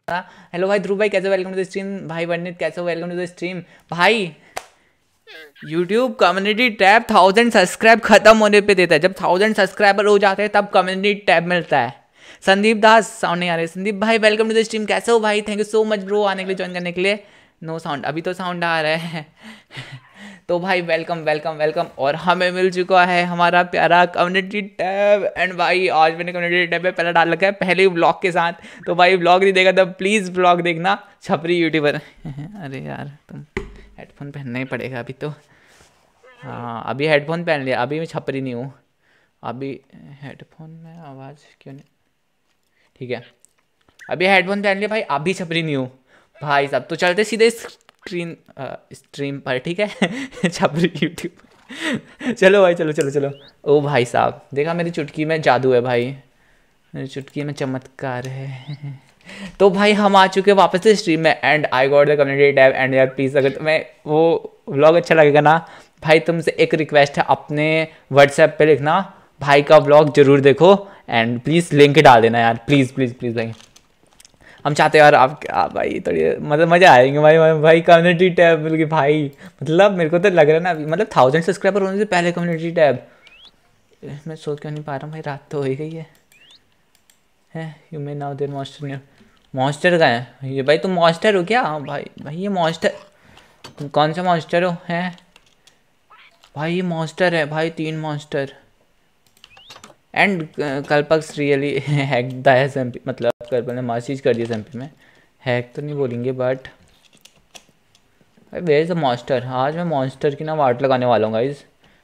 Hello भाई ध्रुव भाई, कैसे हो? Welcome to the stream. भाई वर्णित कैसे हो? Welcome to the stream. भाई यूट्यूब कम्युनिटी टैब 1000 सब्सक्राइब खत्म होने पे देता है। जब 1000 सब्सक्राइबर हो जाते हैं तब कम्युनिटी टैब मिलता है। संदीप दास साउंड नहीं आ रहे। संदीप भाई वेलकम टू द स्ट्रीम, कैसे हो भाई? Thank you so much bro आने के लिए, ज्वाइन करने के लिए। नो साउंड, अभी तो साउंड आ रहा है। तो भाई वेलकम वेलकम वेलकम। और हमें मिल चुका है हमारा प्यारा कम्युनिटी टैब। एंड भाई आज मैंने कम्युनिटी टैब पे पहले डाल रखा है, पहले ही ब्लॉग के साथ। तो भाई ब्लॉग नहीं देखा तो प्लीज़ ब्लॉग देखना, छपरी यूट्यूबर। अरे यार तुम हेडफोन पहनना ही पड़ेगा अभी तो। हाँ अभी हेडफोन पहन लिया, अभी मैं छपरी नहीं हूँ। अभी हेडफोन में आवाज़ क्यों नहीं ठीक है। अभी हेडफोन पहन लिया भाई, अभी छपरी नहीं हूँ भाई साहब। तो चलते सीधे स्ट्रीम पर, ठीक है। छपरी यूट्यूब। चलो भाई चलो चलो चलो। ओ भाई साहब देखा, मेरी चुटकी में जादू है भाई, मेरी चुटकी में चमत्कार है। तो भाई हम आ चुके हैं वापस से स्ट्रीम में। And I got the community tab. And यार प्लीज़ अगर तुम्हें वो व्लॉग अच्छा लगेगा ना भाई, तुमसे एक रिक्वेस्ट है, अपने व्हाट्सएप पे लिखना भाई का व्लॉग जरूर देखो। एंड प्लीज़ लिंक डाल देना यार, प्लीज़ प्लीज़ प्लीज़ भाई। हम चाहते हैं यार आप भाई थोड़ी मतलब मज़ा आएंगे भाई कम्युनिटी टैब मिल गई भाई। मतलब मेरे को तो लग रहा है ना मतलब 1000 सब्सक्राइबर होने से पहले कम्युनिटी टैब। मैं सोच क्यों नहीं पा रहा हूँ भाई, रात तो हो ही गई है। You may now there monster. Monster का है ये भाई, तुम मॉन्स्टर हो क्या? हाँ भाई भाई ये मॉन्स्टर, तुम कौन सा मॉन्स्टर हो? हैं भाई ये मॉन्स्टर है भाई, 3 मॉन्स्टर। एंड कल्पक्स रियली हैक द SMP, मतलब कल्पक ने मार कर दी SMP में। हैक तो नहीं बोलेंगे बट भाई वेयर इज द मॉन्स्टर। आज मैं मॉन्स्टर की ना वाट लगाने वाला हूँ गाइज।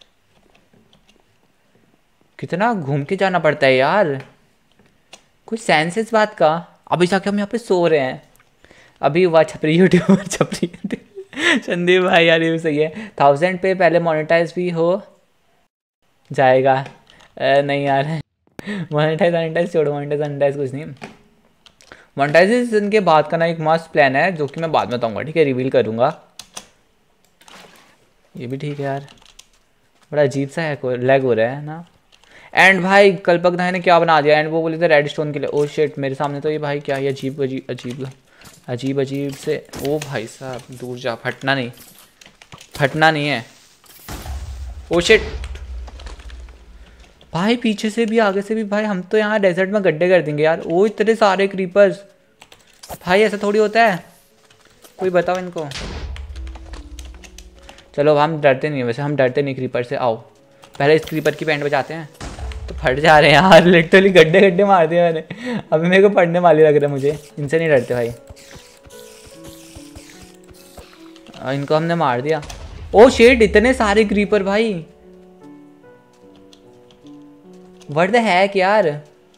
कितना घूम के जाना पड़ता है यार, कुछ सेंस इस बात का। अभी जाके हम यहाँ पे सो रहे हैं। अभी हुआ छपरी यूट्यूबर छपरी। संदीप भाई यार ये भी सही है। 1000 पे पहले मोनेटाइज भी हो जाएगा। नहीं यार मोनेटाइज छोड़ो, मोनेटाइज कुछ नहीं। मोनेटाइजेशन के बाद का ना एक मस्त प्लान है जो कि मैं बाद में बताऊंगा, ठीक है, रिवील करूंगा। ये भी ठीक है यार, बड़ा अजीब सा है, लैग हो रहा है ना। एंड भाई कल्पक भाई ने क्या बना दिया, एंड वो बोले थे रेड स्टोन के लिए। ओ शिट मेरे सामने तो ये भाई क्या है, अजीब अजीब अजीब अजीब अजीब से। ओ भाई साहब दूर जा, फटना नहीं, फटना नहीं है। ओ शिट भाई पीछे से भी आगे से भी भाई, हम तो यहाँ डेजर्ट में गड्ढे कर देंगे यार। ओ इतने सारे क्रीपर्स भाई, ऐसा थोड़ी होता है, कोई बताओ इनको। चलो हम डरते नहीं है, वैसे हम डरते नहीं क्रीपर से। आओ पहले इस क्रीपर की पैंट बजाते हैं। तो फट जा रहे हैं यार, लिटरली गड्ढे गड्ढे मार दिए मैंने। अभी मेरे को पड़ने वाली लग रहा है मुझे, इनसे नहीं डरते भाई। इनको हमने मार दिया। ओ शेट इतने सारे क्रीपर भाई, व्हाट द हैक यार।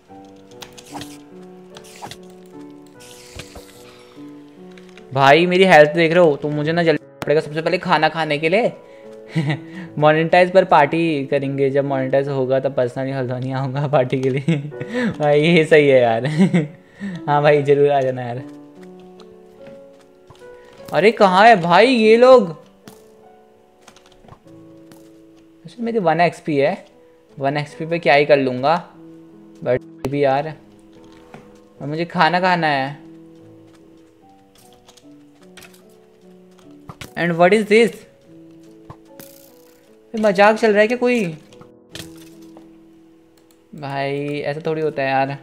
भाई मेरी हेल्थ देख रहे हो तो मुझे ना जल्दी पड़ेगा सबसे पहले खाना खाने के लिए। मोनेटाइज पर पार्टी करेंगे, जब मोनेटाइज होगा तब पर्सनली हल्द्वानिया होगा पार्टी के लिए। भाई ये सही है यार। हाँ भाई जरूर आ जाना यार। अरे कहाँ है भाई ये लोग? मेरी 1 XP है, 1 XP पे क्या ही कर लूँगा, बट भी यार और मुझे खाना खाना है। And what is this? मजाक चल रहा है क्या कोई? भाई ऐसा थोड़ी होता है यार,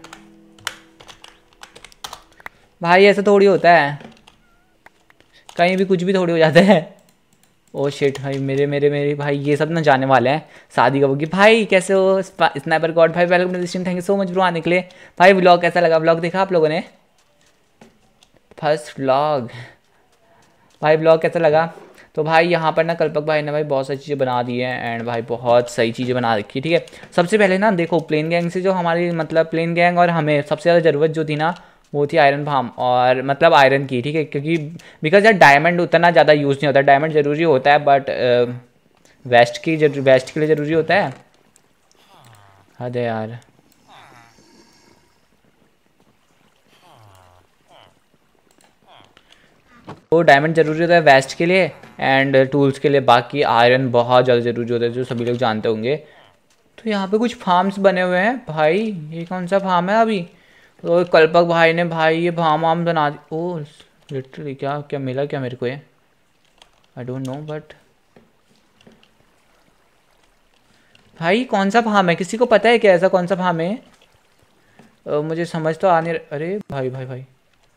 भाई ऐसा थोड़ी होता है, कहीं भी कुछ भी थोड़ी हो जाता है। ओ शिट भाई मेरे मेरे मेरे भाई ये सब ना जाने वाले हैं शादी का होगी। भाई कैसे हो स्नाइपर गॉड भाई, welcome to the stream, thank you so much bro आने के लिए। भाई व्लॉग कैसा लगा? व्लॉग देखा आप लोगों ने? फर्स्ट व्लॉग भाई, व्लॉग कैसा लगा? तो भाई यहाँ पर ना कल्पक भाई ने भाई बहुत सारी चीज़ें बना दी हैं। एंड भाई बहुत सही चीज़ें बना रखी है, ठीक है। सबसे पहले ना देखो प्लेन गैंग से जो हमारी मतलब प्लेन गैंग और हमें सबसे ज़्यादा ज़रूरत जो थी ना वो थी आयरन फार्म, और मतलब आयरन की, ठीक है, क्योंकि बिकॉज यार डायमंड उतना ज़्यादा यूज़ नहीं होता। डायमंड ज़रूरी होता है बट वेस्ट के लिए ज़रूरी होता है। हद है यार। तो डायमंड ज़रूरी होता है वेस्ट के लिए एंड टूल्स के लिए, बाकी आयरन बहुत ज़्यादा ज़रूरी होता है जो सभी लोग जानते होंगे। तो यहाँ पे कुछ फार्म्स बने हुए हैं भाई। ये कौन सा फार्म है अभी? तो कल्पक भाई ने भाई ये भाम वाम बना दी। ओ लिटरली क्या क्या मिला क्या मेरे को ये, आई डोंट नो बट भाई कौन सा फार्म है, किसी को पता है क्या ऐसा कौन सा फार्म है? मुझे समझ तो आने, अरे भाई भाई भाई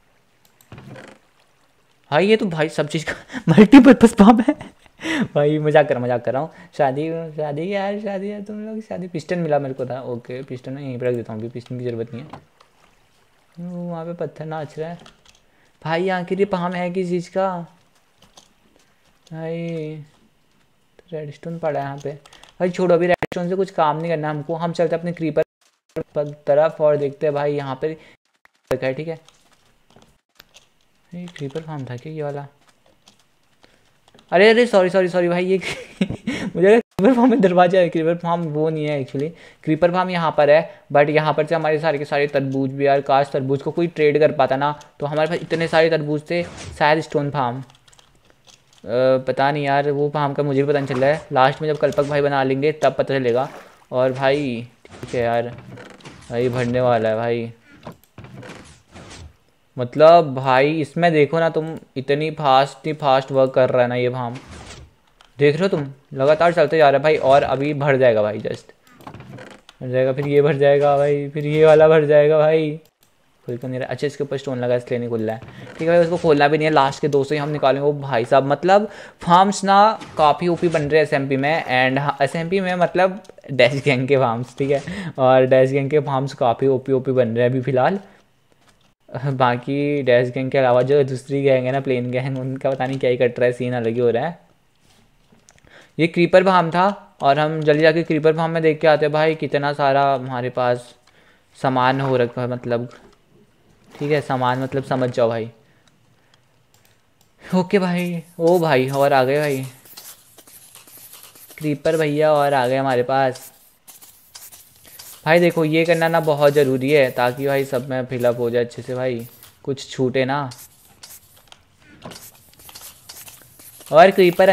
भाई ये तो भाई सब चीज़ का मल्टीपर्पज़ फार्म है। भाई मजाक कर रहा हूँ। शादी शादी यार, शादी है तुम लोग, शादी। पिस्टन मिला मेरे को था, ओके पिस्टन में यहीं पर रख देता हूँ, अभी पिस्टन की ज़रूरत नहीं है। वहाँ पे पत्थर नाच रहा है भाई, आखिर ये फार्म है किस चीज़ का भाई? रेडस्टोन पड़ा है यहाँ पे भाई, छोड़ो अभी रेडस्टोन से कुछ काम नहीं करना हमको, हम चलते अपने क्रीपर तरफ और देखते हैं भाई यहाँ पे है। ठीक है, ये क्रीपर फार्म था क्या ये वाला? अरे अरे सॉरी सॉरी सॉरी भाई ये मुझे क्रीपर फार्म में दरवाजा है, क्रीपर फार्म वो नहीं है एक्चुअली, क्रीपर फार्म यहाँ पर है। बट यहाँ पर से हमारे सारे के सारे तरबूज भी, यार काश तरबूज को कोई ट्रेड कर पाता ना, तो हमारे पास इतने सारे तरबूज थे। शायद स्टोन फार्म, पता नहीं यार, वो फार्म का मुझे भी पता नहीं चल रहा है, लास्ट में जब कल्पक भाई बना लेंगे तब पता चलेगा। और भाई ठीक है यार, भाई भरने वाला है भाई, मतलब भाई इसमें देखो ना तुम, इतनी फास्ट वर्क कर रहा है ना ये फार्म, देख रहे हो तुम, लगातार चलते जा रहा है भाई। और अभी भर जाएगा भाई, जस्ट भर जाएगा, फिर ये भर जाएगा भाई, फिर ये वाला भर जाएगा भाई। खुल तो नहीं रहा, अच्छा इसके ऊपर स्टोन लगा इसलिए नहीं खुल रहा है। ठीक है भाई, उसको खोलना भी नहीं है, लास्ट के 200 ही हम निकालेंगे। वो भाई साहब मतलब फार्म्स ना काफ़ी ओपी बन रहे हैं एसएमपी में, एंड एसएमपी में मतलब डैश गैंग के फार्म्स, ठीक है, और डैश गैंग के फार्म्स काफ़ी ओपी बन रहे हैं अभी फ़िलहाल। बाकी डैश गैंग के अलावा जो दूसरी गैंग है ना, प्लेन गैंग, उनका पता नहीं क्या ही कट रहा है, सीन अलग ही हो रहा है। ये क्रीपर फार्म था, और हम जल्दी जाके क्रीपर फार्म में देख के आते हैं भाई कितना सारा हमारे पास सामान हो रखा है, मतलब ठीक है सामान मतलब समझ जाओ भाई। ओके भाई, ओ भाई और आ गए भाई क्रीपर भैया, और आ गए हमारे पास भाई। देखो ये करना ना बहुत ज़रूरी है, ताकि भाई सब में फिलअप हो जाए अच्छे से भाई, कुछ छूटे ना। और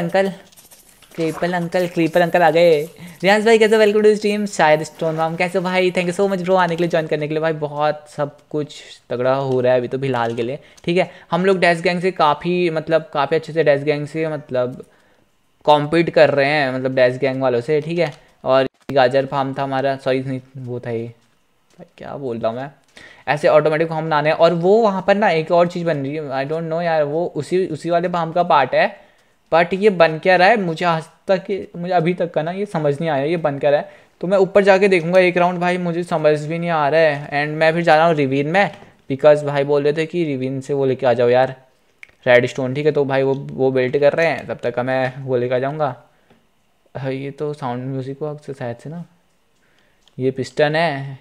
क्रीपर अंकल आ गए। रियाज भाई कैसे, वेलकम टू स्ट्रीम। शायद स्टोन राम कैसे भाई, thank you so much bro आने के लिए, ज्वाइन करने के लिए भाई। बहुत सब कुछ तगड़ा हो रहा है अभी तो फिलहाल के लिए, ठीक है। हम लोग डैश गैंग से काफ़ी मतलब काफ़ी अच्छे से डैश गैंग से मतलब कॉम्पीट कर रहे हैं, मतलब डैश गैंग वालों से, ठीक है। और गाजर फार्म था हमारा, सॉरी नहीं वो था ये, क्या बोल रहा हूँ मैं, ऐसे ऑटोमेटिक फार्म बनाने हैं। और वो वहाँ पर ना एक और चीज़ बन रही है, आई डोंट नो यार, वो उसी वाले फार्म का पार्ट है, बट ये बन क्या रहा है मुझे आज तक, मुझे अभी तक का ना ये समझ नहीं आया ये बन क्या रहा है। तो मैं ऊपर जाके देखूंगा एक राउंड भाई, मुझे समझ भी नहीं आ रहा है। एंड मैं फिर जा रहा हूँ रिवीन में, बिकॉज भाई बोल रहे थे कि रिवीन से वो लेके आ जाओ यार रेड स्टोन, ठीक है। तो भाई वो बिल्ट कर रहे हैं, तब तक का मैं वो लेकर आ जाऊँगा। ये तो साउंड म्यूज़िक को अक्सर शायद से ना, ये पिस्टन है,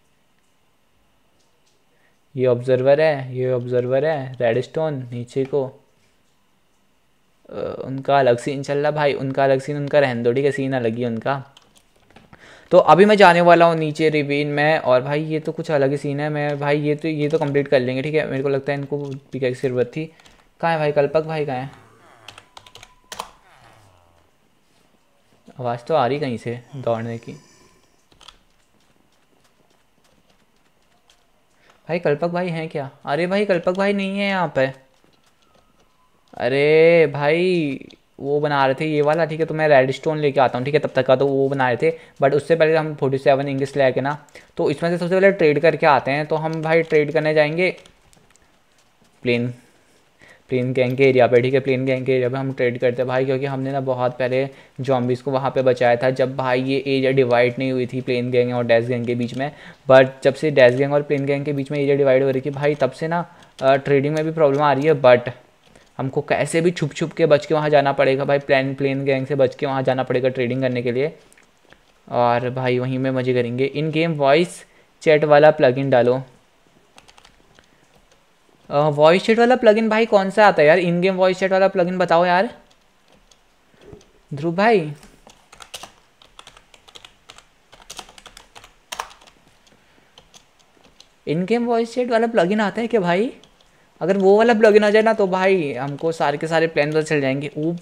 ये ऑब्जर्वर है रेड स्टोन नीचे को। उनका अलग सीन चल रहा भाई, उनका अलग सीन, उनका रहने दो, ठीक है, सीन अलग ही उनका। तो अभी मैं जाने वाला हूँ नीचे रिवीन में, और भाई ये तो कुछ अलग ही सीन है। मैं भाई ये तो कंप्लीट कर लेंगे, ठीक है। मेरे को लगता है इनको पिकैक्स की ज़रूरत थी। कहाँ है भाई कल्पक भाई, कहाँ है? आवाज़ तो आ रही कहीं से दौड़ने की। भाई कल्पक भाई हैं क्या? अरे भाई कल्पक भाई नहीं है यहाँ पे। अरे भाई वो बना रहे थे ये वाला, ठीक है, तो मैं रेड स्टोन लेके आता हूँ, ठीक है। तब तक का तो वो बना रहे थे, बट उससे पहले हम 47 इंग्लिश ले आके ना, तो इसमें से सबसे पहले ट्रेड करके आते हैं। तो हम भाई ट्रेड करने जाएंगे प्लेन गैंग के एरिया पे, ठीक है। प्लेन गैंग के एरिया पे हम ट्रेड करते हैं भाई, क्योंकि हमने ना बहुत पहले जॉम्बीज़ को वहाँ पे बचाया था, जब भाई ये एरिया डिवाइड नहीं हुई थी प्लेन गैंग और डैश गैंग के बीच में। बट जब से डैश गैंग और प्लेन गैंग के बीच में एरिया डिवाइड हो रही थी भाई, तब से ना ट्रेडिंग में भी प्रॉब्लम आ रही है। बट हमको कैसे भी छुप के बच के वहाँ जाना पड़ेगा भाई, प्लेन गैंग से बच के वहाँ जाना पड़ेगा ट्रेडिंग करने के लिए। और भाई वहीं में मज़े करेंगे। इन गेम वॉइस चैट वाला प्लगइन डालो। वॉइस चैट वाला प्लगइन भाई कौन सा आता है यार? इन गेम वॉइस चैट वाला प्लगइन बताओ यार ध्रुव भाई। इन गेम वॉइस चैट वाला प्लगइन आता है क्या भाई? अगर वो वाला प्लगइन आ जाए ना, तो भाई हमको सारे के सारे प्लान पता चल जाएंगे। ओ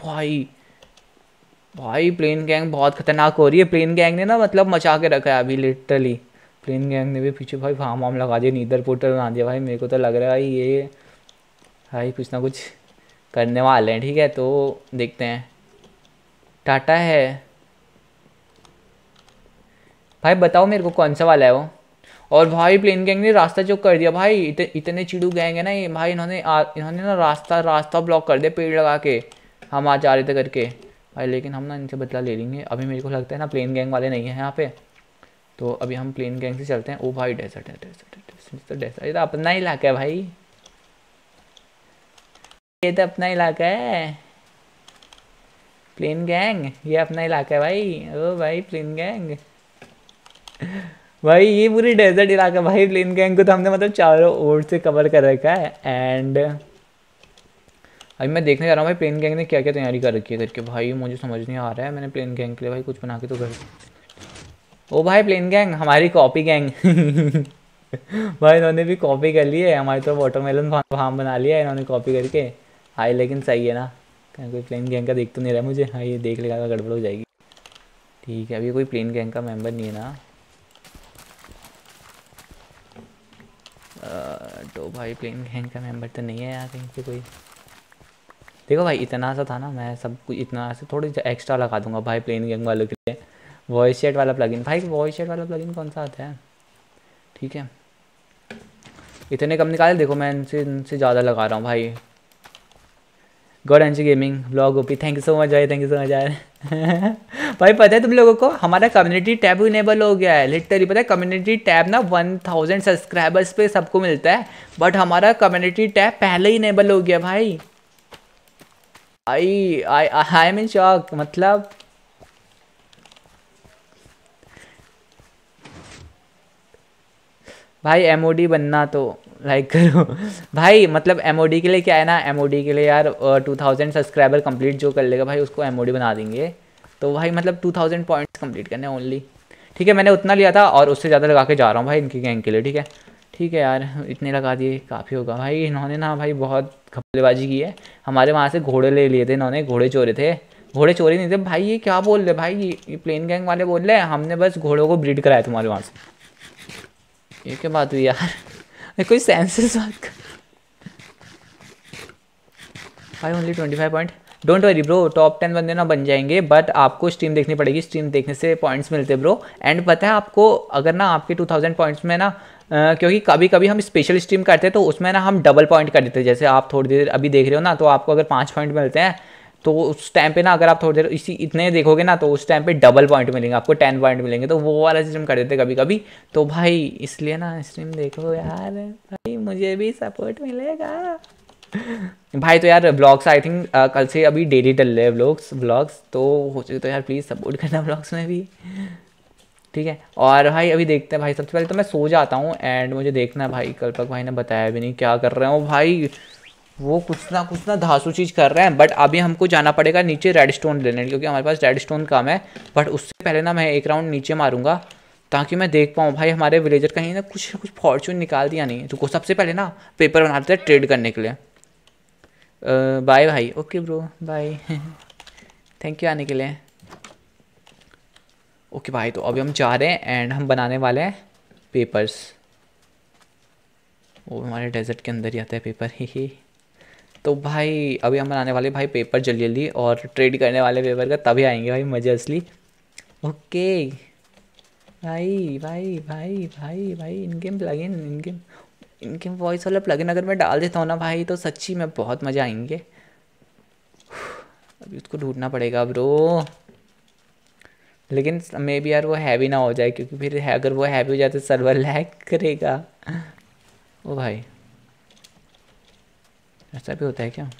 भाई प्लेन गैंग बहुत खतरनाक हो रही है। प्लेन गैंग ने ना मतलब मचा के रखा है अभी लिटरली, प्लेन गैंग ने भी पीछे भाई फार्म वार्म लगा दिया, नीदर पोर्टल बना दिया भाई। मेरे को तो लग रहा है भाई ये भाई कुछ ना कुछ करने वाले हैं। ठीक है तो देखते हैं। टाटा है भाई, बताओ मेरे को कौन सा वाला है वो। और भाई प्लेन गैंग ने रास्ता चौक कर दिया भाई। इतने चिड़ू गैंग है ना ये भाई, इन्होंने ना रास्ता रास्ता ब्लॉक कर दिया पेड़ लगा के। हम आ जा रहे थे करके भाई, लेकिन हम ना इनसे बदला ले लेंगे। अभी मेरे को लगता है ना प्लेन गैंग वाले नहीं है यहाँ पे, तो अभी हम प्लेन गैंग से चलते हैं। ओ भाई डेजर्ट है, डेजर्ट ये तो अपना इलाका है भाई, ये तो अपना इलाका है। प्लेन गैंग ये अपना इलाका है भाई। ओ भाई प्लेन गैंग भाई ये पूरी डेजर्ट इलाका भाई। प्लेन गैंग को तो हमने मतलब चारों ओर से कवर कर रखा है। एंड अभी मैं देखने जा रहा हूँ भाई प्लेन गैंग ने क्या क्या तैयारी कर रखी है करके। भाई मुझे समझ नहीं आ रहा है, मैंने प्लेन गैंग के लिए भाई कुछ बना के तो कर। ओ भाई प्लेन गैंग हमारी कॉपी गैंग भाई इन्होंने भी कॉपी कर ली है हमारी, तो वाटरमेलन फार्म बना लिया है इन्होंने कॉपी करके। हाई लेकिन सही है ना, कहीं कोई प्लेन गैंग का देख तो नहीं रहा मुझे। हाँ ये देख लेगा गड़बड़ हो जाएगी। ठीक है अभी कोई प्लेन गैंग का मेंबर नहीं है ना। तो भाई प्लेन गैंग का मेंबर तो नहीं है यार कहीं पे कोई। देखो भाई इतना सा था ना, मैं सब कुछ इतना से थोड़ी एक्स्ट्रा लगा दूंगा भाई प्लेन गैंग वालों के लिए। वॉइस चैट वाला प्लगइन भाई, वॉइस चैट वाला प्लगइन कौन सा आता है। ठीक है इतने कम निकाले, देखो मैं इनसे ज़्यादा लगा रहा हूँ भाई। God NG gaming blog OP, thank you so much भाई, थैंक यू सो मच यार भाई पता है तुम लोगों को हमारा कम्युनिटी टैब इनेबल हो गया है लिटरली। पता है कम्युनिटी टैब ना 1000 सब्सक्राइबर्स पे सबको मिलता है, बट हमारा कम्युनिटी टैब पहले ही इनेबल हो गया भाई। I am in shock. मतलब भाई एमओडी बनना तो लाइक करो भाई। मतलब एमओडी के लिए क्या है ना, एमओडी के लिए यार 2000 सब्सक्राइबर कंप्लीट जो कर लेगा भाई उसको एमओडी बना देंगे। तो भाई मतलब 2000 पॉइंट्स कंप्लीट करने ओनली। ठीक है मैंने उतना लिया था और उससे ज़्यादा लगा के जा रहा हूँ भाई इनकी गैंग के लिए। ठीक है ठीक है यार इतने लगा दिए काफ़ी होगा भाई। इन्होंने ना भाई बहुत घपलेबाजी की है। हमारे वहाँ से घोड़े ले लिए थे इन्होंने, घोड़े चोरे थे। घोड़े चोरी नहीं थे भाई, ये क्या बोल रहे भाई, ये प्लेन गैंग वाले बोल रहे हैं हमने बस घोड़ों को ब्रीड कराया तुम्हारे वहाँ से। ये क्या बात हुई यार कोई सेंसेस बात कर भाई। Only 25 point, don't worry bro, top 10 बंदे ना बन जाएंगे, बट आपको स्ट्रीम देखनी पड़ेगी। स्ट्रीम देखने से पॉइंट्स मिलते ब्रो। एंड पता है आपको अगर ना आपके 2000 पॉइंट्स में ना क्योंकि कभी कभी हम स्पेशल स्ट्रीम करते हैं तो उसमें ना हम डबल पॉइंट कर देते हैं। जैसे आप थोड़ी देर अभी देख रहे हो ना, तो आपको अगर 5 पॉइंट मिलते हैं तो उस टाइम पे ना अगर आप थोड़ी देर इतने देखोगे ना तो उस टाइम पे डबल पॉइंट मिलेंगे आपको, 10 पॉइंट मिलेंगे। तो वो वाला सिस्टम कर देते कभी कभी। तो भाई इसलिए ना स्ट्रीम देखो यार भाई, मुझे भी सपोर्ट मिलेगा भाई। तो यार ब्लॉग्स आई थिंक कल से अभी डेली डल रहे हैं ब्लॉग्स तो हो सके तो यार प्लीज़ सपोर्ट करना ब्लॉग्स में भी। ठीक है और भाई अभी देखते हैं भाई। सबसे पहले तो मैं सो जाता हूँ एंड मुझे देखना है भाई कल्पक भाई ने बताया भी नहीं क्या कर रहे हो भाई। वो कुछ ना धांसू चीज़ कर रहे हैं। बट अभी हमको जाना पड़ेगा नीचे रेड स्टोन लेने, क्योंकि हमारे पास रेड स्टोन कम है। बट उससे पहले ना मैं एक राउंड नीचे मारूंगा ताकि मैं देख पाऊँ भाई हमारे विलेजर कहीं ना कुछ फॉर्चून निकाल दिया नहीं। तो सबसे पहले ना पेपर बनाते हैं ट्रेड करने के लिए। बाय भाई, okay bro bye thank you आने के लिए। ओके भाई तो अभी हम जा रहे हैं एंड हम बनाने वाले हैं पेपर्स। वो हमारे डेजर्ट के अंदर ही आता है पेपर ही तो भाई अभी हम बनाने वाले भाई पेपर जल्दी जल्दी, और ट्रेड करने वाले पेपर का तभी आएंगे भाई मज़े असली। ओके भाई भाई भाई भाई भाई इन गेम प्लगइन, इनके वॉइस वाला प्लगइन अगर मैं डाल देता हूँ ना भाई तो सच्ची में बहुत मज़ा आएंगे। अभी उसको ढूंढना पड़ेगा ब्रो, लेकिन मे बी यार वो हैवी ना हो जाए, क्योंकि फिर अगर वो हैवी हो जाए तो सर्वर लैग करेगा। ओ भाई ऐसा भी होता है क्या।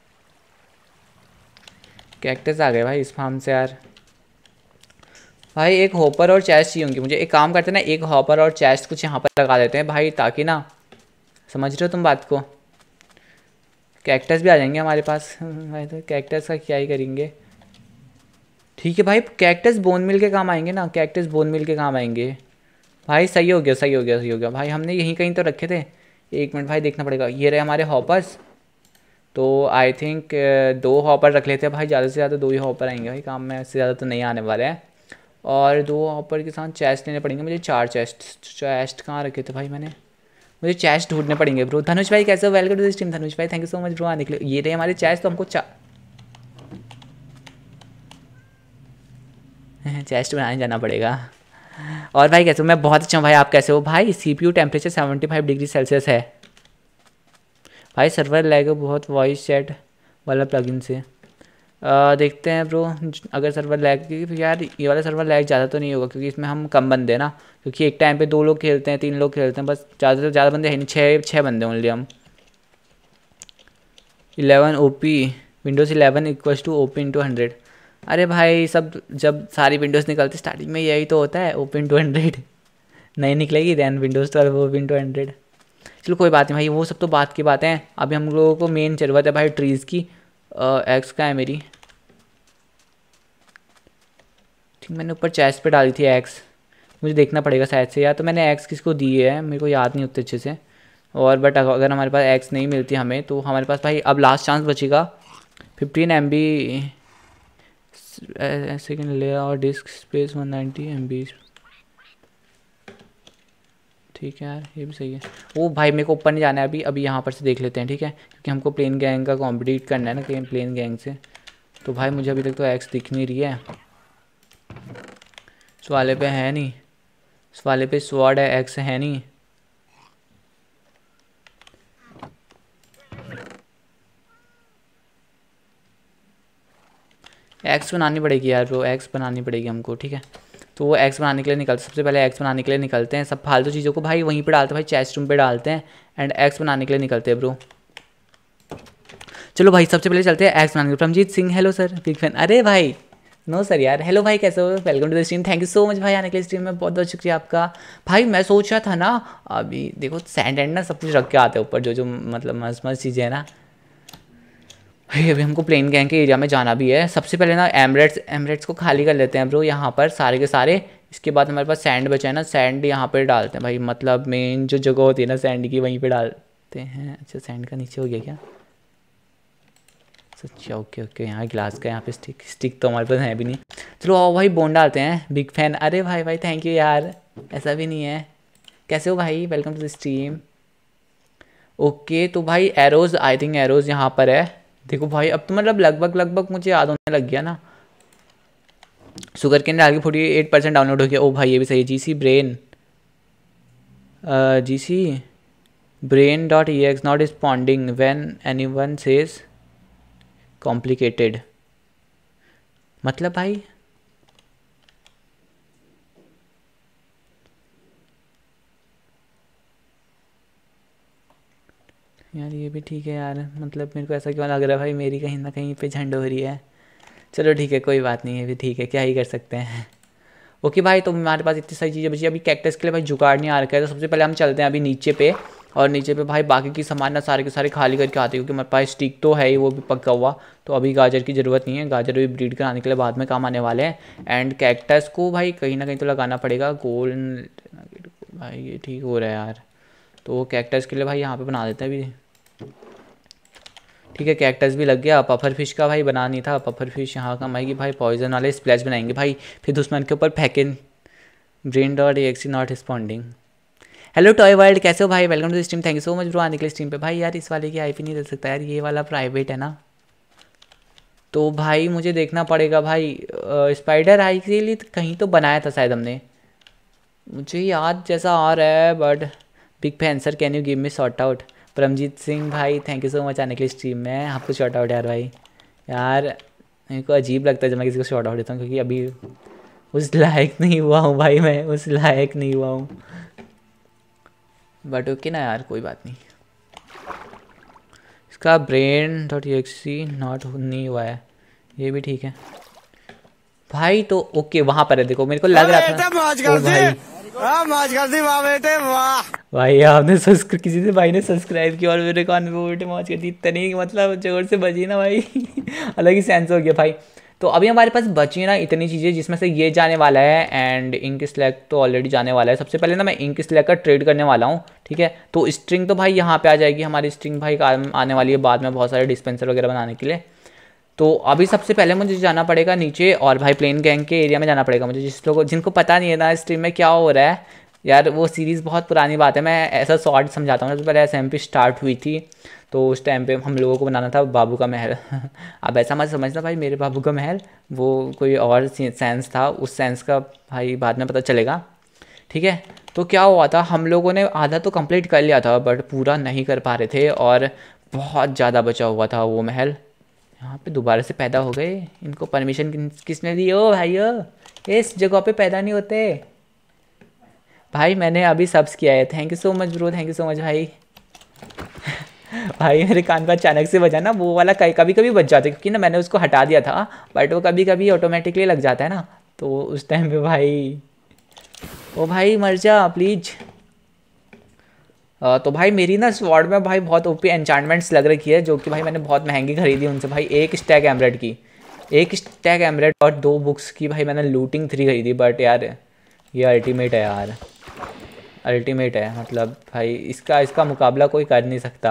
कैक्टस आ गए भाई इस फार्म से यार। भाई एक हॉपर और चेस्ट चाहिए होंगी मुझे। एक काम करते हैं ना, एक हॉपर और चेस्ट कुछ यहाँ पर लगा देते हैं भाई, ताकि ना, समझ रहे हो तुम बात को। कैक्टस भी आ जाएंगे हमारे पास भाई, तो कैक्टस का क्या ही करेंगे। ठीक है भाई कैक्टस बोन मिल के काम आएंगे ना, कैक्टस बोन मिल के काम आएंगे भाई। सही हो गया सही हो गया सही हो गया भाई। हमने यहीं कहीं तो रखे थे। एक मिनट भाई देखना पड़ेगा। ये रहे हमारे हॉपर्स। तो आई थिंक 2 हॉपर रख लेते हैं भाई, ज़्यादा से ज़्यादा 2 ही हॉपर आएंगे भाई काम में, इससे ज़्यादा तो नहीं आने वाले हैं। और 2 ऑपर के साथ चेस्ट लेने पड़ेंगे मुझे, 4 चेस्ट कहाँ रखे थे भाई मैंने, मुझे चेस्ट ढूंढने पड़ेंगे ब्रो। धनुष भाई कैसे हो, welcome to the stream Dhanush भाई, thank you so much bro आने के लिए। ये रहे हमारे चेस्ट, तो हमको चेस्ट बनाने जाना पड़ेगा। और भाई कैसे हो, मैं बहुत अच्छा हूँ भाई, आप कैसे हो भाई। CPU टेम्परेचर 75 डिग्री सेल्सियस है भाई, सर्वर लैग बहुत वॉइस चैट वाला प्लगइन से। देखते हैं ब्रो, अगर सर्वर लैग, क्योंकि यार ये वाला सर्वर लैग ज़्यादा तो नहीं होगा क्योंकि इसमें हम कम बंदे हैं ना, क्योंकि एक टाइम पे 2 लोग खेलते हैं, 3 लोग खेलते हैं, बस ज़्यादा से ज़्यादा बंदे है नहीं, 6 बंदे ओनली हम। 11 OP Windows 11 equals to OP × 100। अरे भाई सब जब सारी विंडोज़ निकलती स्टार्टिंग में यही तो होता है, OP × 100 नहीं निकलेगी दैन विंडोज़ 12 OP × 100। चलो कोई बात नहीं भाई, वो सब तो बात की बातें हैं, अभी हम लोगों को मेन ज़रूरत है भाई ट्रीज़ की। एक्स का है मेरी, ठीक मैंने ऊपर चेस्ट पे डाली थी एक्स, मुझे देखना पड़ेगा शायद से, या तो मैंने एक्स किसको दी है मेरे को याद नहीं उतने अच्छे से। और बट अगर हमारे पास एक्स नहीं मिलती हमें, तो हमारे पास भाई अब लास्ट चांस बचेगा। 15 MB सेकेंड लेयर और डिस्क स्पेस 190 MB। ठीक है यार ये भी सही है। वो भाई मेरे को ऊपर नहीं जाना है अभी, अभी यहाँ पर से देख लेते हैं ठीक है, क्योंकि हमको प्लेन गैंग का कॉम्पिटिट करना है ना कहीं प्लेन गैंग से। तो भाई मुझे अभी तक तो एक्स दिख नहीं रही है, इस वाले पे है नहीं, इस वाले पे स्वॉर्ड है, एक्स है नहीं। एक्स बनानी पड़ेगी यार ब्रो, एक्स बनानी पड़ेगी हमको ठीक है। तो वो एक्स बनाने के लिए निकलते, सबसे पहले एक्स बनाने के लिए निकलते हैं, सब फालतू चीज़ों को भाई वहीं पे डालते हैं भाई, चेस्ट रूम पे डालते हैं एंड एक्स बनाने के लिए निकलते हैं ब्रो। चलो भाई सबसे पहले चलते हैं एक्स बनाने के लिए। Paramjeet Singh hello sir, big fan. अरे भाई नो सर यार, हेलो भाई कैसे हो, welcome to the stream, thank you so much भाई आने के लिए स्ट्रीम में, बहुत बहुत शुक्रिया आपका भाई। मैं सोच रहा था ना अभी देखो सैंड एंड ना सब कुछ रख के आते हैं ऊपर, जो जो मतलब मस्त मस्त चीज़ें हैं ना भाई। अभी हमको प्लेन गैंग के एरिया में जाना भी है, सबसे पहले ना एमरेट्स को खाली कर लेते हैं ब्रो यहाँ पर सारे के सारे। इसके बाद हमारे पास सैंड बचा है ना, सैंड यहाँ पर डालते हैं भाई, मतलब मेन जो जगह होती है ना सैंड की वहीं पर डालते हैं। अच्छा सैंड का नीचे हो गया क्या, अच्छा ओके ओके, यहाँ ग्लास का, यहाँ पे स्टिक तो हमारे पास है भी नहीं। चलो आओ भाई बोन डालते हैं, बिग फैन। अरे भाई भाई थैंक यू यार, ऐसा भी नहीं है। कैसे हो भाई, welcome to the stream. Okay तो भाई एरोज़, आई थिंक एरोज़ यहाँ पर है। देखो भाई अब तो मतलब लगभग मुझे याद होने लग गया ना। शुगर केन डाल के 48% डाउनलोड हो गया। ओ भाई ये भी सही है। GC brain.ex not responding when anyone says complicated, मतलब भाई यार ये भी ठीक है यार, मतलब मेरे को ऐसा क्यों लग रहा है भाई मेरी कहीं ना कहीं पे झंड हो रही है। चलो ठीक है कोई बात नहीं, ये भी ठीक है, क्या ही कर सकते हैं। ओके भाई तो हमारे पास इतनी सारी चीज़ें बची, अभी कैक्टस के लिए भाई जुगाड़ नहीं आ रखा है, तो सबसे पहले हम चलते हैं अभी नीचे पे, और नीचे पे भाई बाकी की सामान ना सारे के सारे खाली करके आते हैं, क्योंकि हमारे पास स्टिक तो है ही वो भी पका हुआ, तो अभी गाजर की ज़रूरत नहीं है, गाजर भी ब्रीड कराने के लिए बाद में काम आने वाले हैं। एंड कैक्टस को भाई कहीं ना कहीं तो लगाना पड़ेगा गोल्ड, भाई ये ठीक हो रहा है यार, तो कैक्टस के लिए भाई यहाँ पे बना देते हैं अभी। ठीक है कैक्टस भी लग गया। पफर फिश का भाई बना नहीं था, पफर फिश यहाँ का आएगी भाई, पॉइजन वाले स्प्लैश बनाएंगे भाई, फिर दुश्मन के ऊपर फेंकें। brain.exe not responding. Hello toy world कैसे हो भाई, welcome to the stream, thank you so much bro आने के लिए स्ट्रीम पे। भाई यार इस वाले की आईपी नहीं दे सकता यार, ये वाला प्राइवेट है ना, तो भाई मुझे देखना पड़ेगा भाई। स्पाइडर आई के लिए कहीं तो बनाया था शायद हमने, मुझे याद जैसा आ रहा है, but big fan sir can you give me shout out. Paramjeet Singh भाई थैंक यू सो मच आने के लिए स्ट्रीम में, आपको शॉर्ट आउट यार भाई। यार मेरे को अजीब लगता है जब मैं किसी को शॉर्ट आउट देता हूँ, क्योंकि अभी उस लायक नहीं हुआ हूँ भाई, मैं उस लायक नहीं हुआ हूँ, बट ओके ना यार कोई बात नहीं। इसका brain.exe नॉट नहीं हुआ है, ये भी ठीक है भाई। तो ओके वहाँ पर है, देखो मेरे को लग रहा था ओ भाई मौज कर दी, वाह बेटे वाह भाई, आपने किसी से भाई ने सब्सक्राइब किया और मेरे कान में वो बेटे मौज कर दी, इतनी मतलब जोर से बजी ना भाई अलग ही सेंस हो गया भाई। तो अभी हमारे पास बची ना इतनी चीज़ें, जिसमें से ये जाने वाला है एंड इंक स्लैग तो ऑलरेडी जाने वाला है। सबसे पहले ना मैं इंक स्लैग का ट्रेड करने वाला हूँ, ठीक है। तो स्ट्रिंग तो भाई यहाँ पे आ जाएगी, हमारी स्ट्रिंग भाई काम आने वाली है बाद में बहुत सारे डिस्पेंसर वगैरह बनाने के लिए। तो अभी सबसे पहले मुझे जाना पड़ेगा नीचे, और भाई प्लेन गैंग के एरिया में जाना पड़ेगा मुझे। जिनको पता नहीं है ना स्ट्रीम में क्या हो रहा है यार, वो सीरीज़ बहुत पुरानी बात है, मैं ऐसा शॉर्ट समझाता हूँ। तो पहले SMP स्टार्ट हुई थी, तो उस टाइम पे हम लोगों को बनाना था बाबू का महल। अब ऐसा मत समझना भाई मेरे बाबू का महल, वो कोई और सेंस था, उस सेंस का भाई बाद में पता चलेगा, ठीक है। तो क्या हुआ था, हम लोगों ने आधा तो कंप्लीट कर लिया था बट पूरा नहीं कर पा रहे थे, और बहुत ज़्यादा बचा हुआ था वो महल। यहाँ पे दोबारा से पैदा हो गए, इनको परमिशन किसने दी? ओ भाइयों, इस जगह पे पैदा नहीं होते भाई। मैंने अभी सब्स किया है, thank you so much bro, thank you so much भाई। भाई मेरे कान पर अचानक से बजा ना, वो वाला कभी कभी बज जाता है, क्योंकि ना मैंने उसको हटा दिया था, बट वो कभी कभी ऑटोमेटिकली लग जाता है ना, तो उस टाइम पे भाई, ओ भाई मर जा प्लीज। तो भाई मेरी ना स्वॉर्ड में भाई बहुत ओपी एन्चांटमेंट्स लग रखी है, जो कि भाई मैंने बहुत महंगी खरीदी उनसे भाई। एक स्टैक एमरेड की, एक स्टैक एमरेड और 2 बुक्स की भाई मैंने लूटिंग 3 खरीदी। बट यार ये अल्टीमेट है यार, अल्टीमेट है, मतलब भाई इसका मुकाबला कोई कर नहीं सकता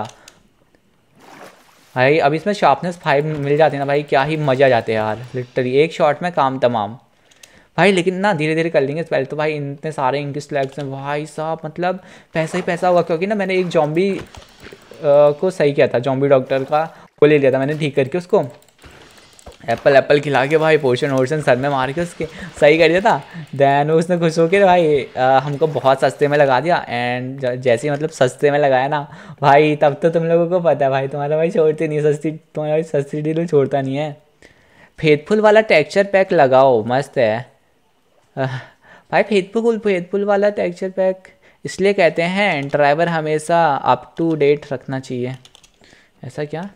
भाई। अब इसमें शार्पनेस 5 मिल जाती है ना भाई, क्या ही मज़ा आ जाते हैं यार, लिटरली एक शॉट में काम तमाम भाई। लेकिन ना धीरे धीरे कर लेंगे, पहले तो भाई इतने सारे इंक स्लैग्स हैं भाई साहब, मतलब पैसा ही पैसा होगा, क्योंकि ना मैंने एक जॉम्बी को सही किया था, जॉम्बी डॉक्टर का वो ले लिया था मैंने ठीक करके उसको, एप्पल खिला के भाई, पोर्शन वोर्शन सर में मार के उसके सही कर दिया था। देन उसने खुश होकर भाई हमको बहुत सस्ते में लगा दिया, एंड जैसे ही मतलब सस्ते में लगाया ना भाई, तब तो तुम लोगों को पता है भाई, तुम्हारा भाई छोड़ते नहीं सस्ती, तुम्हारा भाई सस्ती डील छोड़ता नहीं है। फेथफुल वाला टेक्सचर पैक लगाओ, मस्त है भाई। फेथफुल वाला टेक्सचर पैक इसलिए कहते हैं, ड्राइवर हमेशा अप टू डेट रखना चाहिए। ऐसा क्या?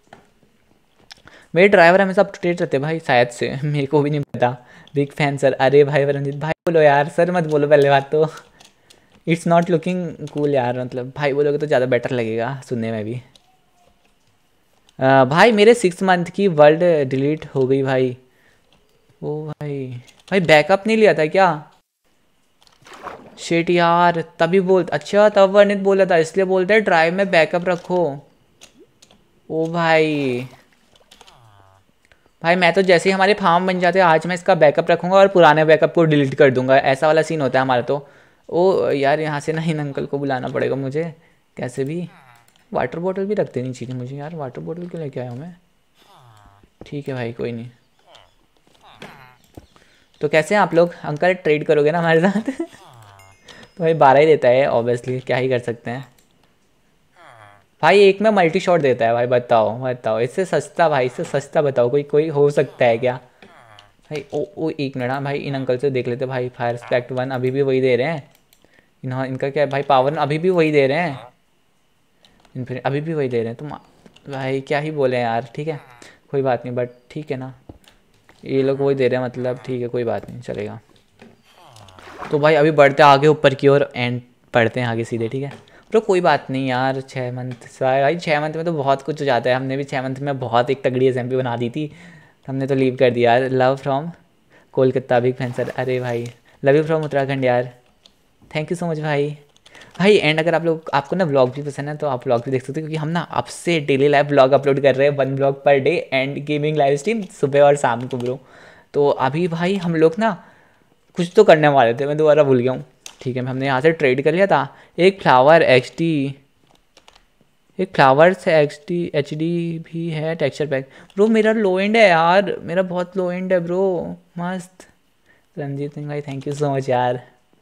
मेरे ड्राइवर हमेशा अप टू डेट रहते भाई, शायद से, मेरे को भी नहीं पता। बिग फैन सर, अरे भाई रंजीत भाई बोलो यार, सर मत बोलो पहले बात तो। इट्स नॉट लुकिंग कूल यार, मतलब भाई बोलोगे तो ज़्यादा बेटर लगेगा सुनने में भी। भाई मेरे 6 मंथ की वर्ल्ड डिलीट हो गई भाई। ओ भाई बैकअप नहीं लिया था क्या? शेट यार, तभी बोल, अच्छा तब वर्णित बोला था, इसलिए बोलते हैं ड्राइव में बैकअप रखो। ओ भाई मैं तो जैसे ही हमारे फार्म बन जाते हैं, आज मैं इसका बैकअप रखूँगा और पुराने बैकअप को डिलीट कर दूंगा, ऐसा वाला सीन होता है हमारा तो। ओ यार यहाँ से ना इन अंकल को बुलाना पड़ेगा मुझे कैसे भी। वाटर बॉटल भी रख देनी चाहिए मुझे यार, वाटर बॉटल क्यों लेके आया हूँ मैं? ठीक है भाई कोई नहीं। तो कैसे हैं आप लोग? अंकल ट्रेड करोगे ना हमारे साथ? तो भाई 12 ही देता है ऑब्वियसली, क्या ही कर सकते हैं भाई। एक में मल्टी शॉट देता है भाई, बताओ इससे सस्ता भाई, इससे सस्ता बताओ कोई हो सकता है क्या भाई? ओ एक मिनट, हाँ भाई इन अंकल से देख लेते भाई। फायर स्पेक्ट 1 अभी भी वही दे रहे हैं, इनका क्या है भाई? पावर अभी भी वही दे रहे हैं, इन्फिनिट अभी भी वही दे रहे हैं। तो भाई क्या ही बोले यार, ठीक है कोई बात नहीं, बट ठीक है ना, ये लोग वही दे रहे हैं, मतलब ठीक है कोई बात नहीं चलेगा। तो भाई अभी बढ़ते आगे ऊपर की ओर, एंड पढ़ते हैं आगे सीधे, ठीक है तो कोई बात नहीं यार। 6 मंथ भाई, 6 मंथ में तो बहुत कुछ हो जाता है। हमने भी 6 मंथ में बहुत एक तगड़ी SMP बना दी थी, हमने तो लीव कर दिया यार। Love from Kolkata big fan sir, अरे भाई लव यू फ्रॉम उत्तराखंड यार, थैंक यू सो मच भाई। एंड अगर आपको ना व्लॉग भी पसंद है तो आप व्लॉग भी देख सकते हो, क्योंकि हम ना अब से डेली लाइव व्लॉग अपलोड कर रहे हैं, 1 vlog per day, and gaming live stream सुबह और शाम को ब्रो। तो अभी भाई हम लोग ना कुछ तो करने वाले थे, मैं दोबारा भूल गया हूँ, ठीक है। हमने यहाँ से ट्रेड कर लिया था एक फ्लावर से HD भी है टेक्सचर पैक। ब्रो मेरा लो एंड है यार, मेरा बहुत लो एंड है ब्रो, मस्त। रंजीत सिंह भाई थैंक यू सो मच यार।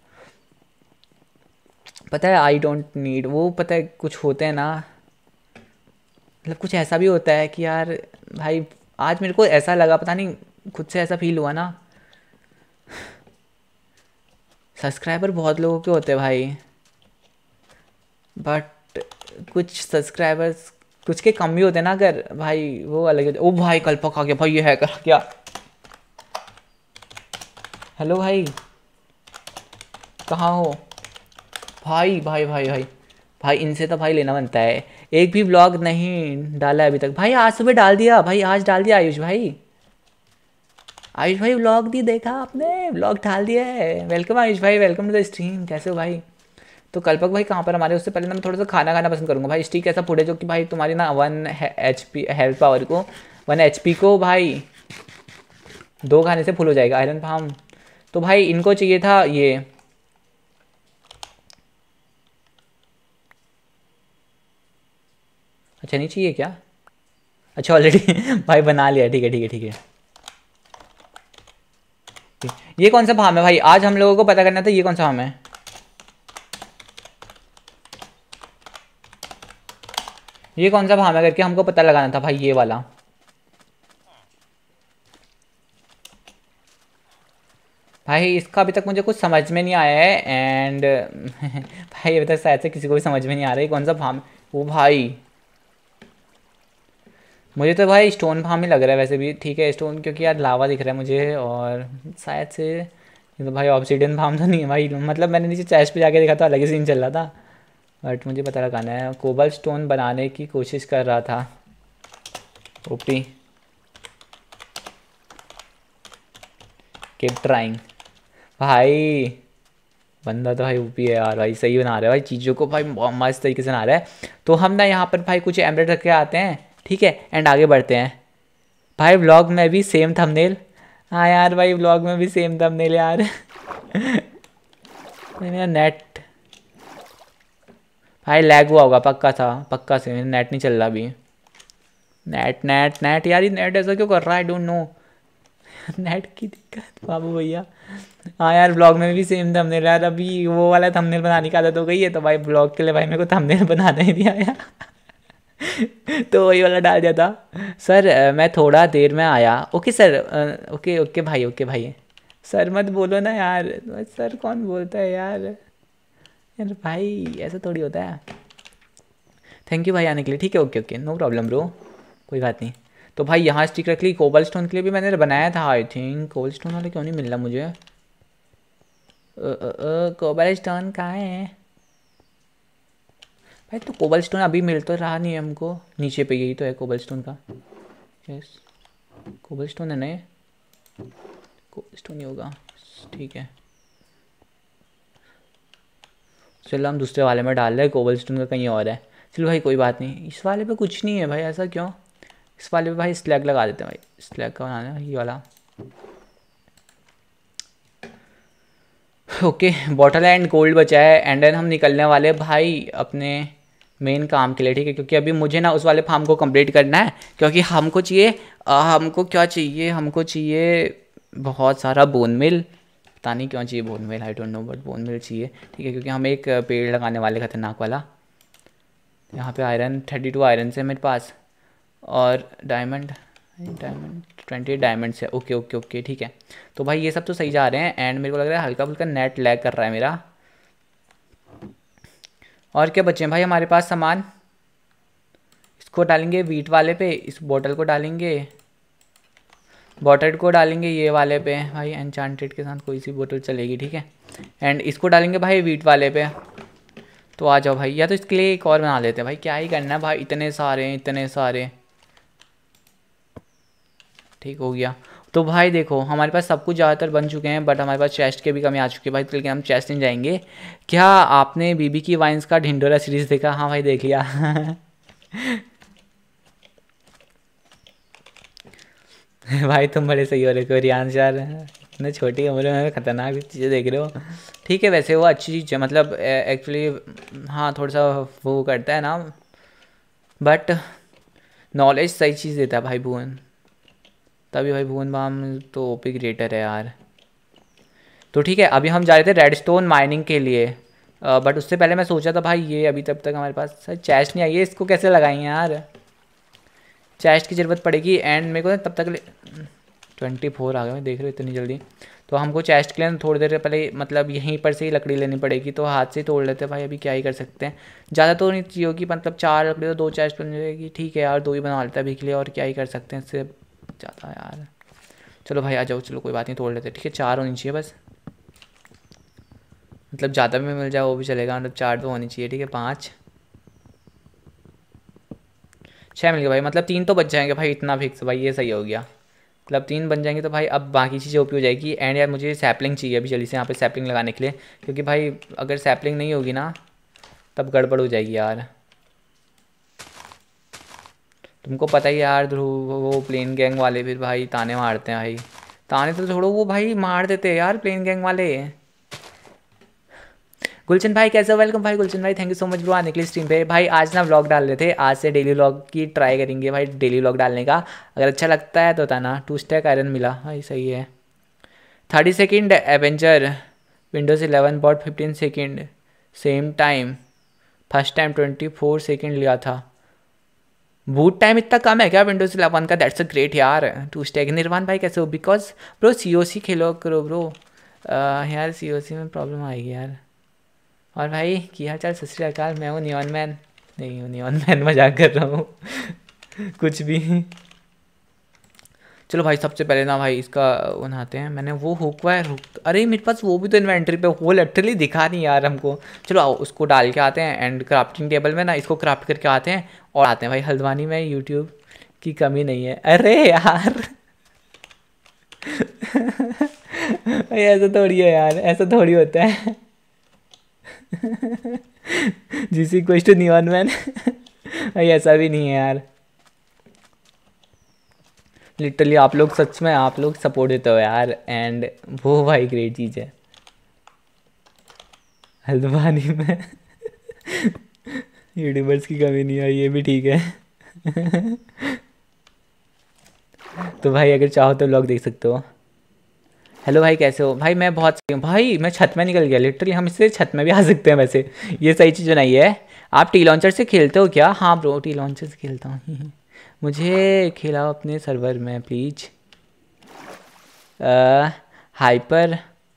पता है आई डोंट नीड वो, पता है कुछ होते हैं ना, मतलब कुछ ऐसा भी होता है कि यार भाई आज मेरे को ऐसा लगा, पता नहीं खुद से ऐसा फील हुआ ना, सब्सक्राइबर बहुत लोगों के होते हैं भाई, बट कुछ सब्सक्राइबर्स कुछ के कम भी होते हैं ना, अगर भाई वो अलग होते। ओ भाई कल्पक आ गया भाई, ये है कर क्या? हेलो भाई कहाँ हो भाई इनसे तो भाई लेना बनता है। एक भी व्लॉग नहीं डाला है अभी तक भाई, आज सुबह डाल दिया भाई, आज डाल दिया आयुष भाई व्लॉग नहीं देखा आपने? व्लॉग डाल दिया है। वेलकम आयुष भाई, वेलकम टू द स्ट्रीम, कैसे हो भाई? तो कल्पक भाई कहाँ पर हमारे? उससे पहले ना मैं थोड़ा सा खाना खाना पसंद करूँगा भाई। स्टिक ऐसा फूड है जो कि भाई तुम्हारी ना 1 HP हेल्थ पावर को 1 HP को भाई 2 खाने से फुल हो जाएगा आयरन फार्म। तो भाई इनको चाहिए था ये, अच्छा नहीं चाहिए क्या? अच्छा ऑलरेडी भाई बना लिया, ठीक है ठीक है ठीक है। ये कौन सा फार्म है भाई? आज हम लोगों को पता करना था ये कौन सा फार्म है। ये कौन सा फार्म है करके हमको पता लगाना था भाई, ये वाला। भाई इसका अभी तक मुझे कुछ समझ में नहीं आया है एंड भाई अभी तक शायद से किसी को भी समझ में नहीं आ रहा है कौन सा फार्म। वो भाई मुझे तो भाई स्टोन फार्म ही लग रहा है वैसे भी, ठीक है स्टोन, क्योंकि यार लावा दिख रहा है मुझे और शायद से ये तो भाई ऑब्सीडियन फार्म तो नहीं है भाई। मतलब मैंने नीचे चेस्ट पे जाके देखा था, अलग ही सीन चल रहा था, बट मुझे पता लगाना है। कोबल स्टोन बनाने की कोशिश कर रहा था। ओपी कीप ट्राइंग भाई। बंदा तो भाई ओपी है यार, भाई सही बना रहा है भाई चीज़ों को, भाई मस्त तरीके से बना रहा है। तो हम ना यहाँ पर भाई कुछ एमलेट रख के आते हैं, ठीक है, एंड आगे बढ़ते हैं। भाई व्लॉग में भी सेम थंबनेल। हाँ यार भाई व्लॉग में भी सेम थंबनेल यार मेरा नेट भाई लैग हुआ होगा पक्का था, पक्का से मेरा नेट नहीं चल रहा अभी। नेट नेट नेट यार, ये नेट ऐसा क्यों कर रहा है, आई डोंट नो नेट की दिक्कत बाबू भैया। हाँ यार ब्लॉग में भी सेम थंबनेल यार, अभी वो वाला थंबनेल बनाने की आदत हो गई है तो भाई ब्लॉग के लिए भाई मेरे को थंबनेल बनाना ही नहीं आया तो वही वाला डाल दिया था। सर मैं थोड़ा देर में आया। ओके सर, ओके ओके भाई, ओके भाई। सर मत बोलो ना यार, सर कौन बोलता है यार, यार भाई ऐसा थोड़ी होता है। थैंक यू भाई आने के लिए, ठीक है okay okay no problem bro, कोई बात नहीं। तो भाई यहाँ स्टिक रख ली। कोबल स्टोन के लिए भी मैंने बनाया था आई थिंक, कोबल स्टोन वाले क्यों नहीं मिल रहा मुझे। कोबल स्टोन कहाँ है भाई? तो कोबल स्टोन अभी मिल तो रहा नहीं है हमको, नीचे पे यही तो है कोबल स्टोन का। यस कोबल स्टोन है ना, कोबल स्टोन ही होगा, ठीक है। चलो हम दूसरे वाले में डाल रहे हैं, कोबल स्टोन का कहीं और है। चलो भाई कोई बात नहीं, इस वाले पे कुछ नहीं है भाई, ऐसा क्यों? इस वाले पे भाई स्लैग लगा देते हैं भाई, स्लैग का बनाना है ये वाला। ओके बॉटल एंड गोल्ड बचा है एंड देन हम निकलने वाले भाई अपने मेन काम के लिए, ठीक है, क्योंकि अभी मुझे ना उस वाले फार्म को कंप्लीट करना है, क्योंकि हमको चाहिए हमको क्या चाहिए, हमको चाहिए बहुत सारा बोन मिल। पता नहीं क्यों चाहिए bone meal, I don't know, but bone meal चाहिए, ठीक है, क्योंकि हम एक पेड़ लगाने वाले खतरनाक वाला। यहाँ पे आयरन 32 आयरन से मेरे पास, और डायमंड 20 डायमंड से। ओके ओके ओके ठीक है। तो भाई ये सब तो सही जा रहे हैं एंड मेरे को लग रहा है हल्का फुल्का नेट लैग कर रहा है मेरा। और क्या बचे हैं भाई हमारे पास सामान? इसको डालेंगे वीट वाले पे, इस बोतल को डालेंगे, बॉटल को डालेंगे ये वाले पे भाई, एनचांटेड के साथ कोई सी बोतल चलेगी, ठीक है, एंड इसको डालेंगे भाई वीट वाले पे। तो आ जाओ भाई, या तो इसके लिए एक और बना लेते हैं भाई, क्या ही करना है भाई, इतने सारे इतने सारे। ठीक हो गया। तो भाई देखो हमारे पास सब कुछ ज़्यादातर बन चुके हैं, बट हमारे पास चेस्ट के भी कमी आ चुकी है भाई, तो लेकिन हम चेस्ट नहीं जाएंगे। क्या आपने बीबी की वाइन्स का ढिंडोरा सीरीज़ देखा? हाँ भाई देख लिया भाई तुम बड़े सही हो रहे हो रियांश यार, इतने छोटी उम्र में खतरनाक चीज़ें देख रहे हो। ठीक है वैसे वो अच्छी चीज़ है, मतलब एक्चुअली हाँ थोड़ा सा वो करता है ना, बट नॉलेज सही चीज़ देता है भाई भुवन, तभी भाई भुवन बाम तो ओपी क्रिएटर है यार। तो ठीक है अभी हम जा रहे थे रेडस्टोन माइनिंग के लिए, बट उससे पहले मैं सोचा था भाई ये अभी तब तक हमारे पास चेस्ट नहीं आई है, इसको कैसे लगाएंगे यार, चेस्ट की ज़रूरत पड़ेगी एंड मेरे को ना तब तक 24 आ गए मैं देख रहे हो इतनी जल्दी। तो हमको चेस्ट के लिए थोड़ी देर पहले मतलब यहीं पर से ही लकड़ी लेनी पड़ेगी, तो हाथ से ही तोड़ लेते हैं भाई, अभी क्या ही कर सकते हैं, ज़्यादा तो नहीं चाहिए होगी, मतलब 4 लकड़ी तो 2 चेस्ट बन जाएगी, ठीक है यार 2 ही बना लेते हैं अभी के लिए, और क्या ही कर सकते हैं इससे ज़्यादा यार। चलो भाई आ जाओ, चलो कोई बात नहीं तोड़ लेते, ठीक है 4 होनी चाहिए बस, मतलब ज़्यादा भी मिल जाए वो भी चलेगा, मतलब 4 तो होनी चाहिए, ठीक है 5 6 मिल गया भाई, मतलब 3 तो बच जाएंगे भाई, इतना फिक्स भाई ये सही हो गया, मतलब 3 बन जाएंगे तो भाई अब बाकी चीज़ें ओपी हो जाएगी। एंड यार मुझे सैपलिंग चाहिए अभी जल्दी से यहाँ पे सैपलिंग लगाने के लिए, क्योंकि भाई अगर सैपलिंग नहीं होगी ना तब गड़बड़ हो जाएगी यार। तुमको पता ही यार ध्रुव, वो प्लेन गैंग वाले फिर भाई ताने मारते हैं भाई। ताने तो छोड़ो, वो भाई मार देते हैं यार प्लेन गैंग वाले। गुलशन भाई कैसे हो? वेलकम भाई गुलशन भाई, thank you so much bro आने के लिए स्ट्रीम पे। भाई आज ना व्लॉग डाल रहे थे, आज से डेली व्लॉग की ट्राई करेंगे भाई, डेली व्लॉग डालने का। अगर अच्छा लगता है तो बताना। 2 स्टैक आयरन मिला भाई, सही है। 30 सेकेंड एवेंजर, Windows 11 boot 15 second same time, first time 24 second लिया था। बूट टाइम इतना कम है क्या विंडोज़ 11 का? दैट्स अ ग्रेट यार। 2 स्टैक। निर्वाण भाई कैसे हो? बिकॉज ब्रो COC खेलो करो ब्रो। यार COC में प्रॉब्लम आएगी यार। और भाई की हाल चाल? सत श्री अकाल, मैं हूँ नियॉन मैन। नहीं हूँ नियॉन मैन, मजाक कर रहा हूँ कुछ भी। चलो भाई सबसे पहले ना भाई इसका बनाते हैं। मैंने वो हुक वायर हुक, अरे मेरे पास वो भी तो इन्वेंटरी पे, वो लिटरली दिखा नहीं यार हमको। चलो आओ उसको डाल के आते हैं एंड क्राफ्टिंग टेबल में ना इसको क्राफ्ट करके आते हैं और आते हैं भाई। हल्द्वानी में यूट्यूब की कमी नहीं है। अरे यार भाई ऐसा थोड़ी है यार, ऐसा थोड़ी होता है जिस इक्वल्स टू नियॉन मैन भाई ऐसा भी नहीं है यार। लिटरली आप लोग सच में, आप लोग सपोर्ट देते हो यार, एंड वो भाई ग्रेट चीज़ है। हल्द्वानी में यूट्यूबर्स की कमी नहीं है, ये भी ठीक है तो भाई अगर चाहो तो व्लॉग देख सकते हो। हेलो भाई कैसे हो? भाई मैं बहुत सही हूँ भाई, मैं छत में निकल गया लिटरली। हम इससे छत में भी आ सकते हैं वैसे, ये सही चीज़ बनाई है। आप टी लॉन्चर से खेलते हो क्या? हाँ ब्रो टी लॉन्चर से खेलता हूँ मुझे खिलाओ अपने सर्वर में प्लीज। हाइपर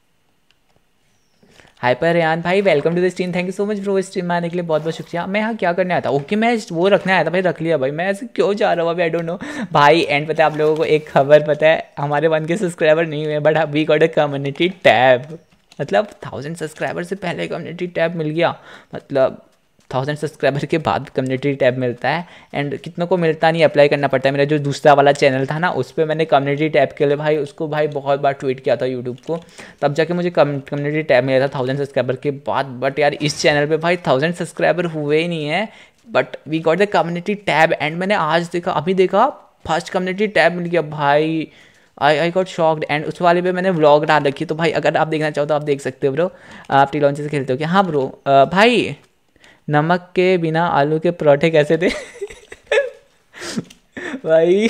हाइपर यान भाई welcome to the stream, thank you so much bro stream में आने के लिए, बहुत बहुत शुक्रिया। मैं यहाँ क्या करने आया था? ओके मैं वो रखने आया था भाई, रख लिया भाई। मैं ऐसे क्यों जा रहा हूँ अभी, आई डोंट नो भाई। एंड पता है आप लोगों को एक खबर पता है? हमारे 1 के सब्सक्राइबर नहीं हुए but we got a community tab. मतलब 1000 सब्सक्राइबर से पहले कम्युनिटी टैब मिल गया। मतलब 1000 सब्सक्राइबर के बाद कम्युनिटी टैब मिलता है। एंड कितनों को मिलता नहीं, अप्लाई करना पड़ता है। मेरा जो दूसरा वाला चैनल था ना उस पर मैंने कम्युनिटी टैब के लिए भाई उसको भाई बहुत बार ट्वीट किया था यूट्यूब को, तब जाके मुझे कम्युनिटी टैब मिला था 1000 सब्सक्राइबर के बाद। बट यार इस चैनल पे भाई 1000 सब्सक्राइबर हुए ही नहीं है, but we got the community tab. And मैंने आज देखा, अभी देखा, फर्स्ट कम्युनिटी टैब मिल गया भाई। I got shocked. एंड उस वाले पे मैंने व्लॉग डाल रखी, तो भाई अगर आप देखना चाहो तो आप देख सकते हो ब्रो। आप टी लॉन्च से खेलते हो क्या? हाँ ब्रो। भाई नमक के बिना आलू के पराठे कैसे थे भाई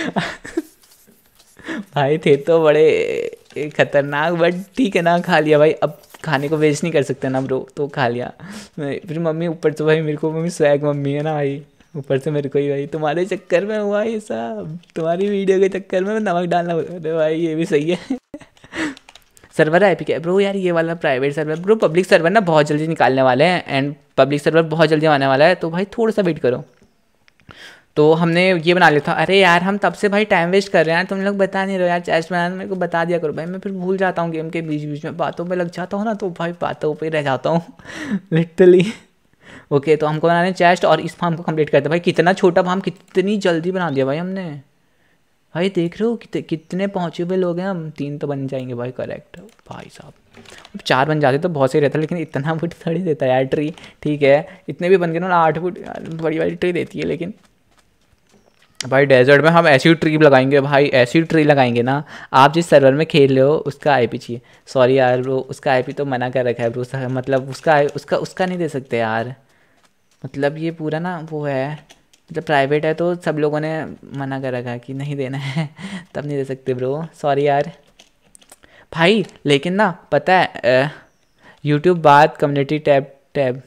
भाई थे तो बड़े खतरनाक, बट ठीक है ना, खा लिया भाई। अब खाने को वेस्ट नहीं कर सकते ना ब्रो, तो खा लिया। फिर मम्मी ऊपर से भाई मेरे को, मम्मी स्वैग मम्मी है ना भाई, ऊपर से मेरे को ही भाई तुम्हारे चक्कर में हुआ ये सब, तुम्हारी वीडियो के चक्कर में नमक डालना। अरे भाई ये भी सही है सर्वर है एपिक है ब्रो यार, ये वाला private server bro. Public server ना बहुत जल्दी निकालने वाले हैं, एंड पब्लिक सर्वर बहुत जल्दी आने वाला है, तो भाई थोड़ा सा वेट करो। तो हमने ये बना लिया था। अरे यार हम तब से भाई टाइम वेस्ट कर रहे हैं, तुम लोग बता नहीं रहे हो यार। चेस्ट बनाना मेरे को बता दिया करो भाई, मैं फिर भूल जाता हूँ गेम के बीच बीच में, बातों पे लग जाता हूँ ना, तो भाई बातों पे रह जाता हूँ लिटरली ओके तो हमको बनाने चेस्ट, और इस फार्म को कंप्लीट करते हैं भाई। कितना छोटा फार्म कितनी जल्दी बना दिया भाई हमने। भाई देख रहे हो कितने पहुँचे हुए लोग हैं हम। 3 तो बन जाएंगे भाई, करेक्ट भाई साहब। अब 4 बन जाते तो बहुत सही रहता, लेकिन इतना फुट थोड़ी देता है यार ट्री। ठीक है इतने भी बन गए ना, 8 फुट यार बड़ी बड़ी ट्री देती है। लेकिन भाई डेजर्ट में हम ऐसी ट्री लगाएंगे भाई, ऐसी ट्री लगाएंगे ना। आप जिस सर्वर में खेल रहे हो उसका आईपी चाहिए। सॉरी यार ब्रो, उसका आईपी तो मना कर रखा है ब्रो, मतलब उसका उसका उसका नहीं दे सकते यार। मतलब ये पूरा ना वो है, मतलब प्राइवेट है तो सब लोगों ने मना कर रखा है कि नहीं देना है तब नहीं दे सकते ब्रो, सॉरी यार भाई। लेकिन ना पता है यूट्यूब बाद कम्युनिटी टैब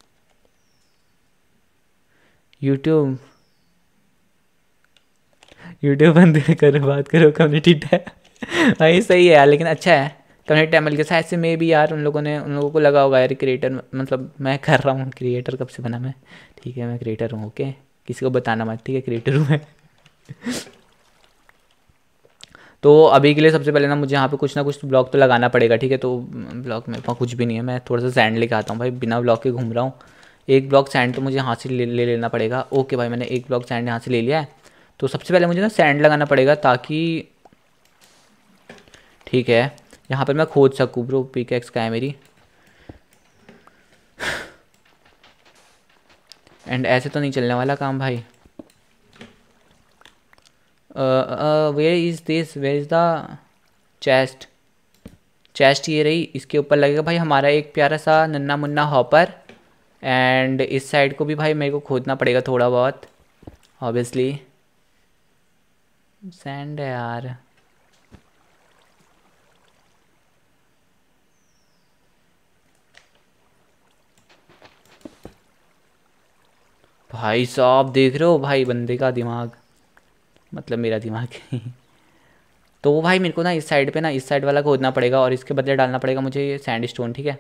यूट्यूब बंद करो, बात करो कम्युनिटी टैब भाई सही है यार, लेकिन अच्छा है कम्युनिटी टैब मिल के शायद से मे भी यार उन लोगों को लगा होगा यार क्रिएटर, मतलब मैं कर रहा हूँ क्रिएटर, कब से बना मैं? ठीक है मैं क्रिएटर हूँ, ओके किसी को बताना मत, ठीक है क्रिएटर हूँ मैं तो अभी के लिए सबसे पहले ना मुझे यहाँ पे कुछ ना कुछ ब्लॉक तो लगाना पड़ेगा, ठीक है। तो ब्लॉक में कुछ भी नहीं है, मैं थोड़ा सा सैंड लेके आता हूँ भाई, बिना ब्लॉक के घूम रहा हूँ। एक ब्लॉक सैंड तो मुझे यहाँ से ले लेना पड़ेगा। ओके भाई मैंने एक ब्लॉक सैंड यहाँ से ले लिया है। तो सबसे पहले मुझे ना सैंड लगाना पड़ेगा, ताकि ठीक है यहाँ पर मैं खोद सकूँ ब्रो। पिकैक्स का है मेरी, एंड ऐसे तो नहीं चलने वाला काम भाई। Where is this, where is the chest? Chest ये रही, इसके ऊपर लगेगा भाई हमारा एक प्यारा सा नन्ना मुन्ना हॉपर। एंड इस साइड को भी भाई मेरे को खोदना पड़ेगा थोड़ा बहुत, ऑब्वियसली। सैंड है यार। भाई साहब देख रहे हो भाई बंदे का दिमाग, मतलब मेरा दिमाग। तो वो भाई मेरे को ना इस साइड पे ना इस साइड वाला खोदना पड़ेगा और इसके बदले डालना पड़ेगा मुझे ये सैंड स्टोन, ठीक है।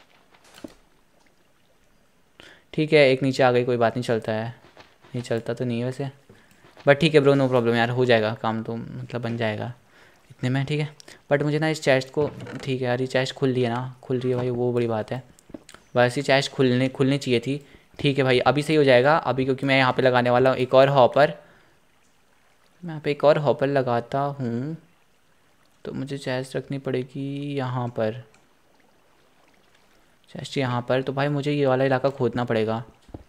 ठीक है, एक नीचे आ गई, कोई बात नहीं, चलता है। नहीं चलता तो नहीं है वैसे, बट ठीक है ब्रो, नो प्रॉब्लम यार, हो जाएगा काम तो, मतलब बन जाएगा इतने में, ठीक है। बट मुझे ना इस चेस्ट को, ठीक है यार ये चेस्ट खुल रही है ना, खुल रही है भाई, वो बड़ी बात है। बस ये चेस्ट खुलनी चाहिए थी। ठीक है भाई, अभी सही हो जाएगा अभी, क्योंकि मैं यहाँ पे लगाने वाला हूँ एक और हॉपर। मैं यहाँ पे एक और हॉपर लगाता हूँ तो मुझे चेस्ट रखनी पड़ेगी यहाँ पर, चेस्ट यहाँ पर। तो भाई मुझे ये वाला इलाका खोदना पड़ेगा।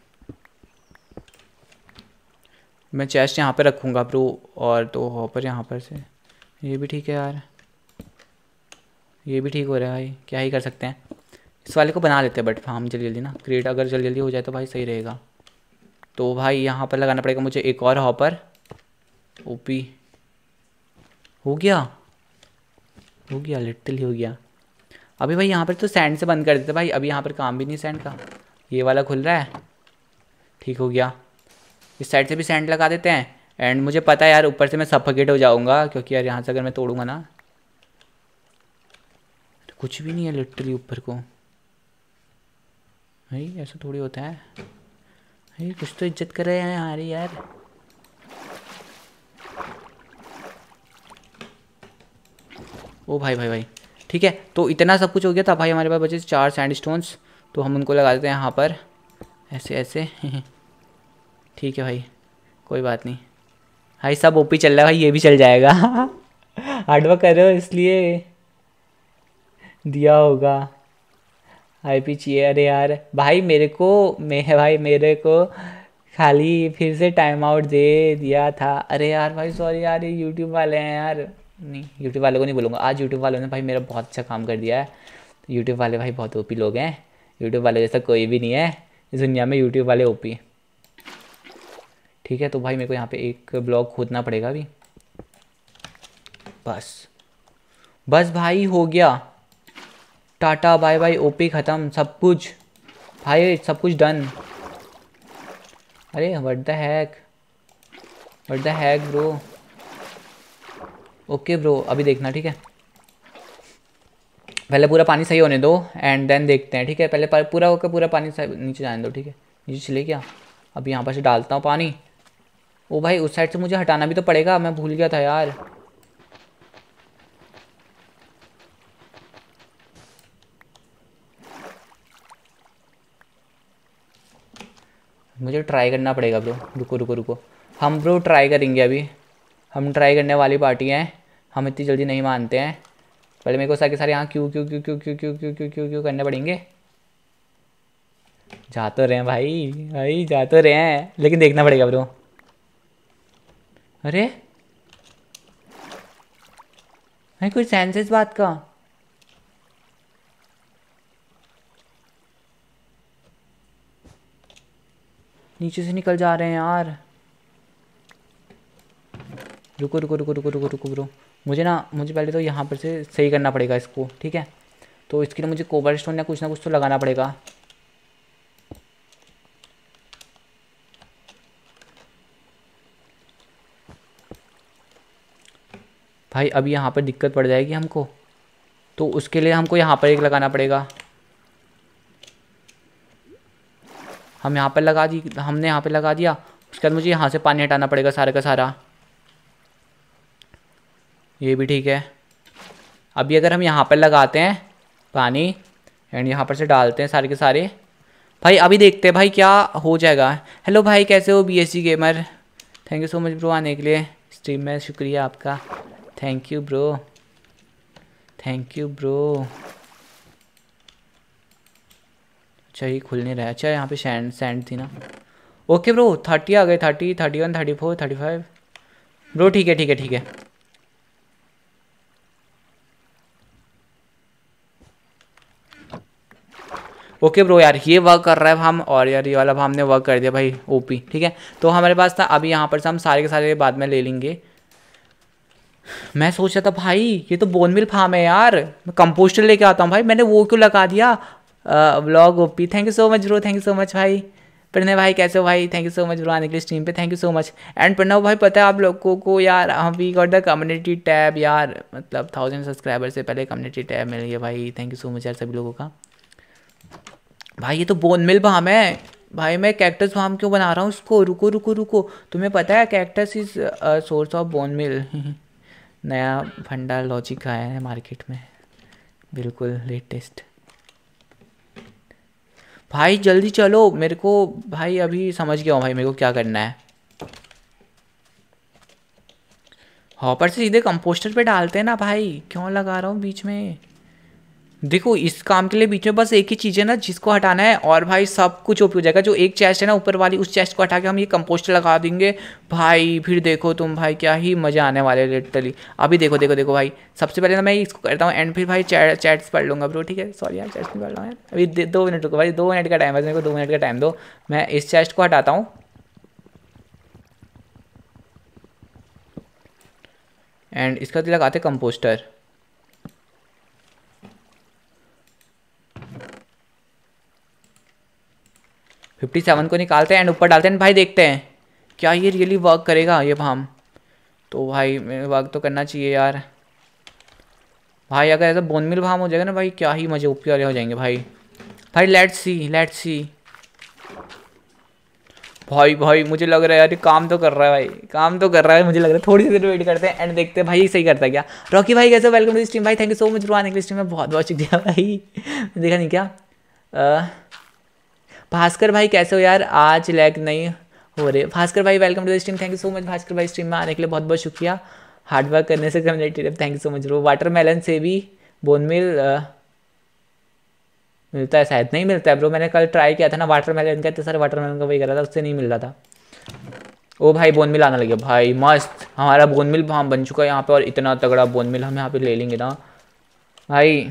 मैं चेस्ट यहाँ पर रखूँगा ब्रो, और तो हॉपर यहाँ पर से। ये भी ठीक है यार, ये भी ठीक हो रहा है भाई, क्या ही कर सकते हैं। इस वाले को बना लेते हैं, बट हम जल्दी जल्दी ना क्रिएट अगर जल्दी जल्दी हो जाए तो भाई सही रहेगा। तो भाई यहाँ पर लगाना पड़ेगा मुझे एक और हॉपर। ओपी हो गया, हो गया, लिटरली हो गया। अभी भाई यहाँ पर तो सैंड से बंद कर देते भाई, अभी यहाँ पर काम भी नहीं सैंड का। ये वाला खुल रहा है, ठीक हो गया। इस साइड से भी सैंड लगा देते हैं। एंड मुझे पता है यार ऊपर से मैं सफोकेट हो जाऊँगा, क्योंकि यार यहाँ से अगर मैं तोड़ूंगा ना तो कुछ भी नहीं है लिटरली ऊपर को। भाई ऐसा थोड़ी होता है भाई, कुछ तो इज्जत कर रहे हैं हमारी यार। ओ भाई भाई भाई, ठीक है। तो इतना सब कुछ हो गया था भाई, हमारे पास बचे 4 सैंड स्टोन्स, तो हम उनको लगा देते हैं यहाँ पर ऐसे ऐसे। ठीक है भाई, कोई बात नहीं भाई, सब ओपी चल रहा है भाई, ये भी चल जाएगा। हार्डवर्क कर रहे हो इसलिए दिया होगा। आईपी चाहिए, अरे यार भाई मेरे को, मेरे को खाली फिर से टाइम आउट दे दिया था। अरे यार भाई सॉरी यार, ये यूट्यूब वाले हैं यार। नहीं, यूट्यूब वालों को नहीं बोलूँगा, आज यूट्यूब वालों ने भाई मेरा बहुत अच्छा काम कर दिया है। तो यूट्यूब वाले भाई बहुत ओपी लोग हैं, यूट्यूब वाले जैसा कोई भी नहीं है इस दुनिया में, यूट्यूब वाले ओपी। ठीक है, तो भाई मेरे को यहाँ पे एक ब्लॉक खोदना पड़ेगा अभी। बस बस भाई हो गया, टाटा बाय बाय, ओपी ख़त्म सब कुछ भाई, सब कुछ डन। अरे what the heck bro. Okay bro, अभी देखना, ठीक है। पहले पूरा पानी सही होने दो एंड देन देखते हैं, ठीक है। पहले पूरा होकर पूरा पानी नीचे जाने दो, ठीक है। नीचे चले गया, अब यहाँ पर से डालता हूँ पानी। ओ भाई उस साइड से मुझे हटाना भी तो पड़ेगा, मैं भूल गया था यार। मुझे ट्राई करना पड़ेगा ब्रो, रुको रुको रुको। हम ब्रो ट्राई करेंगे अभी, हम ट्राई करने वाली पार्टी हैं, हम इतनी जल्दी नहीं मानते हैं। पहले मेरे को सारे सारे यहाँ क्यों क्यों क्यों क्यों क्यों क्यों क्यों क्यों क्यों क्यों करने पड़ेंगे। जा तो रहे हैं भाई, भाई जा तो रहे हैं, लेकिन देखना पड़ेगा ब्रो। अरे भाई कोई सेंस है इस बात का? नीचे से निकल जा रहे हैं यार। रुको रुको रुको रुको रुको रुको ब्रो, मुझे पहले तो यहाँ पर से सही करना पड़ेगा इसको, ठीक है। तो इसके लिए मुझे कोबल स्टोन या कुछ ना कुछ तो लगाना पड़ेगा। भाई अभी यहाँ पर दिक्कत पड़ जाएगी हमको, तो उसके लिए हमको यहाँ पर एक लगाना पड़ेगा। हम यहाँ पर लगा दी, हमने यहाँ पर लगा दिया। उसके बाद मुझे यहाँ से पानी हटाना पड़ेगा सारे का सारा। ये भी ठीक है। अभी अगर हम यहाँ पर लगाते हैं पानी एंड यहाँ पर से डालते हैं सारे के सारे, भाई अभी देखते हैं भाई क्या हो जाएगा। हेलो भाई, कैसे हो BSG gamer? Thank you so much bro आने के लिए स्ट्रीम में, शुक्रिया आपका, thank you bro, thank you bro. अच्छा ये खुल नहीं रहा है, अच्छा यहाँ पे सैंड थी ना। ओके ब्रो, 30 आ गए, 30, 31, 34, 35, ब्रो ठीक है ठीक है ठीक है। ओके ब्रो यार ये वर्क कर रहा है हम, और यार ये वाला हमने वर्क कर दिया भाई ओपी। ठीक है तो हमारे पास था अभी यहाँ पर से हम सारे के सारे बाद में ले लेंगे। मैं सोच रहा था भाई ये तो बोन मिल फार्म है यार, मैं कंपोस्टर लेके आता हूँ भाई, मैंने वो क्यों लगा दिया vlog OP. Thank you so much bro, thank you so much भाई। प्रणय भाई कैसे हो भाई, thank you so much bro आने के लिए स्ट्रीम पे, thank you so much. And Pranav भाई पता है आप लोगों को यार हम we got the community tab यार, मतलब 1000 सब्सक्राइबर से पहले कम्युनिटी टैब मिल गया भाई, थैंक यू सो मच यार सभी लोगों का। भाई ये तो बोन मिल फार्म है भाई, मैं कैक्टस फार्म क्यों बना रहा हूँ उसको, रुको रुको रुको। तुम्हें पता है cactus is source of bone meal. नया फंडा लॉजिक आया है मार्केट में, बिल्कुल लेटेस्ट। भाई जल्दी चलो मेरे को, भाई अभी समझ गया हूँ भाई मेरे को क्या करना है। हॉपर से सीधे कंपोस्टर पे डालते हैं ना भाई, क्यों लगा रहा हूँ बीच में। देखो इस काम के लिए बीच में बस एक ही चीज़ है ना जिसको हटाना है, और भाई सब कुछ ओपी हो जाएगा। जो एक चेस्ट है ना ऊपर वाली, उस चेस्ट को हटा के हम ये कंपोस्टर लगा देंगे भाई, फिर देखो तुम भाई क्या ही मज़ा आने वाले लिटरली। अभी देखो देखो देखो भाई, सबसे पहले ना मैं इसको करता हूँ एंड फिर भाई चैट्स पढ़ लूँगा ब्रो। ठीक है सॉरी यार चैट्स नहीं पढ़ रहा हूँ यार, अभी 2 मिनट रुको भाई, 2 मिनट का टाइम है मेरे को, 2 मिनट का टाइम दो। मैं इस चेस्ट को हटाता हूँ एंड इसका लगाते कंपोस्टर। फिफ्टी 57 को निकालते हैं एंड ऊपर डालते हैं भाई, देखते हैं क्या ये रियली वर्क करेगा ये फार्म। तो भाई वर्क तो करना चाहिए यार भाई, अगर ऐसा बोन मिल फार्म हो जाएगा ना भाई क्या ही मजे ओपी वाले हो जाएंगे भाई। भाई लेट्स सी लेट्स सी। भाई भाई मुझे लग रहा है यार ये काम तो कर रहा है भाई, काम तो कर रहा है मुझे लग रहा है। थोड़ी सी देर वेट करते हैं एंड देखते हैं भाई सही करता है क्या। रॉकी भाई कैसे, वेलकम टू स्ट्रीम भाई, थैंक यू सो मच आने के लिए स्ट्रीम में, बहुत बहुत शुक्रिया भाई। देखा नहीं क्या। भास्कर भाई कैसे हो यार, आज लैग नहीं हो रहे। भास्कर भाई welcome to the stream, thank you so much Bhaskar भाई स्ट्रीम में आने के लिए बहुत बहुत शुक्रिया। हार्डवर्क करने से community, thank you so much bro. Watermelon से भी बोन मिल मिलता है शायद, नहीं मिलता है ब्रो, मैंने कल ट्राई किया था ना वाटरमेलन का, इतने सारे वाटरमेलन का वही करा था, उससे नहीं मिल रहा था। ओ भाई बोन मिल आने लगे भाई, मस्त हमारा बोन मिल फार्म बन चुका है यहाँ पे, और इतना तगड़ा बोन मिल हम यहाँ पे ले लेंगे ना भाई।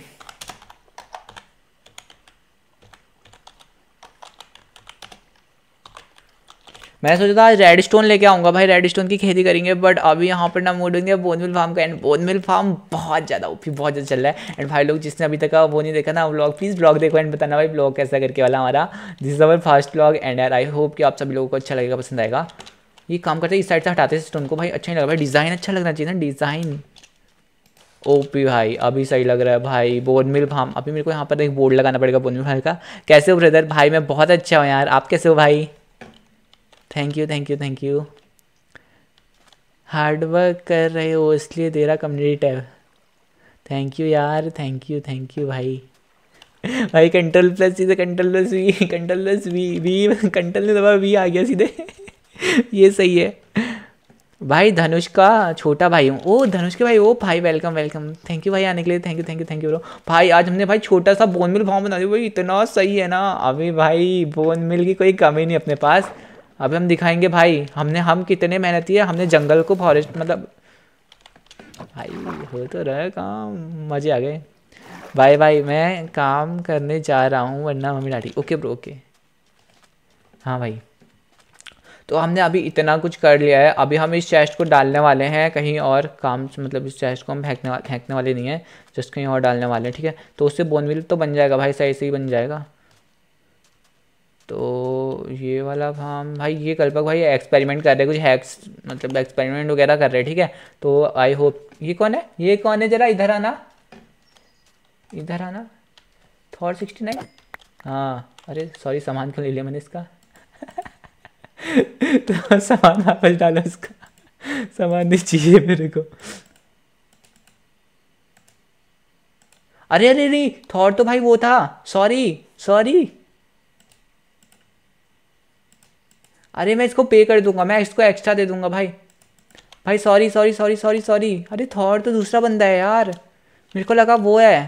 मैं सोचा था आज रेड स्टोन लेके आऊँगा भाई, रेड स्टोन की खेती करेंगे, बट अभी यहाँ पर ना मूड होंगे बोन मिल फार्म का। एंड बोन मिल फार्म बहुत ज़्यादा ओपी, बहुत ज़्यादा चल रहा है। एंड भाई लोग जिसने अभी तक वो नहीं देखा ना व्लॉग, प्लीज़ ब्लॉग देखो एंड बताना भाई ब्लॉग कैसा करके वाला हमारा। This is our first blog and यार आई होप कि आप सभी लोगों को अच्छा लगेगा, पसंद आएगा। ये काम करते इस साइड से हटाते स्टोन को भाई, अच्छा नहीं लगा भाई, डिज़ाइन अच्छा लगना चाहिए ना, डिज़ाइन ओपी भाई। अभी सही लग रहा है भाई बोन मिल फार्म। अभी मेरे को यहाँ पर एक बोर्ड लगाना पड़ेगा बोन मिल फार्म का। कैसे हो ब्रदर, भाई मैं बहुत अच्छा हूँ यार, आप कैसे हो भाई। Thank you thank you thank you. Hard work कर रहे हो इसलिए दे रहा कम्युनिटी टैब, थैंक यू यार, थैंक यू भाई। भाई कंट्रोल प्लस सीधे control plus we, control plus we कंट्रोल ने दबा वी आ गया सीधे। ये सही है भाई। धनुष का छोटा भाई हूँ, ओ धनुष के भाई, ओ भाई वेलकम वेलकम, थैंक यू भाई आने के लिए, थैंक यू ब्रो। भाई आज हमने भाई छोटा सा बोन मिल फार्म बना दिया भाई, इतना सही है ना। अभी भाई बोन मिल की कोई कमी नहीं अपने पास। अभी हम दिखाएंगे भाई हम कितने मेहनती है, हमने जंगल को फॉरेस्ट मतलब भाई हो तो रहा है काम, मजे आ गए। भाई भाई मैं काम करने जा रहा हूँ वरना मम्मी डांटी। Okay bro okay. हाँ भाई तो हमने अभी इतना कुछ कर लिया है, अभी हम इस चेस्ट को डालने वाले हैं कहीं और काम, मतलब इस चेस्ट को हम फेंकने वाले नहीं है, जस्ट कहीं और डालने वाले हैं। ठीक है तो उससे बोन मिल तो बन जाएगा भाई, सही से ही बन जाएगा। तो ये वाला फार्म भाई, ये कल्पक भाई एक्सपेरिमेंट कर रहे हैं, कुछ हैक्स मतलब एक्सपेरिमेंट वगैरह कर रहे हैं। ठीक है तो आई होप, ये कौन है, ये कौन है, जरा इधर आना, इधर आना। थॉर 69, हाँ अरे सॉरी सामान क्यों ले लिया मैंने इसका। तो सामान वापस डालो इसका, सामान नहीं चाहिए मेरे को। अरे अरे अरे थॉर तो भाई वो था, सॉरी सॉरी। अरे मैं इसको पे कर दूंगा, मैं इसको एक्स्ट्रा दे दूंगा भाई। भाई sorry sorry sorry sorry sorry. अरे थॉर तो दूसरा बंदा है यार, मेरे को लगा वो है।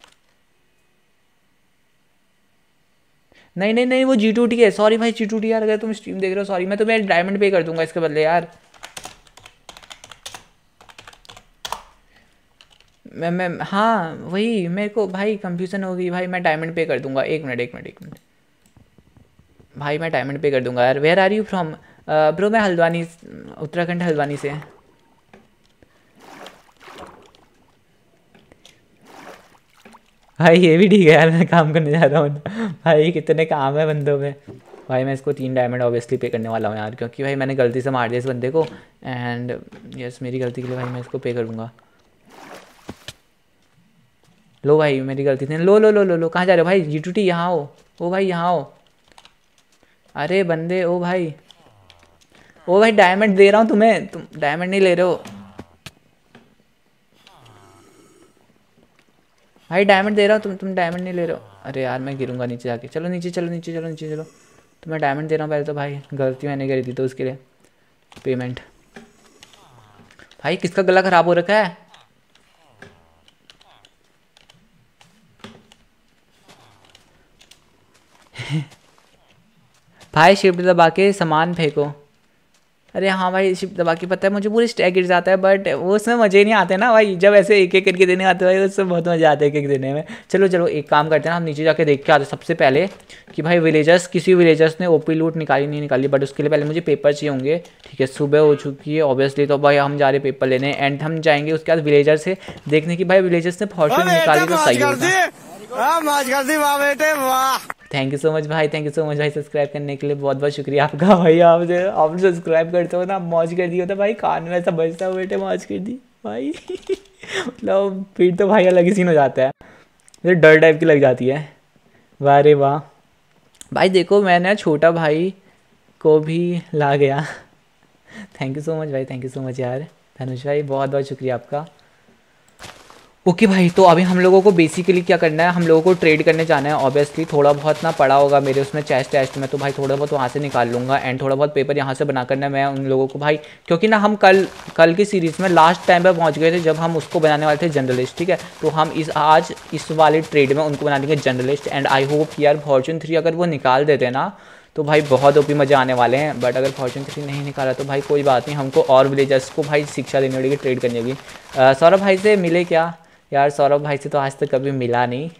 नहीं नहीं नहीं वो G2T है, सॉरी भाई G2T यार, अगर तुम स्ट्रीम देख रहे हो सॉरी, मैं तुम्हें डायमंड पे कर दूंगा इसके बदले यार। मैं हाँ वही मेरे को भाई कंफ्यूजन हो गई भाई। मैं डायमंड पे कर दूंगा, एक मिनट एक मिनट एक मिनट भाई, मैं डायमंड पे कर दूंगा यार। Where are you from bro? मैं हल्द्वानी, उत्तराखंड हल्द्वानी से। भाई ये भी ठीक है यार, मैं काम करने जा रहा हूँ भाई, कितने काम है बंदों में। भाई मैं इसको 3 डायमंड ऑब्वियसली पे करने वाला हूँ यार, क्योंकि भाई मैंने गलती से मार दिया इस बंदे को, एंड यस मेरी गलती के लिए भाई मैं इसको पे करूँगा। लो भाई मेरी गलती थी। लो लो लो लो लो, कहाँ जा रहे हो भाई? G2T यहाँ हो। ओ भाई यहाँ हो। अरे बंदे, ओ भाई, ओ भाई डायमंड दे रहा हूँ तुम्हें, तुम डायमंड नहीं ले रहे हो भाई। डायमंड दे रहा हूँ, तुम डायमंड नहीं ले रहे हो। अरे यार मैं गिरूंगा नीचे जाके। चलो नीचे चलो, नीचे चलो, नीचे चलो। तो मैं डायमंड दे रहा हूँ पहले तो भाई, गलती मैंने करी थी तो उसके लिए पेमेंट। भाई किसका गला खराब हो रखा है? भाई शिफ्ट दबा के सामान फेंको। अरे हाँ भाई शिफ्ट दबा के, पता है मुझे पूरी स्टैक गिर जाता है, बट वो उसमें मज़े नहीं आते ना भाई, जब ऐसे एक एक करके देने आते भाई उसमें बहुत मज़ा आता है एक एक देने में। चलो चलो एक काम करते हैं ना, हम नीचे जाके देख के आते हैं सबसे पहले कि भाई विलेजर्स, किसी विलेजर्स ने ओपी लूट निकाली नहीं निकाली, बट उसके लिए पहले मुझे पेपर चाहिए होंगे। ठीक है सुबह हो चुकी है ऑब्वियसली, तो भाई हम जा रहे पेपर लेने, एंड हम जाएंगे उसके बाद विलेजर से देखने की भाई विलेजर्स ने फॉर्चून निकाली तो सही होगा। थैंक यू सो मच भाई, थैंक यू सो मच भाई सब्सक्राइब करने के लिए, बहुत बहुत शुक्रिया आपका भाई। आप सब्सक्राइब करते हो ना, मौज कर दी होता भाई, कान में ऐसा बजता हो बेटे, मौज कर दी भाई मतलब फिर तो भाई अलग ही सीन हो जाता है, मुझे डर टाइप की लग जाती है। वाह रे वाह भाई, देखो मैंने छोटा भाई को भी ला गया थैंक यू सो मच भाई, थैंक यू सो मच यार धनुष भाई, बहुत बहुत शुक्रिया आपका। ओके भाई, तो अभी हम लोगों को बेसिकली क्या करना है, हम लोगों को ट्रेड करने जाना है ऑब्वियसली। थोड़ा बहुत ना पड़ा होगा मेरे उसमें चेस्ट टेस्ट में, तो भाई थोड़ा बहुत वहाँ से निकाल लूँगा, एंड थोड़ा बहुत पेपर यहाँ से बना करना मैं उन लोगों को भाई, क्योंकि ना हम कल की सीरीज़ में लास्ट टाइम पर पहुँच गए थे जब हम उसको बनाने वाले थे जर्नलिस्ट। ठीक है, तो हम आज इस वाले ट्रेड में उनको बना देंगे जर्नलिस्ट, एंड आई होप यार फॉर्चून 3 अगर वो निकाल देते ना तो भाई बहुत ओपी मज़े आने वाले हैं। बट अगर फॉर्चून 3 नहीं निकाला तो भाई कोई बात नहीं, हमको और विलेजर्स को भाई शिक्षा देनी पड़ेगी, ट्रेड करनी होगी। सौरभ भाई से मिले क्या यार? सौरभ भाई से तो आज तक कभी मिला नहीं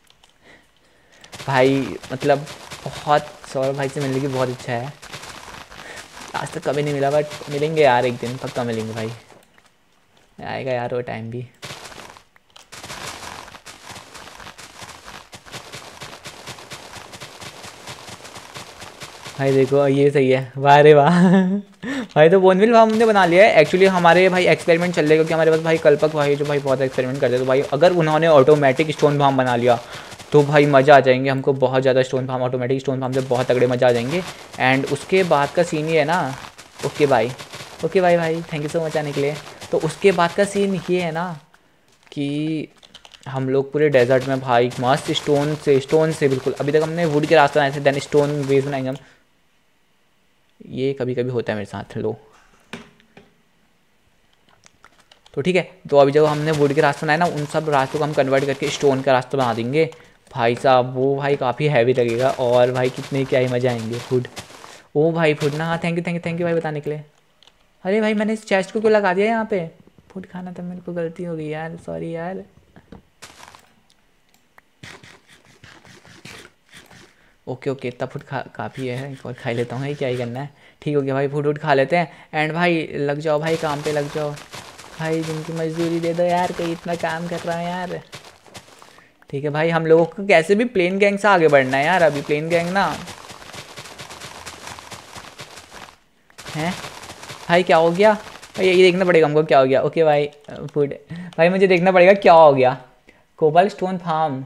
भाई, मतलब बहुत सौरभ भाई से मिलने की बहुत इच्छा है, आज तक कभी नहीं मिला, बट मिलेंगे यार एक दिन पक्का मिलेंगे भाई, आएगा यार वो टाइम भी। भाई देखो ये सही है, वाह रे वाह भाई तो बोनविल फार्म हमने बना लिया है। एक्चुअली हमारे भाई एक्सपेरिमेंट चल रहे हैं, क्योंकि हमारे पास भाई कल्पक भाई जो भाई बहुत एक्सपेरिमेंट करते हैं, तो भाई अगर उन्होंने ऑटोमेटिक स्टोन फार्म बना लिया तो भाई मज़ा आ जाएंगे हमको बहुत ज़्यादा। Stone farm, automatic stone farm से बहुत तगड़े मज़ा आ जाएंगे। एंड उसके बाद का सीन ये है ना, ओके भाई, ओके भाई भाई थैंक यू सो मच आने के लिए। तो उसके बाद का सीन ये है ना कि हम लोग पूरे डेजर्ट में भाई मस्त स्टोन से बिल्कुल, अभी तक हमने वुड के रास्ते बनाए थे, देन स्टोन बेस बनाएंगे हम। ये कभी कभी होता है मेरे साथ। लो तो ठीक है, तो अभी जब हमने वुड के रास्ते बनाए ना, उन सब रास्तों को हम कन्वर्ट करके स्टोन का रास्ता बना देंगे भाई साहब। वो भाई काफ़ी हैवी लगेगा, और भाई कितने क्या ही मज़ा आएंगे। फूड, ओ भाई फूड ना, हाँ थैंक यू भाई बताने के लिए। अरे भाई मैंने इस चेस्ट को क्यों लगा दिया यहाँ पे? फूड खाना था मेरे को, गलती हो गई यार, सॉरी यार। ओके ओके, इतना फूड काफ़ी है, एक और खा लेता हूँ, क्या ही करना है। ठीक हो गया भाई, फूड वूड खा लेते हैं, एंड भाई लग जाओ भाई काम पे लग जाओ भाई, जिनकी मजदूरी दे दो यार, कोई इतना काम कर रहा है यार। ठीक है भाई, हम लोगों को कैसे भी प्लेन गैंग से आगे बढ़ना है यार, अभी प्लेन गैंग ना है भाई। क्या हो गया भाई? ये देखना पड़ेगा हमको क्या हो गया। ओके भाई फूड भाई, मुझे देखना पड़ेगा क्या हो गया। कोबाल्ट स्टोन फार्म,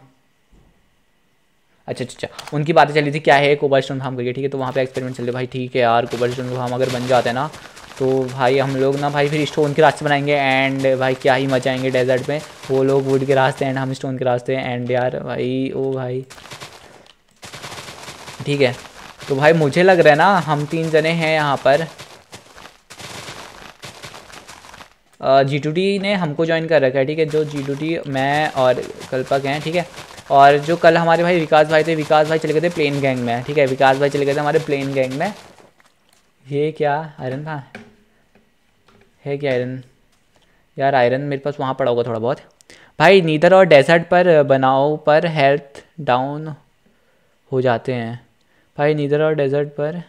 अच्छा अच्छा अच्छा, उनकी बातें चली थी क्या है कोबाल्ट स्टोन फार्म करके। ठीक है, तो वहाँ पे एक्सपेरिमेंट चल रहे भाई। ठीक है यार, कोबाल्ट स्टोन फार्म अगर बन जाते हैं ना तो भाई हम लोग ना भाई फिर स्टोन के रास्ते बनाएंगे, एंड भाई क्या ही मचा आएंगे डेजर्ट में। वो लोग वुड के रास्ते एंड हम स्टोन के रास्ते, एंड यार भाई ओ भाई ठीक है। तो भाई मुझे लग रहा है ना हम 3 जने हैं यहाँ पर। G2T ने हमको ज्वाइन कर रखा है। ठीक है, जो G2T मैं और कल्पक हैं। ठीक है, और जो कल हमारे भाई विकास भाई थे, विकास भाई चले गए थे प्लेन गैंग में। ठीक है, विकास भाई चले गए थे हमारे प्लेन गैंग में। ये क्या आयरन था है क्या आयरन? यार आयरन मेरे पास वहाँ पड़ा होगा थोड़ा बहुत। भाई नीदर और डेजर्ट पर बनाओ पर हेल्थ डाउन हो जाते हैं। भाई नीदर और डेजर्ट पर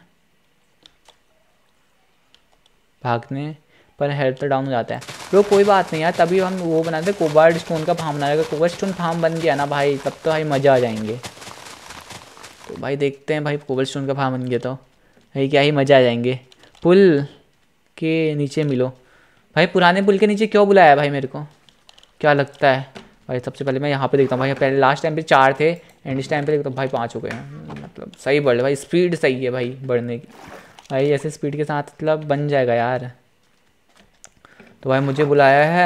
भागने पर हेल्थ डाउन हो जाता है। तो कोई बात नहीं यार, तभी हम वो बनाते हैं कोबाल्ट स्टोन का फार्म बनाएगा। कोबाल्ट स्टोन फार्म बन गया ना भाई, तब तो भाई मज़ा आ जाएंगे। तो भाई देखते हैं भाई, कोबाल्ट स्टोन का फार्म बन गया तो भाई क्या ही मज़ा आ जाएंगे। पुल के नीचे मिलो। भाई पुराने पुल के नीचे क्यों बुलाया भाई मेरे को, क्या लगता है भाई? सबसे पहले मैं यहाँ पे देखता हूँ भाई, पहले लास्ट टाइम पे 4 थे एंड इस टाइम पे देखता हूँ भाई 5 हो गए हैं। मतलब सही बढ़ रहा भाई, स्पीड सही है भाई बढ़ने की। भाई ऐसे स्पीड के साथ मतलब बन जाएगा यार। तो भाई मुझे बुलाया है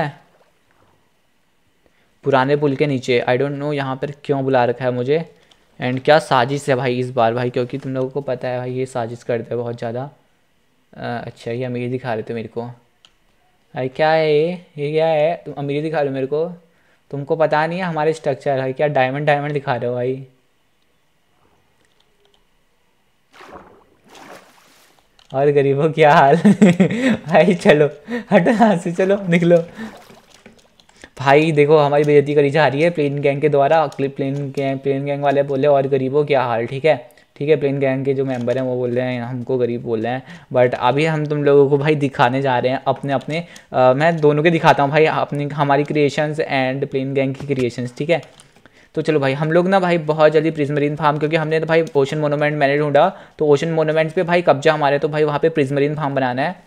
पुराने पुल के नीचे। आई डोंट नो यहाँ पर क्यों बुला रखा है मुझे एंड क्या साजिश है भाई इस बार भाई, क्योंकि तुम लोगों को पता है भाई ये साजिश करते हैं बहुत ज़्यादा। अच्छा ये अमीर दिखा रहे थे मेरे को भाई। क्या है ये क्या है? तुम अमीर दिखा रहे हो मेरे को, तुमको पता नहीं है हमारे स्ट्रक्चर है क्या? डायमंड डायमंड दिखा रहे हो भाई। और गरीबों क्या हाल भाई चलो हटो यहाँ से, चलो निकलो। भाई देखो हमारी बेइज्जती करी जा रही है प्लेन गैंग के द्वारा। प्लेन गैंग वाले बोले और गरीबों क्या हाल, ठीक है ठीक है। प्लेन गैंग के जो मेंबर हैं वो बोल रहे हैं हमको गरीब बोल रहे हैं। बट अभी हम तुम लोगों को भाई दिखाने जा रहे हैं अपने अपने मैं दोनों के दिखाता हूँ भाई, अपनी हमारी क्रिएशंस एंड प्लेन गैंग की क्रिएशंस, ठीक है। तो चलो भाई हम लोग ना भाई बहुत जल्दी प्रिज्मरीन फार्म, क्योंकि हमने तो भाई ओशन मोनूमेंट मैंने ढूंढा तो ओशन मोनूमेंट पे भाई कब्जा हमारे, तो भाई वहाँ पे प्रिज्मरीन फार्म बनाना है।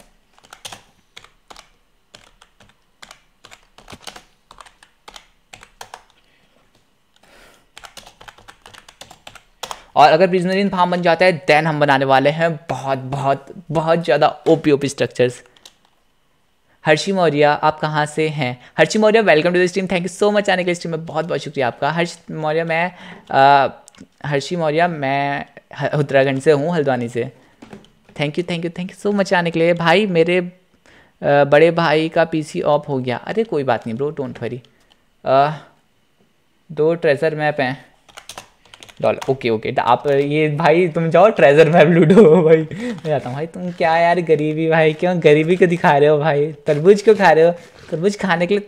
और अगर प्रिजनरीन फार्म बन जाता है देन हम बनाने वाले हैं बहुत बहुत बहुत ज़्यादा ओपी स्ट्रक्चर्स। हर्षी मौर्य आप कहाँ से हैं? Harshi Maurya welcome to the stream, thank you so much आने के स्ट्रीम में, बहुत बहुत शुक्रिया आपका। हर्षी मौर्य मैं उत्तराखंड से हूँ, हल्द्वानी से। थैंक यू सो मच आने के लिए भाई। मेरे बड़े भाई का पीसी ऑफ हो गया। अरे कोई बात नहीं bro, don't worry. 2 treasure map हैं डॉलर, ओके आप ये भाई तुम जाओ ट्रेजर मैप लूटो भाई। मैं जाता हूँ भाई। तुम क्या यार गरीबी भाई, क्यों गरीबी को दिखा रहे हो भाई? तरबूज क्यों खा रहे हो? तरबूज खाने के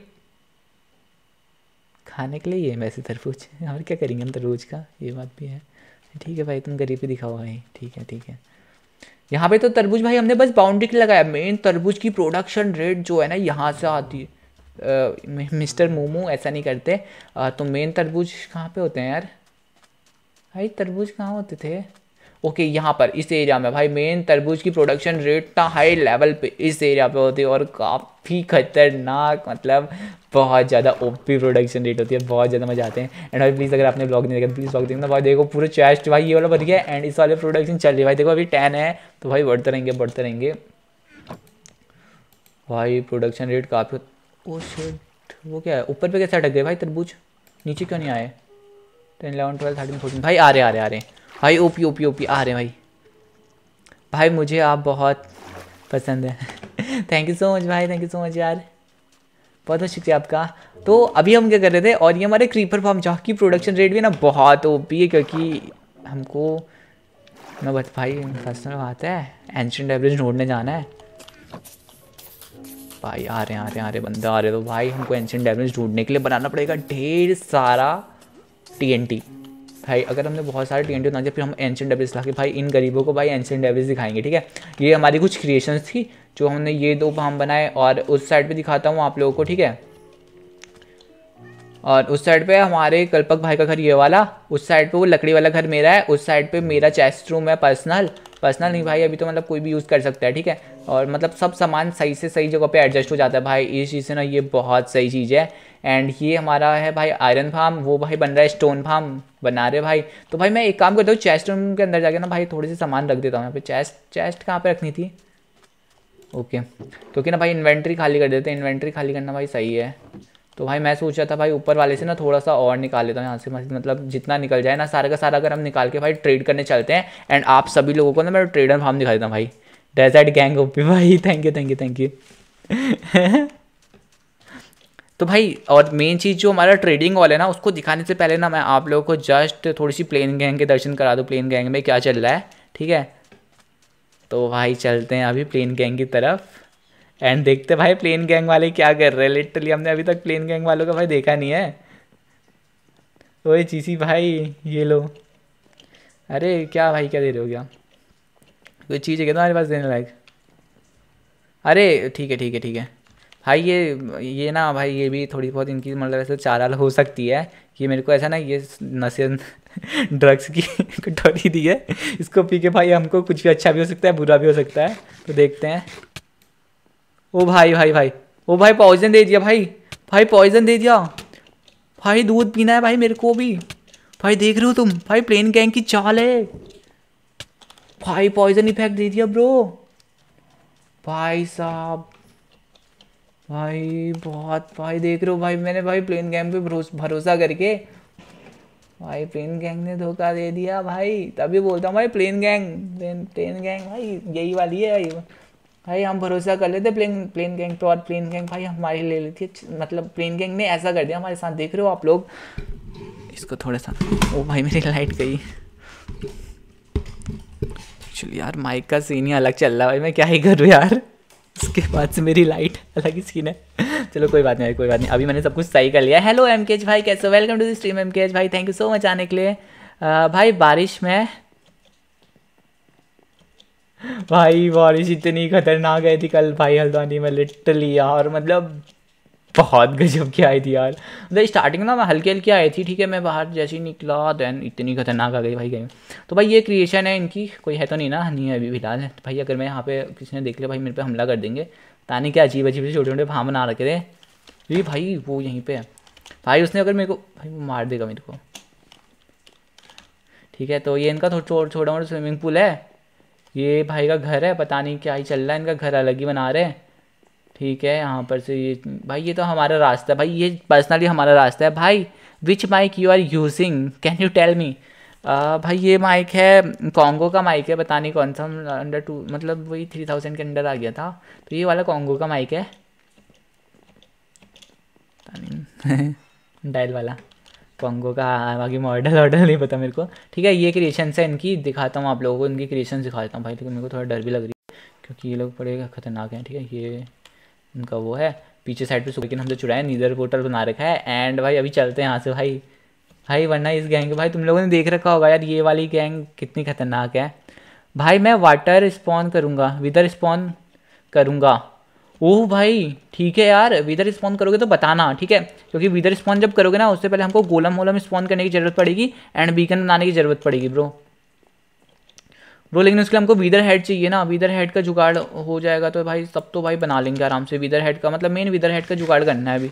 लिए ये वैसे तरबूज और क्या करेंगे हम तरबूज का, ये बात भी है। ठीक है भाई तुम गरीबी दिखाओ भाई, ठीक है। यहाँ पे तो तरबूज भाई हमने बस बाउंड्री लगाया। मेन तरबूज की प्रोडक्शन रेट जो है ना यहाँ से आती है। मिस्टर मोमो ऐसा नहीं करते। तो मेन तरबूज कहाँ पे होते हैं यार? भाई तरबूज कहाँ होते थे? ओके यहाँ पर इस एरिया में भाई मेन तरबूज की प्रोडक्शन रेट ना हाई लेवल पे इस एरिया पे होती है और काफ़ी खतरनाक, मतलब बहुत ज़्यादा ओपी प्रोडक्शन रेट होती है, बहुत ज़्यादा मजा आते हैं। एंड भाई प्लीज़ अगर आपने ब्लॉग नहीं देखा प्लीज़ ब्लॉग देखना भाई। देखो पूरे चेस्ट भाई ये वाला भर गया एंड इस वाले प्रोडक्शन चल रही है भाई। देखो अभी 10 है तो भाई बढ़ते रहेंगे भाई। प्रोडक्शन रेट काफ़ी। ओ शिट वो क्या है ऊपर पे कैसे अटक गए भाई तरबूज? नीचे क्यों नहीं आए? 10 11 12 13 14 भाई आ रहे भाई। ओपी आ रहे हैं भाई मुझे आप बहुत पसंद है थैंक यू सो मच भाई, थैंक यू सो मच यार, बहुत बहुत शुक्रिया आपका। तो अभी हम क्या कर रहे थे, और ये हमारे क्रीपर फार्म जहाँ की प्रोडक्शन रेट भी ना बहुत ओपी है, क्योंकि हमको मैं बस भाई पर्सनल बात है एंशिएंट एवरेज ढूंढने जाना है भाई। आ रहे बंदे आ रहे। तो भाई हमको एंशिएंट एवरेज ढूंढने के लिए बनाना पड़ेगा ढेर सारा TNT भाई। अगर हमने बहुत सारे TNT बना दिया फिर हम एंशिएंट एवरेज ला के भाई इन गरीबों को भाई एंशिएंट एवरेज दिखाएंगे, ठीक है। ये हमारी कुछ क्रिएशंस थी जो हमने ये 2 फार्म बनाए, और उस साइड पे दिखाता हूँ आप लोगों को, ठीक है। और उस साइड पे हमारे कल्पक भाई का घर ये वाला, उस साइड पे वो लकड़ी वाला घर मेरा है, उस साइड पे मेरा चेस्ट रूम है पर्सनल नहीं भाई अभी तो मतलब कोई भी यूज़ कर सकता है, ठीक है। और मतलब सब सामान सही से सही जगह पे एडजस्ट हो जाता है भाई, इस चीज़ से ना ये बहुत सही चीज़ है। एंड ये हमारा है भाई आयरन फार्म, वो भाई बन रहा है स्टोन फार्म बना रहे भाई। तो भाई मैं एक काम करता हूँ चेस्ट रूम के अंदर जाके ना भाई थोड़ी सी सामान रख देता हूँ यहाँ पे। चेस्ट कहाँ पे रखनी थी? ओके क्योंकि ना भाई इन्वेंट्री खाली कर देते हैं, इन्वेंट्री खाली करना भाई सही है। तो भाई मैं सोच रहा था भाई ऊपर वाले से ना थोड़ा सा और निकाल लेता हूँ यहाँ से, मतलब जितना निकल जाए ना सारा का सारा अगर हम निकाल के भाई ट्रेड करने चलते हैं। एंड आप सभी लोगों को ना मैं ट्रेडर फार्म दिखा देता हूँ भाई। डेजर्ट गैंग ओपी भाई, थैंक यू तो भाई और मेन चीज़ जो हमारा ट्रेडिंग वाला है ना उसको दिखाने से पहले ना मैं आप लोगों को जस्ट थोड़ी सी प्लेन गैंग के दर्शन करा दूँ, प्लेन गैंग में क्या चल रहा है, ठीक है। तो भाई चलते हैं अभी प्लेन गैंग की तरफ। एंड देखते भाई प्लेन गैंग वाले क्या कर रहे हैं। लिटरली हमने अभी तक प्लेन गैंग वालों का भाई देखा नहीं है। ओए चीसी भाई ये लो। अरे क्या भाई क्या दे रहे हो क्या? कोई चीज़ है क्या तुम्हारे पास देने लायक? अरे ठीक है ठीक है ठीक है भाई। ये ना भाई ये भी थोड़ी बहुत इनकी मतलब ऐसे चाल हो सकती है कि मेरे को ऐसा ना ये नशे ड्रग्स की कटोरी दी है, इसको पी के भाई हमको कुछ भी अच्छा भी हो सकता है बुरा भी हो सकता है। तो देखते हैं। ओ भाई भाई भाई, ओ भाई पॉइजन दे दिया भाई। भाई पॉइजन दे दिया भाई। दूध पीना है भाई मेरे को भी। भाई देख रहे हो तुम भाई प्लेन गैंग की चाल है भाई। पॉइजन इफेक्ट दे दिया ब्रो भाई साहब। भाई बहुत भाई देख रहे हो भाई मैंने भाई प्लेन गैंग पे भरोसा करके भाई प्लेन गैंग ने धोखा दे दिया भाई। तभी बोलता हूँ भाई प्लेन गैंग प्लेन गैंग भाई यही वाली है भाई। भाई हम भरोसा कर लेते प्लेन प्लेन गैंग पे और प्लेन गैंग भाई हमारी ले लेती है। मतलब प्लेन गैंग ने ऐसा कर दिया हमारे साथ। देख रहे हो आप लोग इसको थोड़ा सा। ओ भाई मेरी लाइट गई। एक्चुअली यार माइक का सीन ही अलग चल रहा है भाई, मैं क्या ही करूँ यार। उसके बाद से मेरी लाइट अलग ही सीन है। चलो कोई बात नहीं कोई बात नहीं, अभी मैंने सब कुछ सही कर लिया। हेलो एमकेएच भाई कैसे हो? Welcome to the stream MKH भाई, थैंक यू सो मच आने के लिए। भाई बारिश में भाई बारिश इतनी खतरनाक आई थी कल भाई हल्द्वानी में लिटरली यार। मतलब बहुत गजब की आई थी यार। मतलब स्टार्टिंग ना मैं हल्की हल्की आई थी ठीक है, मैं बाहर जैसे ही निकला देन इतनी खतरनाक आ गई भाई गेम। तो भाई ये क्रिएशन है इनकी, कोई है तो नहीं ना? नहीं है अभी फिलहाल। तो भाई अगर मैं यहाँ पे किसी ने देख लिया भाई मेरे पे हमला कर देंगे। तानी क्या अजीब अजीब से छोटे छोटे फार्म बना रखे थे। ये भाई वो यहीं पे है भाई। उसने अगर मेरे को भाई वो मार देगा मेरे को ठीक है। तो ये इनका छोटा मोटा स्विमिंग पूल है। ये भाई का घर है, पता नहीं क्या ही चल रहा है इनका। घर अलग ही बना रहे हैं ठीक है। यहाँ पर से ये भाई ये तो हमारा रास्ता है भाई, ये पर्सनली हमारा रास्ता है भाई। Which mic you are using can you tell me? भाई ये माइक है कॉन्गो का माइक है, पता नहीं कौन सा अंडर 2 मतलब वही 3000 के अंडर आ गया था। तो ये वाला कॉन्गो का माइक है पता नहीं डायल वाला कॉन्गो का। बाकी मॉडल वॉडल नहीं पता मेरे को ठीक है। ये क्रिएशन है इनकी, दिखाता हूँ आप लोगों को इनकी क्रिएशन दिखाता हूँ भाई। लेकिन मेरे को थोड़ा डर भी लग रही है क्योंकि ये लोग बड़े खतरनाक हैं ठीक है। ये उनका वो है पीछे साइड पे लेकिन हमने चुराया नीदर पोर्टल बना रखा है। एंड भाई अभी चलते हैं यहाँ से भाई। भाई वरना इस गैंग के भाई तुम लोगों ने देख रखा होगा यार ये वाली गैंग कितनी खतरनाक है भाई। मैं वाटर स्पॉन करूँगा विदर स्पॉन करूँगा। ओह भाई ठीक है यार, विदर स्पॉन करोगे तो बताना ठीक है, क्योंकि विदर स्पॉन जब करोगे ना उससे पहले हमको गोलम वोलम स्पॉन करने की ज़रूरत पड़ेगी एंड बीकन बनाने की ज़रूरत पड़ेगी ब्रो। लेकिन उसके लिए हमको वीदर हेड चाहिए ना। वीदर हेड का जुगाड़ हो जाएगा तो भाई सब तो भाई बना लेंगे आराम से। वीदर हेड का मतलब मेन वीदर हेड का जुगाड़ करना है अभी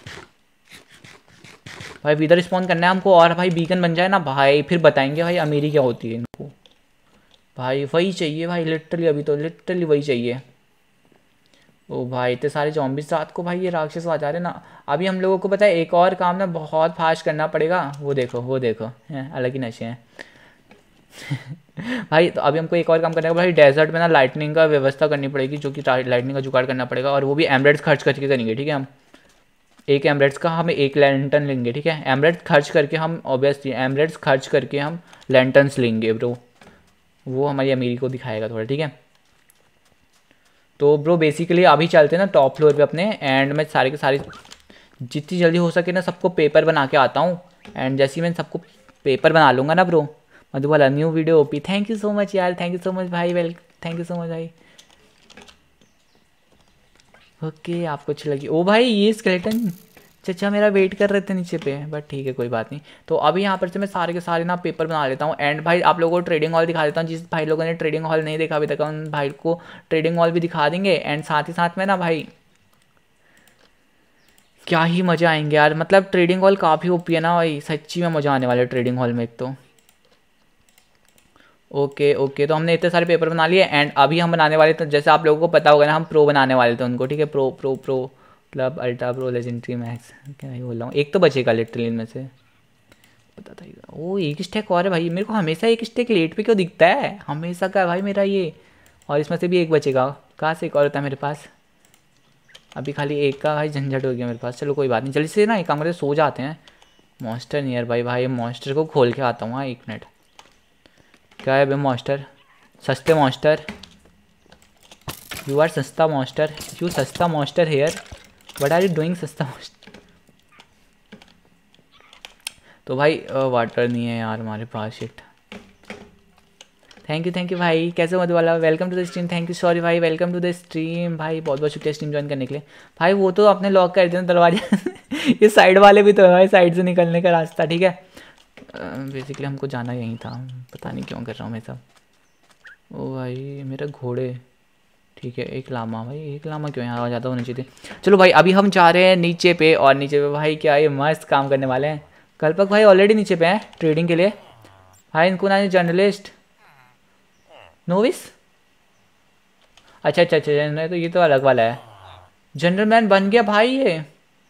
भाई। वीदर स्पॉन करना है हमको और भाई बीकन बन जाए ना भाई फिर बताएंगे भाई अमीरी क्या होती है इनको। भाई वही चाहिए भाई लिटरली, अभी तो लिटरली वही चाहिए। ओ भाई इतने सारे ज़ॉम्बीज़ रात को भाई ये राक्षस आ जा रहे ना। अभी हम लोगों को पता है एक और काम ना बहुत फास्ट करना पड़ेगा। वो देखो हैं अलग ही नशे हैं भाई। तो अभी हमको एक और काम करने का भाई, डेजर्ट में ना लाइटनिंग का व्यवस्था करनी पड़ेगी, जो कि लाइटनिंग का जुगाड़ करना पड़ेगा। और वो भी एमरेट्स खर्च करके करेंगे ठीक है। हम एक एमरेट्स का हम एक लैंटर्न लेंगे ठीक है। एमरेट्स खर्च करके हम ऑब्वियसली एमरेट्स खर्च करके हम लैंटर्न्स लेंगे ब्रो। वो हमारी अमीरी को दिखाएगा थोड़ा ठीक है। तो ब्रो बेसिकली अभी चलते हैं ना टॉप फ्लोर पे अपने। एंड मैं सारे के सारे जितनी जल्दी हो सके ना सबको पेपर बना के आता हूँ। एंड जैसे ही मैं सबको पेपर बना लूँगा ना bro Madhubala new video OP. Thank you so much यार, थैंक यू सो मच भाई। थैंक यू सो मच भाई। ओके आपको अच्छी लगी। ओ भाई ये स्केलेटन चचा मेरा वेट कर रहे थे नीचे पे, बट ठीक है कोई बात नहीं। तो अभी यहाँ पर से मैं सारे के सारे ना पेपर बना लेता हूँ। एंड भाई आप लोगों को ट्रेडिंग हॉल दिखा देता हूँ। जिस भाई लोगों ने ट्रेडिंग हॉल नहीं देखा अभी तक उन भाई को ट्रेडिंग हॉल भी दिखा देंगे। एंड साथ ही साथ में ना भाई क्या ही मज़ा आएंगे यार। मतलब ट्रेडिंग हॉल काफ़ी ओपी है ना भाई, सच्ची में मज़ा आने वाला है ट्रेडिंग हॉल में एक तो। ओके तो हमने इतने सारे पेपर बना लिए। एंड अभी हम बनाने वाले तो जैसे आप लोगों को पता होगा ना हम प्रो बनाने वाले थे उनको ठीक है। Pro club ultra pro legendary max क्या ही बोल रहा हूँ। एक तो बचेगा लिटरली इनमें से पता था। ओ एक स्टेक और है भाई। मेरे को हमेशा एक स्टेक लेट पे क्यों दिखता है हमेशा का भाई मेरा ये। और इसमें से भी एक बचेगा। कहाँ से एक और होता है मेरे पास? अभी खाली एक का भाई झंझट हो गया मेरे पास। चलो कोई बात नहीं, जल्दी से ना एक काम करते सो जाते हैं। मॉन्स्टर नियर भाई मॉन्स्टर को खोल के आता हूँ। हाँ 1 मिनट। क्या है भाई मॉन्स्टर? सस्ते मॉन्स्टर यू आर सस्ता मॉन्स्टर, यू सस्ता monster here, what are you doing सस्ता मॉन्स्टर। तो भाई वाटर नहीं है यार हमारे पास, शिट। थैंक यू भाई, कैसे हो Madhubala, welcome to the stream, thank you sorry भाई, वेलकम टू द स्ट्रीम भाई, बहुत बहुत शुक्रिया स्ट्रीम ज्वाइन करने के लिए भाई। वो तो आपने लॉक कर दिया दरवाजे ये साइड वाले भी तो है भाई, साइड से निकलने का रास्ता, ठीक है। बेसिकली हमको जाना यहीं था, पता नहीं क्यों कर रहा हूँ मैं सब। ओ भाई मेरा घोड़े, ठीक है। एक लामा भाई, एक लामा क्यों यहाँ आ जाता होना चाहिए। चलो भाई अभी हम जा रहे हैं नीचे पे, और नीचे पे भाई क्या ये मस्त काम करने वाले हैं। कल्पक भाई ऑलरेडी नीचे पे हैं ट्रेडिंग के लिए भाई। इनको ना जर्नलिस्ट नोविस, अच्छा, तो ये तो अलग वाला है। जनरल मैन बन गया भाई ये,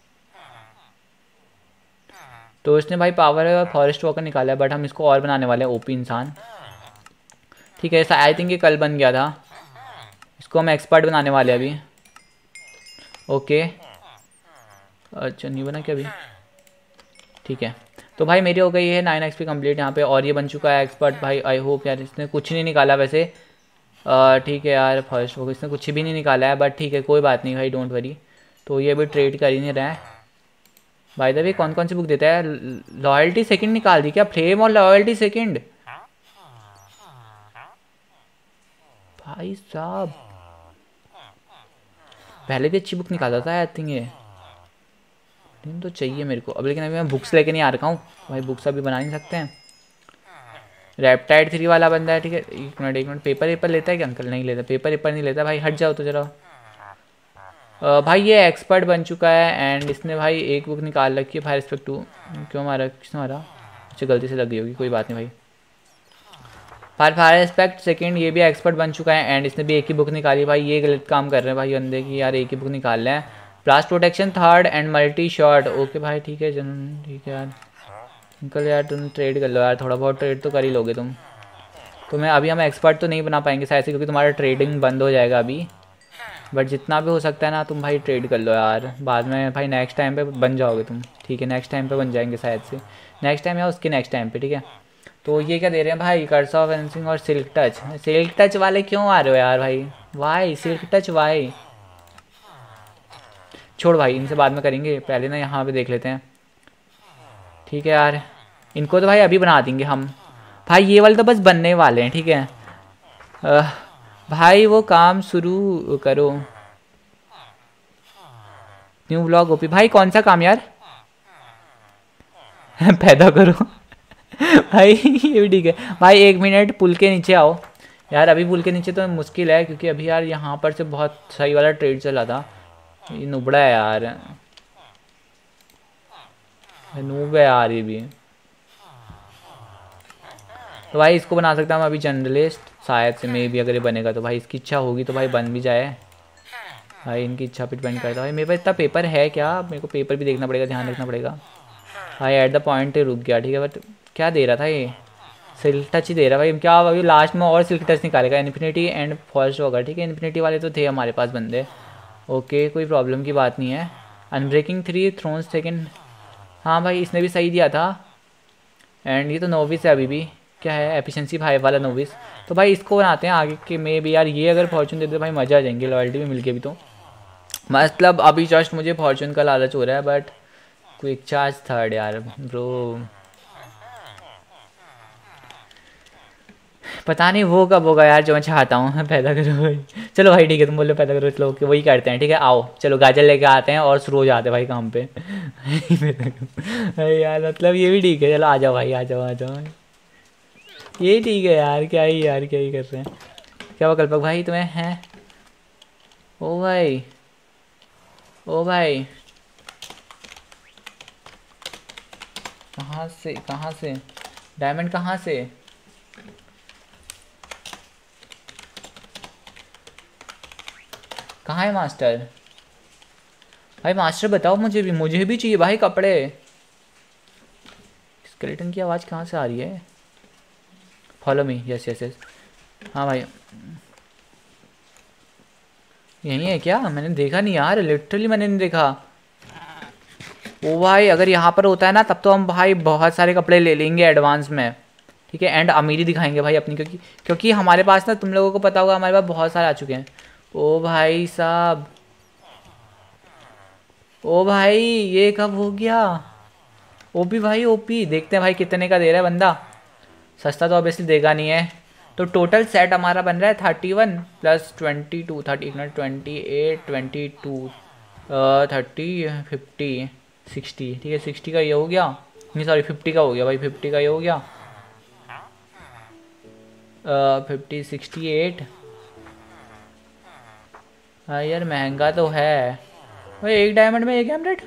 तो इसने भाई पावर है और फॉरेस्ट वॉकर निकाला है, बट हम इसको और बनाने वाले हैं ओपी इंसान, ठीक है। ऐसा आई थिंक ये कल बन गया था, इसको हम एक्सपर्ट बनाने वाले हैं अभी। ओके अच्छा नहीं बना क्या अभी, ठीक है। तो भाई मेरी हो गई है 9 XP कंप्लीट यहाँ पे, और ये बन चुका है एक्सपर्ट भाई। आई होप यार इसने कुछ नहीं निकाला वैसे, ठीक है यार फर्स्ट वो इसने कुछ भी नहीं निकाला है, बट ठीक है कोई बात नहीं भाई, डोंट वरी। तो ये अभी ट्रेड कर ही नहीं रहा है भाई। तभी कौन कौन सी बुक देता है, लॉयल्टी सेकंड निकाल दी क्या, फ्लेम और लॉयल्टी सेकंड भाई साहब। पहले भी अच्छी बुक निकालता था आई थिंक ये, लेकिन तो चाहिए मेरे को अब। लेकिन अभी मैं बुक्स लेके नहीं आ रखा हूँ भाई, बुक्स अभी बना नहीं सकते हैं। रेप्टाइड 3 वाला बंदा है, ठीक है। एक मिनट पेपर लेता है क्या अंकल, नहीं लेता पेपर नहीं लेता भाई, हट जाओ तो जरा। भाई ये एक्सपर्ट बन चुका है, एंड इसने भाई एक बुक निकाल रखी है, फायर रिस्पेक्ट 2। क्यों मारा, किसने मारा, अच्छा गलती से लग गई होगी, कोई बात नहीं भाई। फायर रिस्पेक्ट सेकंड ये भी एक्सपर्ट बन चुका है, एंड इसने भी एक ही बुक निकाली भाई। ये गलत काम कर रहे हैं भाई बंदे की यार, एक ही बुक निकाल रहे हैं। Blast protection 3rd and multi shot, okay भाई ठीक है ठीक है यार। अंकल यार तुम ट्रेड कर लो यार, थोड़ा बहुत ट्रेड तो कर ही लोगे तुम। तो मैं अभी हम एक्सपर्ट तो नहीं बना पाएंगे शायद से, क्योंकि तुम्हारा ट्रेडिंग बंद हो जाएगा अभी, बट जितना भी हो सकता है ना तुम भाई ट्रेड कर लो यार। बाद में भाई नेक्स्ट टाइम पे बन जाओगे तुम, ठीक है। नेक्स्ट टाइम पे बन जाएंगे शायद से, नेक्स्ट टाइम या उसके नेक्स्ट टाइम पे, ठीक है। तो ये क्या दे रहे हैं भाई, कर्स ऑफ फेंसिंग और सिल्क टच। सिल्क टच वाले क्यों आ रहे हो यार भाई, वाई सिल्क टच वाई। छोड़ भाई इनसे बाद में करेंगे, पहले ना यहाँ पे देख लेते हैं, ठीक है यार। इनको तो भाई अभी बना देंगे हम भाई, ये वाले तो बस बनने वाले हैं, ठीक है। भाई वो काम शुरू करो, न्यू ब्लॉग ओपी भाई। कौन सा काम यार पैदा करो भाई ये भी ठीक है भाई। 1 मिनट पुल के नीचे आओ यार, अभी पुल के नीचे तो मुश्किल है, क्योंकि अभी यार यहाँ पर से बहुत सही वाला ट्रेड चला था। ये नुबड़ा है यार, नूब है यार ये भी। तो भाई इसको बना सकता हूँ अभी जर्नलिस्ट, शायद से मे भी अगर ये बनेगा तो भाई, इसकी इच्छा होगी तो भाई बन भी जाए भाई। इनकी इच्छा पे डिपेंड करता है भाई। मेरे पास इतना पेपर है क्या, मेरे को पेपर भी देखना पड़ेगा, ध्यान रखना पड़ेगा भाई। एट द पॉइंट रुक गया, ठीक है। बट क्या दे रहा था ये, सिल्क टच ही दे रहा भाई क्या, अभी लास्ट में और सिल्क टच निकालेगा, इन्फिनिटी एंड फॉरेस्ट वगैरह, ठीक है। इन्फिनिटी वाले तो थे हमारे पास बंदे, ओके कोई प्रॉब्लम की बात नहीं है। अनब्रेकिंग 3 थ्रोन्स सेकंड, हाँ भाई इसने भी सही दिया था। एंड ये तो नोविस है अभी भी, क्या है एफिशिएंसी 5 वाला नोविस। तो भाई इसको बनाते हैं आगे के में भी यार, ये अगर फॉर्चून दे दे भाई मज़ा आ जाएंगे, लॉयल्टी भी मिल गई अभी तो। मतलब अभी जस्ट मुझे फॉर्चून का लालच हो रहा है, बट क्विक चार्ज 3rd यार ब्रो, पता नहीं वो कब होगा यार जो मैं चाहता हूँ पैदा करो भाई। चलो भाई ठीक है, तुम बोलो पैदा करो, चलो ओके वही करते हैं, ठीक है। आओ चलो गाजर लेके आते हैं और शुरू हो जाते हैं भाई काम पे यार मतलब ये भी ठीक है, चलो आ जाओ भाई, आ जाओ ये ठीक है यार। क्या ही कर रहे हैं, क्या हुआ कल्पक भाई तुम्हें हैं। ओ भाई कहाँ से डायमंड कहाँ से, कहाँ है मास्टर भाई, मास्टर बताओ मुझे भी चाहिए भाई कपड़े। स्केलेटन की आवाज़ कहाँ से आ रही है, फॉलो मी, यस हाँ भाई यही है क्या, मैंने देखा नहीं यार, लिटरली मैंने नहीं देखा। ओ भाई अगर यहाँ पर होता है ना तब तो हम भाई बहुत सारे कपड़े ले लेंगे एडवांस में, ठीक है। एंड अमीरी दिखाएंगे भाई अपनी, क्योंकि हमारे पास ना, तुम लोगों को पता होगा हमारे पास बहुत सारे आ चुके हैं। ओ भाई साहब, ओ भाई ये कब हो गया? ओपी भाई ओपी, देखते हैं भाई कितने का दे रहा है बंदा। सस्ता तो ऑब्वियसली देगा नहीं है। तो टोटल सेट हमारा बन रहा है 31 प्लस 22, 28 22 30 50 60। ठीक है 60 का ये हो गया, नहीं सॉरी 50 का हो गया भाई, 50 का ये हो गया। 50 68। हाँ यार महंगा तो है भाई, एक डायमंड में एक एमरेट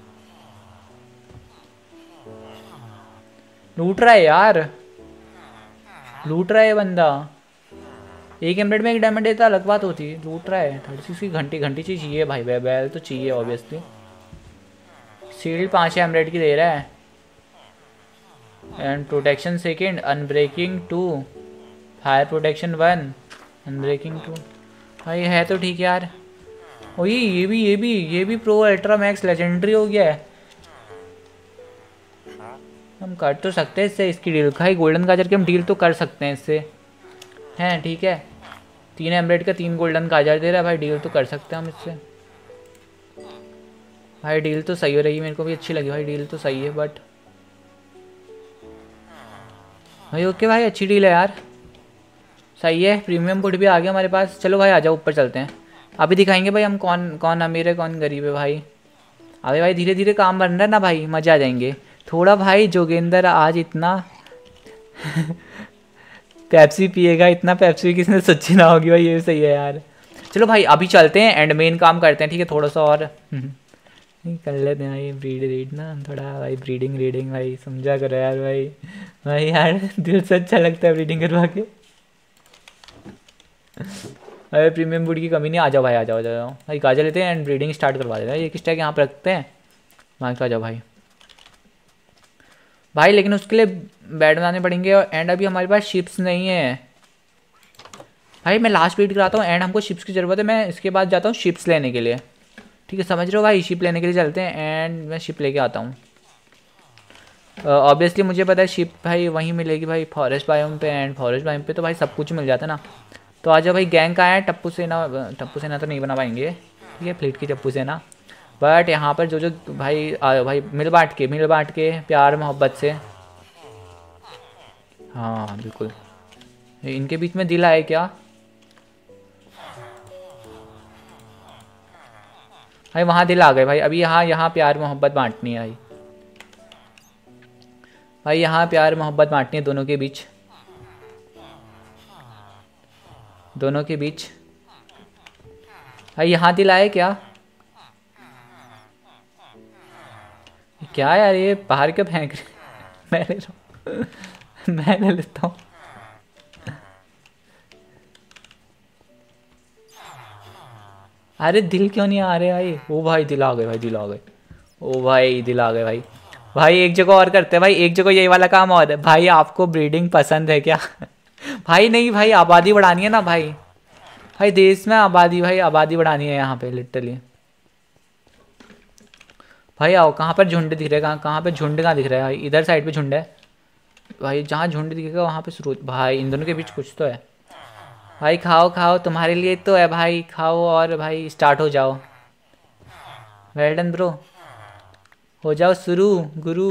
लूट रहा है यार, लूट रहा है ये बंदा। एक एमरेट में एक डायमंड देता अलग बात होती, लूट रहा है। 36 की घंटी, घंटी चीज चाहिए भाई, बैल तो चाहिए ऑब्वियसली। शील्ड 5 एमरेट की दे रहा है, and protection second, unbreaking 2, fire protection 1, unbreaking 2। भाई है तो ठीक यार। ओ ये भी प्रो अल्ट्रा मैक्स लेजेंडरी हो गया है। हम कर तो सकते हैं इससे, इसकी डील भाई गोल्डन गाजर की हम डील तो कर सकते हैं इससे, हैं ठीक है। 3 एमरेट का 3 गोल्डन गाजर दे रहा है भाई, डील तो कर सकते हैं हम इससे। भाई डील तो सही हो रही है, मेरे को भी अच्छी लगी भाई, डील तो सही है। बट भाई ओके भाई अच्छी डील है यार, सही है। प्रीमियम फूड भी आ गया हमारे पास। चलो भाई आ जाओ ऊपर चलते हैं, अभी दिखाएंगे भाई हम कौन कौन अमीर है कौन गरीब है भाई। अबे भाई धीरे धीरे काम बन रहा है ना भाई, मज़ा आ जाएंगे थोड़ा। भाई जोगिंदर आज इतना पेप्सी पिएगा, इतना पेप्सी किसने सोची ना होगी भाई, ये भी सही है यार। चलो भाई अभी चलते हैं एंड मेन काम करते हैं, ठीक है थोड़ा सा और कर लेते हैं भाई। ब्रीड रीड ना थोड़ा भाई, ब्रीडिंग रीडिंग भाई समझा करो यार भाई। भाई यार दिल से अच्छा लगता है ब्रीडिंग करवा के। अरे प्रीमियम वुड की कमी नहीं, आ जाओ भाई, आ जाओ आ जाओ भाई, गाजर लेते हैं एंड ब्रीडिंग स्टार्ट करवा देते हैं। ये किस टाइप यहाँ पर रखते हैं, वहाँ आ जाओ भाई। भाई लेकिन उसके लिए बेड बनाने पड़ेंगे, एंड अभी हमारे पास शिप्स नहीं है भाई। मैं लास्ट ब्रीड कराता हूँ एंड हमको शिप्स की ज़रूरत है, मैं इसके बाद जाता हूँ शिप्स लेने के लिए, ठीक है समझ रहे हो भाई। शिप लेने के लिए चलते हैं एंड मैं शिप लेके आता हूँ। ऑब्वियसली मुझे पता है शिप भाई वहीं मिलेगी भाई, फॉरेस्ट बायोम पे, एंड फॉरेस्ट बायोम पे तो भाई सब कुछ मिल जाता है ना। तो आज भाई गैंग का है, टप्पू सेना, टप्पू सेना तो नहीं बना पाएंगे, ठीक है फ्लीट की टप्पू सेना। बट यहाँ पर जो जो भाई आयो भाई, मिल बांट के प्यार मोहब्बत से। हाँ बिल्कुल, इनके बीच में दिल आए क्या भाई, वहाँ दिल आ गए भाई। अभी यहाँ यहाँ प्यार मोहब्बत बांटनी है भाई, भाई यहाँ प्यार मोहब्बत बांटनी है दोनों के बीच, दोनों के बीच। भाई यहाँ दिल आए क्या, क्या यार ये बाहर क्यों फेंक रहे मैं ले रहा हूँ मैं ले लेता हूँ। अरे दिल क्यों नहीं आ रहे भाई, ओ भाई दिल आ गए भाई, दिल आ गए, ओ भाई दिल आ गए भाई। भाई एक जगह और करते हैं भाई, एक जगह यही वाला काम और है भाई। आपको ब्रीडिंग पसंद है क्या भाई नहीं भाई, आबादी बढ़ानी है ना भाई, भाई देश में आबादी, भाई आबादी बढ़ानी है यहाँ पे लिटरली। भाई आओ, कहाँ पर झुंड दिख रहा है, कहाँ कहाँ पे झुंड कहाँ दिख रहा है भाई, इधर साइड पे झुंड है भाई, जहाँ झुंड दिखेगा वहाँ पे शुरू। भाई इन दोनों के बीच कुछ तो है भाई, खाओ खाओ तुम्हारे लिए तो है भाई, खाओ और भाई स्टार्ट हो जाओ। वेल डन ब्रो, हो जाओ शुरू गुरु।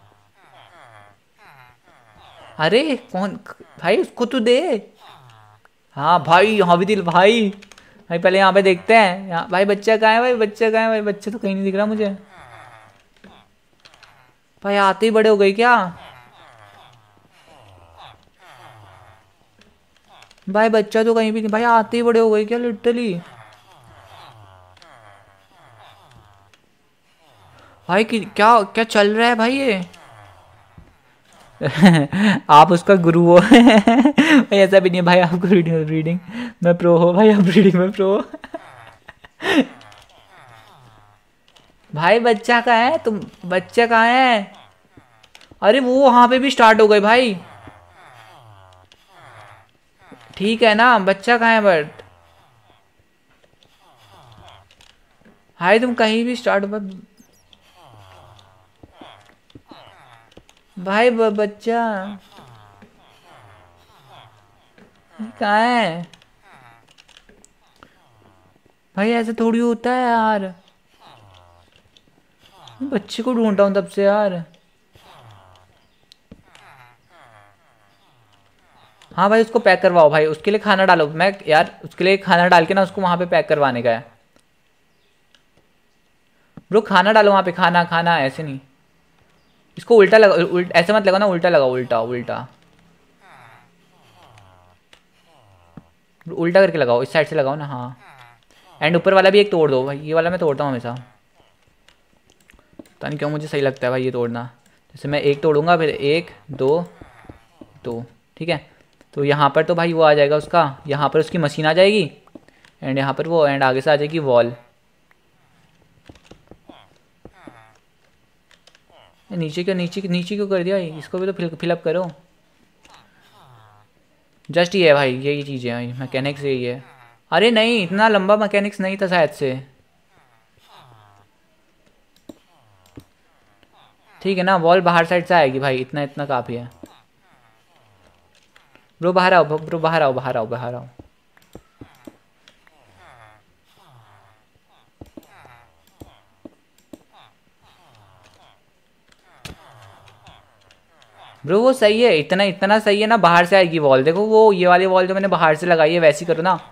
अरे कौन भाई, उसको तो दे। हाँ भाई यहाँ भी दिल भाई। भाई पहले यहाँ पे देखते हैं, यहाँ भाई बच्चा कहाँ है, भाई बच्चा कहाँ है, भाई बच्चे तो कहीं नहीं दिख रहा मुझे। भाई आते ही बड़े हो गए क्या, भाई बच्चा तो कहीं भी नहीं, भाई आते ही बड़े हो गए क्या लिटरली। भाई क्या क्या चल रहा है भाई ये आप उसका गुरु हो भाई ऐसा भी नहीं है भाई, आपको रीडिंग रीडिंग में प्रो हो भाई, आप रीडिंग में प्रो हो भाई बच्चा कहाँ है तुम, बच्चा कहाँ है। अरे वो वहां पे भी स्टार्ट हो गए भाई, ठीक है ना बच्चा कहाँ है बट। भाई तुम कहीं भी स्टार्ट भाई बच्चा कहाँ है। भाई ऐसे थोड़ी होता है यार, बच्चे को ढूंढ रहा हूँ तब से यार। हाँ भाई उसको पैक करवाओ भाई, उसके लिए खाना डालो। मैं यार उसके लिए खाना डाल के ना उसको वहाँ पे पैक करवाने का है। ब्रो खाना डालो वहाँ पे, खाना खाना, ऐसे नहीं। इसको उल्टा लगा, ऐसे मत लगाओ ना, उल्टा लगाओ, उल्टा उल्टा उल्टा करके लगाओ, इस साइड से लगाओ ना। हाँ एंड ऊपर वाला भी एक तोड़ दो भाई, ये वाला मैं तोड़ता हूँ हमेशा, पता नहीं क्यों मुझे सही लगता है भाई ये तोड़ना। जैसे मैं एक तोड़ूंगा, फिर एक दो दो, ठीक है। तो यहाँ पर तो भाई वो आ जाएगा उसका, यहाँ पर उसकी मशीन आ जाएगी, एंड यहाँ पर वो, एंड आगे से आ जाएगी वॉल। नीचे क्यों, नीचे क्यों कर दिया, इसको भी तो फिलअप करो। जस्ट ये है भाई, यही चीज़ है भाई, मैकेनिक्स यही है। अरे नहीं, इतना लंबा मैकेनिक्स नहीं था शायद से। ठीक है ना, वॉल बाहर साइड से आएगी भाई, इतना इतना काफ़ी है। ब्रो बाहर आओ, ब्रो बाहर आओ, बाहर आओ, बाहर आओ। ब्रो वो सही है, इतना इतना सही है ना, बाहर से आएगी वॉल। देखो वो ये वाली वॉल जो मैंने बाहर से लगाई है वैसी करो ना।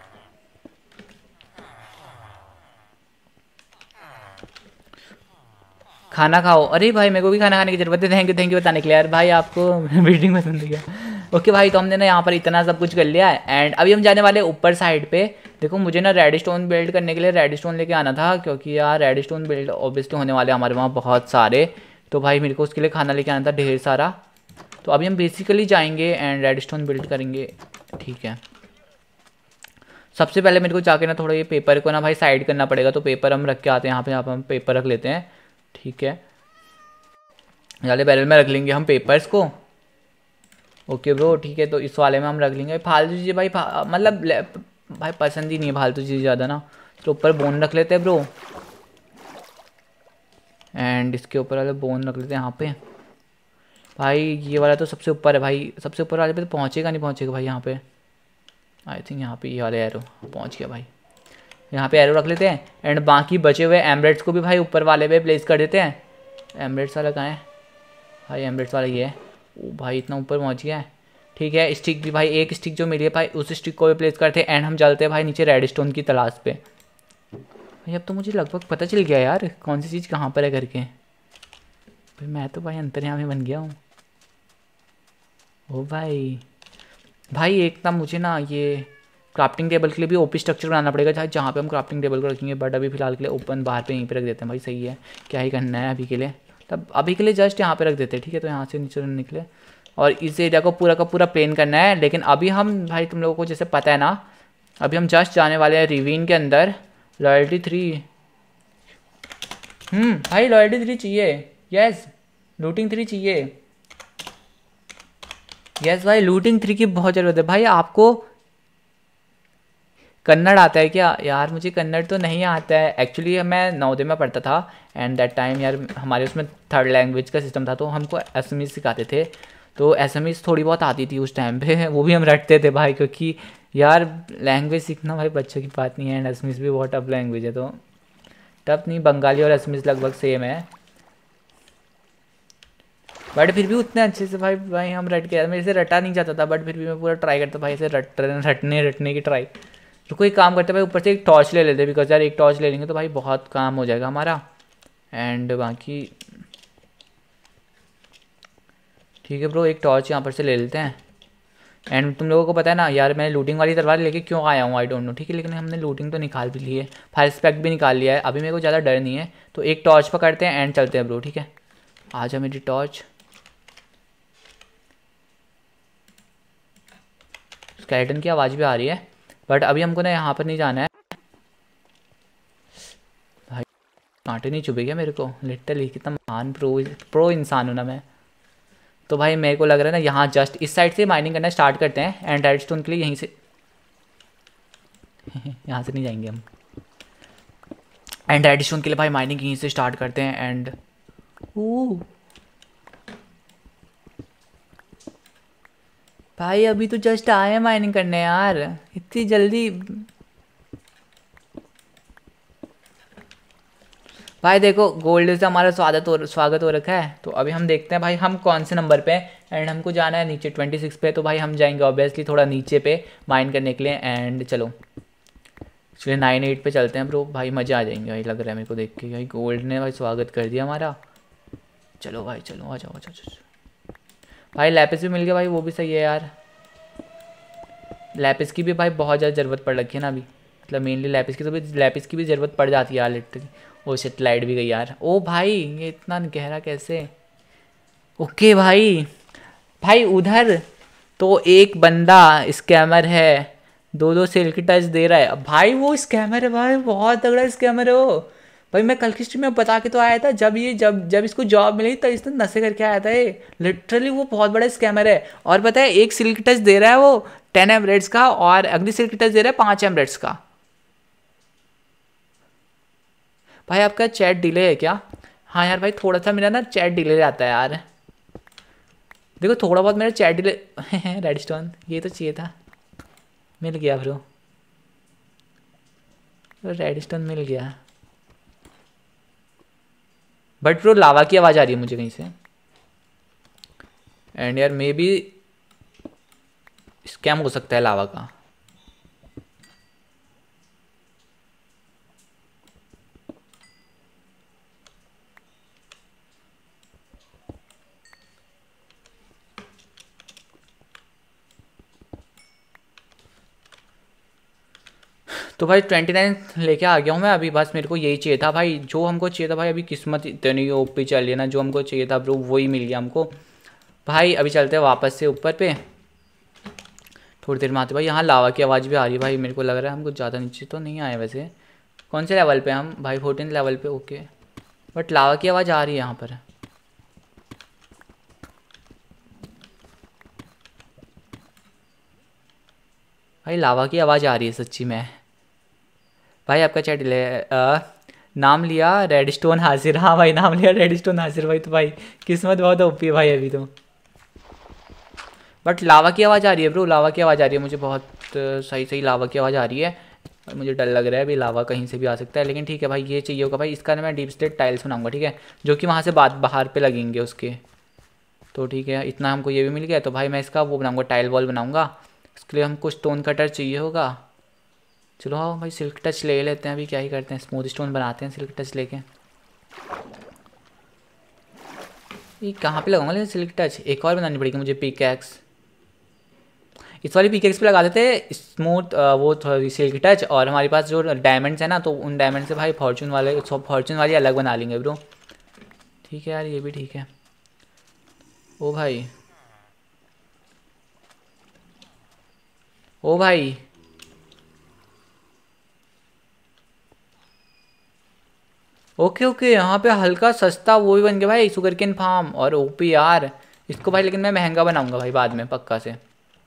खाना खाओ। अरे भाई मेरे को भी खाना खाने की जरूरत है, थैंक यू बताने के लिए यार भाई, आपको मीटिंग पसंद है क्या? ओके भाई, तो हमने ना यहाँ पर इतना सब कुछ कर लिया है, एंड अभी हम जाने वाले ऊपर साइड पे। देखो मुझे ना रेड स्टोन बिल्ड करने के लिए रेड स्टोन लेके आना था, क्योंकि यार रेड स्टोन बिल्ड ऑब्वियसली होने वाले हमारे वहाँ बहुत सारे। तो भाई मेरे को उसके लिए खाना लेके आना था ढेर सारा। तो अभी हम बेसिकली जाएंगे एंड रेड स्टोन बिल्ड करेंगे, ठीक है। सबसे पहले मेरे को जाके ना थोड़ा ये पेपर को ना भाई साइड करना पड़ेगा, तो पेपर हम रख के आते हैं यहाँ पे हम पेपर रख लेते हैं, ठीक है। वाले बैरल में रख लेंगे हम पेपर्स को। ओके ब्रो ठीक है, तो इस वाले में हम रख लेंगे। फालतू चीज़ें भाई मतलब भाई पसंद ही नहीं है फालतू चीज़ें ज़्यादा ना। तो ऊपर बोन रख लेते हैं ब्रो, एंड इसके ऊपर वाले बोन रख लेते हैं यहाँ पे। भाई ये वाला तो सबसे ऊपर है भाई, सबसे ऊपर वाले पे तो पहुँचेगा नहीं पहुँचेगा भाई यहाँ पे। आई थिंक यहाँ पे ये वाले एरो पहुँच गया भाई, यहाँ पे एरो रख लेते हैं। एंड बाकी बचे हुए एमरेट्स को भी भाई ऊपर वाले पे प्लेस कर देते हैं। एमरेट्स वाला कहाँ है भाई? एमरेट्स वाला ये है। ओ भाई इतना ऊपर पहुँच गया है, ठीक है। स्टिक भी भाई, एक स्टिक जो मिली है भाई उस स्टिक को भी प्लेस करते हैं, एंड हम चलते हैं भाई नीचे रेड स्टोन की तलाश पे। भाई अब तो मुझे लगभग पता चल गया यार कौन सी चीज़ कहाँ पर है करके। भाई मैं तो भाई अंतर्यामी बन गया हूँ। ओ भाई, भाई एक ना मुझे ना ये क्राफ्टिंग टेबल के लिए भी ओपी स्ट्रक्चर बनाना पड़ेगा, चाहे जहाँ पे हम क्राफ्टिंग टेबल को रखेंगे। बट अभी फिलहाल के लिए ओपन बाहर पे यहीं पे रख देते हैं भाई, सही है। क्या ही करना है अभी के लिए, तब अभी के लिए जस्ट यहाँ पे रख देते हैं, ठीक है। तो यहाँ से नीचे निकले और इस एरिया को पूरा का पूरा प्लेन करना है। लेकिन अभी हम भाई तुम लोगों को जैसे पता है ना, अभी हम जस्ट जाने वाले हैं रिवीन के अंदर। लॉयल्टी 3, भाई लॉयल्टी 3 चाहिए, यस। लूटिंग 3 चाहिए, यस भाई। लूटिंग 3 की बहुत ज़रूरत है भाई। आपको कन्नड़ आता है क्या? यार मुझे कन्नड़ तो नहीं आता है एक्चुअली, मैं नवोदय में पढ़ता था, एंड दैट टाइम यार हमारे उसमें थर्ड लैंग्वेज का सिस्टम था, तो हमको असमीज़ सिखाते थे। तो असमीज़ थोड़ी बहुत आती थी उस टाइम पे वो भी हम रटते थे भाई, क्योंकि यार लैंग्वेज सीखना भाई बच्चों की बात नहीं है, एंड असमीज़ भी बहुत टफ लैंग्वेज है। तो टफ नहीं, बंगाली और असमीज़ लगभग सेम है, बट फिर भी उतने अच्छे से भाई हम रट के, मेरे से रटा नहीं जाता था, बट फिर भी मैं पूरा ट्राई करता भाई ऐसे रटने की ट्राई। तो कोई काम करते भाई, ऊपर से एक टॉर्च ले लेते, बिकॉज यार एक टॉर्च ले लेंगे तो भाई बहुत काम हो जाएगा हमारा। एंड बाकी ठीक है ब्रो, एक टॉर्च यहाँ पर से ले लेते हैं। एंड तुम लोगों को पता है ना यार, मैं लूटिंग वाली तलवार लेके क्यों आया हूँ, आई डोंट नो, ठीक है। लेकिन हमने लूटिंग तो निकाल भी ली है, फायर स्पेक्ट भी निकाल लिया है, अभी मेरे को ज़्यादा डर नहीं है। तो एक टॉर्च पकड़ते हैं एंड चलते हैं ब्रो, ठीक है। आ जा मेरी टॉर्च। स्केलेटन की आवाज़ भी आ रही है, बट अभी हमको ना यहाँ पर नहीं जाना है भाई। कांटे नहीं चुभे क्या मेरे को? लिटरली कितना महान प्रो इंसान हूँ ना मैं। तो भाई मेरे को लग रहा है ना यहाँ जस्ट इस साइड से माइनिंग करना स्टार्ट करते हैं, एंड रेडस्टोन के लिए यहीं से यहाँ से नहीं जाएंगे हम। एंड रेडस्टोन के लिए भाई माइनिंग यहीं से स्टार्ट करते हैं। एंड भाई अभी तो जस्ट आए हैं माइनिंग करने यार, इतनी जल्दी भाई देखो गोल्ड से हमारा स्वागत हो रखा है। तो अभी हम देखते हैं भाई हम कौन से नंबर पे हैं। एंड हमको जाना है नीचे 26 पे। तो भाई हम जाएंगे ऑब्वियसली थोड़ा नीचे पे माइन करने के लिए। एंड चलो एक्चुअली 9-8 पे चलते हैं ब्रो। भाई मज़े आ जाएंगे भाई, लग रहा है मेरे को देख के। भाई गोल्ड ने भाई स्वागत कर दिया हमारा। चलो भाई चलो, आ जाओ आ जाओ। भाई लैपिस भी मिल गया भाई, वो भी सही है यार। लैपिस की भी भाई बहुत ज़्यादा ज़रूरत पड़ रखी है ना अभी, मतलब मेनली लैपिस की। तो भी लैपिस की भी ज़रूरत पड़ जाती है यार लिटरली। ओ शिट, लाइट भी गई यार। ओ भाई ये इतना गहरा कैसे। ओके भाई, भाई उधर तो एक बंदा स्कैमर है, 2-2 सिल्क टच दे रहा है भाई। वो स्कैमर है भाई, बहुत तगड़ा स्कैमर है वो। भाई मैं कल की स्ट्रीम में बता के तो आया था, जब इसको जॉब मिली तब इसने नशे करके आया था ये। लिटरली वो बहुत बड़ा स्कैमर है। और पता है एक सिल्क टच दे रहा है वो 10 एमरेट्स का, और अगली सिल्क टच दे रहा है 5 एमरेट्स का। भाई आपका चैट डिले है क्या? हाँ यार भाई थोड़ा सा मेरा ना चैट डिले आता है यार। देखो थोड़ा बहुत मेरा चैट डिले रेडस्टोन ये तो चाहिए था, मिल गया ब्रो। रेडस्टोन मिल गया। बट ब्रो लावा की आवाज़ आ रही है मुझे कहीं से। एंड यार मे बी स्कैम हो सकता है लावा का। तो भाई 29 लेके आ गया हूँ मैं अभी। बस मेरे को यही चाहिए था भाई, जो हमको चाहिए था भाई। अभी किस्मत इतनी ओपी चल रही है ना, जो हमको चाहिए था ब्रो वही मिल गया हमको भाई। अभी चलते हैं वापस से ऊपर पे, थोड़ी देर में आते। भाई यहाँ लावा की आवाज़ भी आ रही है भाई। मेरे को लग रहा है हमको ज़्यादा नीचे तो नहीं आए वैसे। कौन से लेवल पे हम भाई? 14 लेवल पे। ओके बट लावा की आवाज़ आ रही है यहाँ पर। भाई लावा की आवाज़ आ रही है सच्ची में। भाई आपका चैट ले नाम लिया रेडस्टोन हाजिर। हाँ भाई नाम लिया रेडस्टोन हाजिर भाई। तो भाई किस्मत बहुत ओपी है भाई अभी तो। बट लावा की आवाज़ आ रही है ब्रो, लावा की आवाज़ आ रही है मुझे बहुत सही सही लावा की आवाज़ आ रही है। और मुझे डर लग रहा है अभी लावा कहीं से भी आ सकता है। लेकिन ठीक है भाई ये चाहिए होगा भाई। इसका ना मैं डीप स्टेट टाइल्स बनाऊंगा ठीक है, जो कि वहाँ से बाहर पे लगेंगे उसके। तो ठीक है इतना हमको ये भी मिल गया। तो भाई मैं इसका वो बनाऊँगा, टाइल वॉल बनाऊँगा। इसके लिए हमको स्टोन कटर चाहिए होगा। चलो हाँ भाई सिल्क टच ले लेते हैं अभी, क्या ही करते हैं, स्मूथ स्टोन बनाते हैं सिल्क टच लेके। ये कहाँ पे लगाऊंगा लेकिन सिल्क टच? एक और बनानी पड़ेगी मुझे पिकैक्स। इस वाली पिकैक्स पे लगा देते स्मूथ वो थोड़ी सिल्क टच। और हमारे पास जो डायमंड्स है ना, तो उन डायमंड से भाई फॉर्चून वाली अलग बना लेंगे ब्रो। ठीक है यार ये भी ठीक है। ओ भाई ओ भाई ओके ओके, यहाँ पे हल्का सस्ता वो भी बन गया भाई, शुगर केन फार्म और ओपी यार। इसको भाई लेकिन मैं महंगा बनाऊंगा भाई बाद में पक्का से।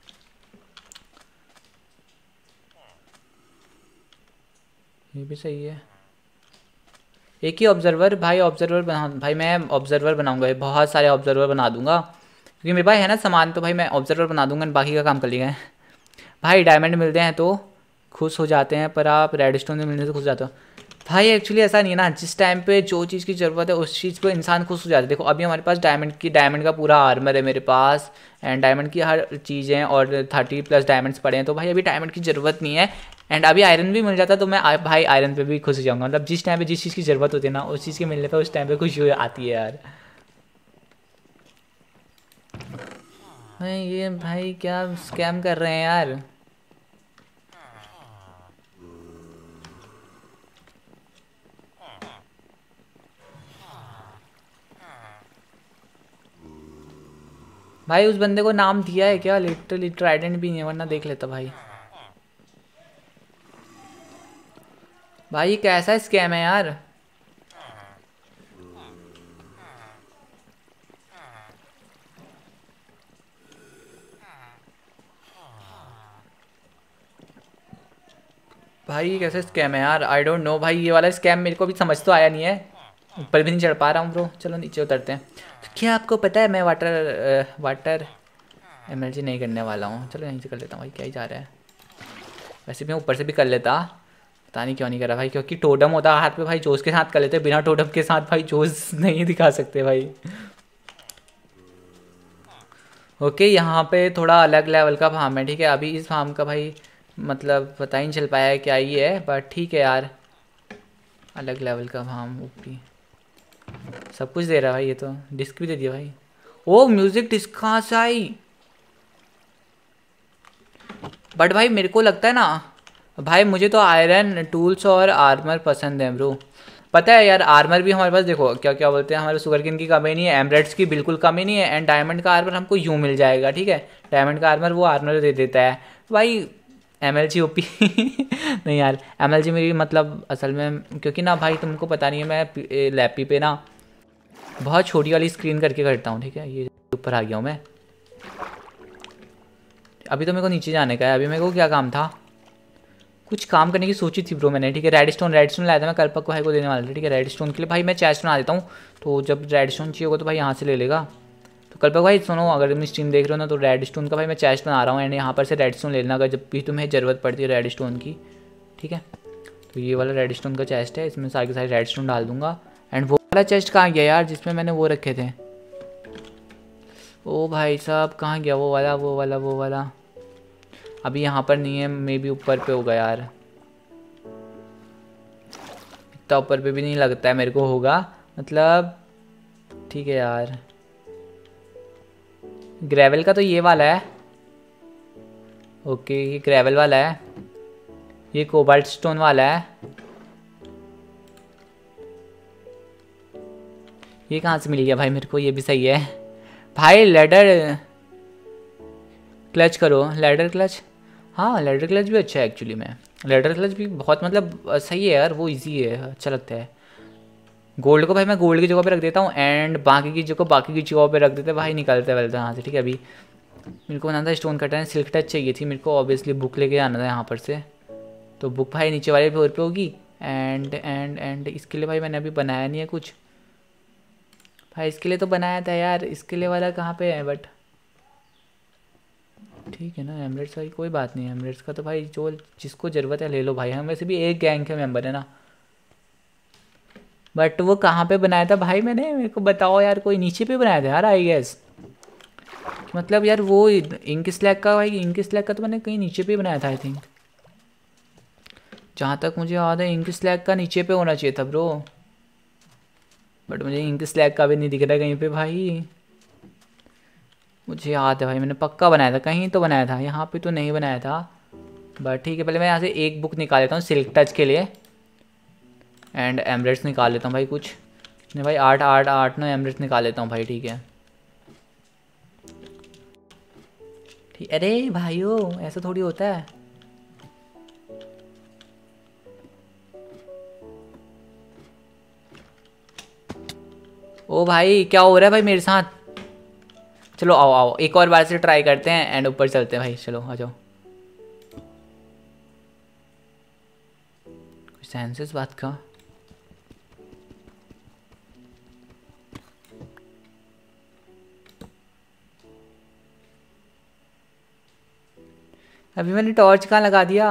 ये भी सही है। एक ही ऑब्जर्वर भाई, ऑब्जर्वर बना भाई। मैं ऑब्जर्वर बनाऊंगा, बहुत सारे ऑब्जर्वर बना दूंगा क्योंकि मेरे पास है ना सामान। तो भाई मैं ऑब्जर्वर बना दूंगा, बाकी का काम कर लेंगे। भाई डायमंड मिलते हैं तो खुश हो जाते हैं, पर आप रेडस्टोन में मिलने से खुश हो जाते हो। भाई एक्चुअली ऐसा नहीं है ना, जिस टाइम पे जो चीज़ की ज़रूरत है उस चीज़ पे इंसान खुश हो जाता है। देखो अभी हमारे पास डायमंड का पूरा आर्मर है मेरे पास। एंड डायमंड की हर चीज़ें और 30+ डायमंड्स पड़े हैं। तो भाई अभी डायमंड की ज़रूरत नहीं है। एंड अभी आयरन भी मिल जाता तो मैं भाई आयरन पे भी खुश हो जाऊँगा। मतलब जिस टाइम पे जिस चीज़ की ज़रूरत होती है ना, उस चीज़ के मिलने पर उस टाइम पे खुशी आती है यार। ये भाई क्या स्कैम कर रहे हैं यार। भाई उस बंदे को नाम दिया है क्या? लिटरली ट्राइडेंट भी नहीं है, वरना देख लेता भाई। भाई कैसा स्कैम है यार। भाई कैसे स्कैम है यार, आई डोंट नो भाई। ये वाला स्कैम मेरे को भी समझ तो आया नहीं है, ऊपर भी नहीं चढ़ पा रहा हूँ ब्रो। चलो नीचे उतरते हैं। तो क्या आपको पता है मैं वाटर एमएलजी नहीं करने वाला हूँ। चलो यहीं से कर लेता हूँ भाई, क्या ही जा रहा है। वैसे भी मैं ऊपर से भी कर लेता, पता नहीं क्यों नहीं करा भाई, क्योंकि टोटम होता हाथ पे भाई जोश के साथ कर लेते, बिना टोटम के साथ भाई जोश नहीं दिखा सकते भाई। ओके यहाँ पे थोड़ा अलग लेवल का फार्म है, ठीक है। अभी इस फार्म का भाई मतलब पता ही नहीं चल पाया है क्या ही है, बट ठीक है यार, अलग लेवल का फार्म। ओपी सब कुछ दे रहा है भाई, ये तो डिस्क भी दे दिया भाई। ओ म्यूजिक डिस्क कहाँ से आई? बट भाई मेरे को लगता है ना भाई, मुझे तो आयरन टूल्स और आर्मर पसंद है ब्रो। पता है यार, आर्मर भी हमारे पास देखो क्या क्या बोलते हैं, हमारे सुगर किन की कमी नहीं है, एमरेड्स की बिल्कुल कमी नहीं है, एंड डायमंड का आर्मर हमको यूँ मिल जाएगा, ठीक है। डायमंड का आर्मर वो आर्मर दे देता है भाई। MLG OP नहीं यार, MLG मेरी मतलब असल में, क्योंकि ना भाई तुमको पता नहीं है, मैं लैपी पे ना बहुत छोटी वाली स्क्रीन करके करता हूँ, ठीक है। ये ऊपर आ गया हूँ मैं। अभी तो मेरे को नीचे जाने का है। अभी मेरे को क्या काम था, कुछ काम करने की सोची थी ब्रो मैंने, ठीक है। रेड स्टोन लाया था मैं, कल्पक भाई को देने वाला था, ठीक है। रेड स्टोन के लिए भाई मैं चेस्ट बना देता हूँ, तो जब रेड स्टोन चाहिए होगा तो भाई यहाँ से ले लेगा। तो कल्पक भाई सुनो, अगर तुम स्ट्रीम देख रहे हो ना, तो रेड स्टोन का भाई मैं चेस्ट बना रहा हूँ, एंड यहाँ पर से रेड स्टोन ले लेना अगर जब भी तुम्हें ज़रूरत पड़ती है रेड स्टोन की, ठीक है। तो ये वाला रेड स्टोन का चेस्ट है, इसमें सारे के सारे रेड स्टोन डाल दूंगा। एंड वो वाला चेस्ट कहाँ गया यार जिसमें मैंने वो रखे थे? ओ भाई साहब कहाँ गया वो वाला? अभी यहाँ पर नहीं है, मे बी ऊपर पे होगा यार, इतना ऊपर पे भी नहीं लगता है मेरे को होगा, मतलब ठीक है यार। ग्रेवल का तो ये वाला है, ओके ये ग्रेवल वाला है, ये कोबाल्ट स्टोन वाला है। ये कहाँ से मिल गया भाई मेरे को? ये भी सही है भाई। लेडर क्लच करो, लेडर क्लच, हाँ लेडर क्लच भी अच्छा है एक्चुअली में। लेडर क्लच भी बहुत मतलब सही है यार, वो इजी है, अच्छा लगता है। गोल्ड को भाई मैं गोल्ड की जगह पे रख देता हूँ, एंड बाकी की जगह पे रख देते हैं भाई, निकलते वलते यहाँ से, ठीक है। अभी मेरे को बनाना था स्टोन कटर है, सिल्क टच चाहिए थी मेरे को, ऑब्वियसली बुक लेके आना था यहाँ पर से, तो बुक भाई नीचे वाले फ्लोर पे होगी। एंड इसके लिए भाई मैंने अभी बनाया नहीं है कुछ भाई, इसके लिए तो बनाया था यार, इसके लिए वाला कहाँ पे है? बट ठीक है ना, एमरेट्स का कोई बात नहीं है, एमरेट्स का तो भाई जो जिसको ज़रूरत है ले लो भाई, हम वैसे भी एक गैंग के मेंबर है ना। बट वो कहाँ पे बनाया था भाई मैंने, मेरे को बताओ यार, कोई नीचे पे बनाया था यार आई गेस, मतलब यार वो इंक स्लैग का, भाई इंक स्लैग का तो मैंने कहीं नीचे पे बनाया था आई थिंक, जहाँ तक मुझे याद है इंक स्लैग का नीचे पे होना चाहिए था ब्रो, बट मुझे इंक स्लैग का भी नहीं दिख रहा कहीं पे भाई। मुझे याद है भाई मैंने पक्का बनाया था, कहीं तो बनाया था, यहाँ पे तो नहीं बनाया था। बट ठीक है, पहले मैं यहाँ से एक बुक निकाल लेता हूँ सिल्क टच के लिए, एंड एमरेट्स निकाल लेता हूँ भाई कुछ, कितने भाई 8 9 एमरेट्स निकाल लेता हूँ भाई, ठीक है। ठीक, अरे भाइयों ऐसा थोड़ी होता है। ओ भाई क्या हो रहा है भाई मेरे साथ? चलो आओ आओ एक और बार से ट्राई करते हैं, एंड ऊपर चलते हैं भाई, चलो आ जाओ। कोई सेंस इस बात का? अभी मैंने टॉर्च कहाँ लगा दिया?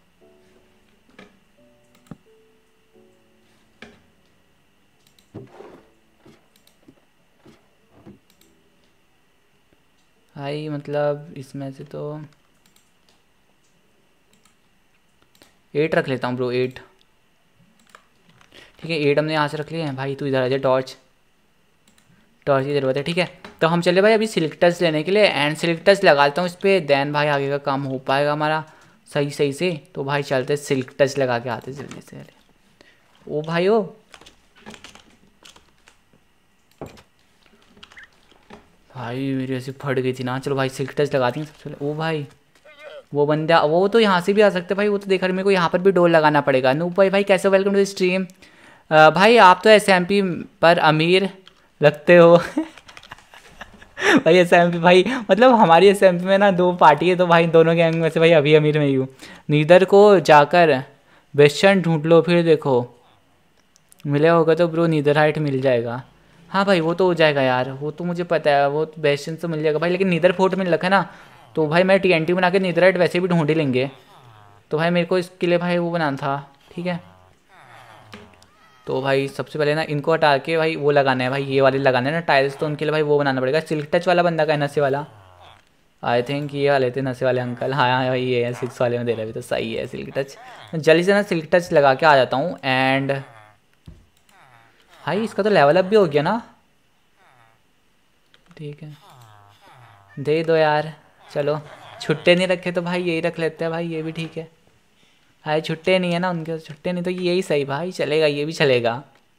भाई मतलब इसमें से तो 8 रख लेता हूँ ब्रो, 8 ठीक है। 8 हमने यहाँ से रख लिए हैं भाई, तू इधर आ जा, टॉर्च की ज़रूरत है, ठीक है। तो हम चले भाई अभी सिल्क टच लेने के लिए, एंड सिल्क टच लगा लेता हूँ इस पर, देन भाई आगे का काम हो पाएगा हमारा सही से। तो भाई चलते सिल्क टच लगा के आते जल्दी से। ओ भाई ओ भाई मेरी ऐसी फट गई थी ना, चलो भाई सिल्क टच लगाती हैं सबसे पहले। ओ भाई वो बंदा, वो तो यहाँ से भी आ सकते भाई, वो तो देखा मेरे को यहाँ पर भी डोर लगाना पड़ेगा। नूप भाई कैसे, वेलकम टू स्ट्रीम। भाई आप तो SMP पर अमीर लगते हो भाई SMP भाई, मतलब हमारी SMP में ना 2 पार्टी है, तो भाई दोनों गैंग में से भाई अभी अमीर में ही हूँ। नीदर को जाकर वेस्टर्न ढूंढ लो, फिर देखो मिले होगा तो ब्रो नीदर हाइट मिल जाएगा। हाँ भाई वो तो हो जाएगा यार, वो तो मुझे पता है, वो वेस्टर्न से मिल जाएगा भाई, लेकिन नीदर फोर्ट में रखा है ना, तो भाई मैं TNT बना के नीदर हाइट वैसे भी ढूंढ ही लेंगे। तो भाई मेरे को इसके लिए भाई वो बनाना था, ठीक है। तो भाई सबसे पहले ना इनको हटा के भाई वो लगाना है भाई, ये वाले लगाना है ना टाइल्स, तो उनके लिए भाई वो बनाना पड़ेगा। सिल्क टच वाला बंदा का है, नशे वाला, आई थिंक ये वाले थे नशे वाले अंकल। हाँ हाँ भाई ये है, 6 वाले में दे रहे, अभी तो सही है सिल्क टच। जल्दी से ना सिल्क टच लगा के आ जाता हूँ। एंड भाई इसका तो लेवल अप भी हो गया ना, ठीक है दे दो यार। चलो छुट्टे नहीं रखे तो भाई यही रख लेते हैं भाई, ये भी ठीक है भाई। छुट्टे नहीं है ना उनके, छुट्टे नहीं तो यही सही भाई, चलेगा ये भी चलेगा।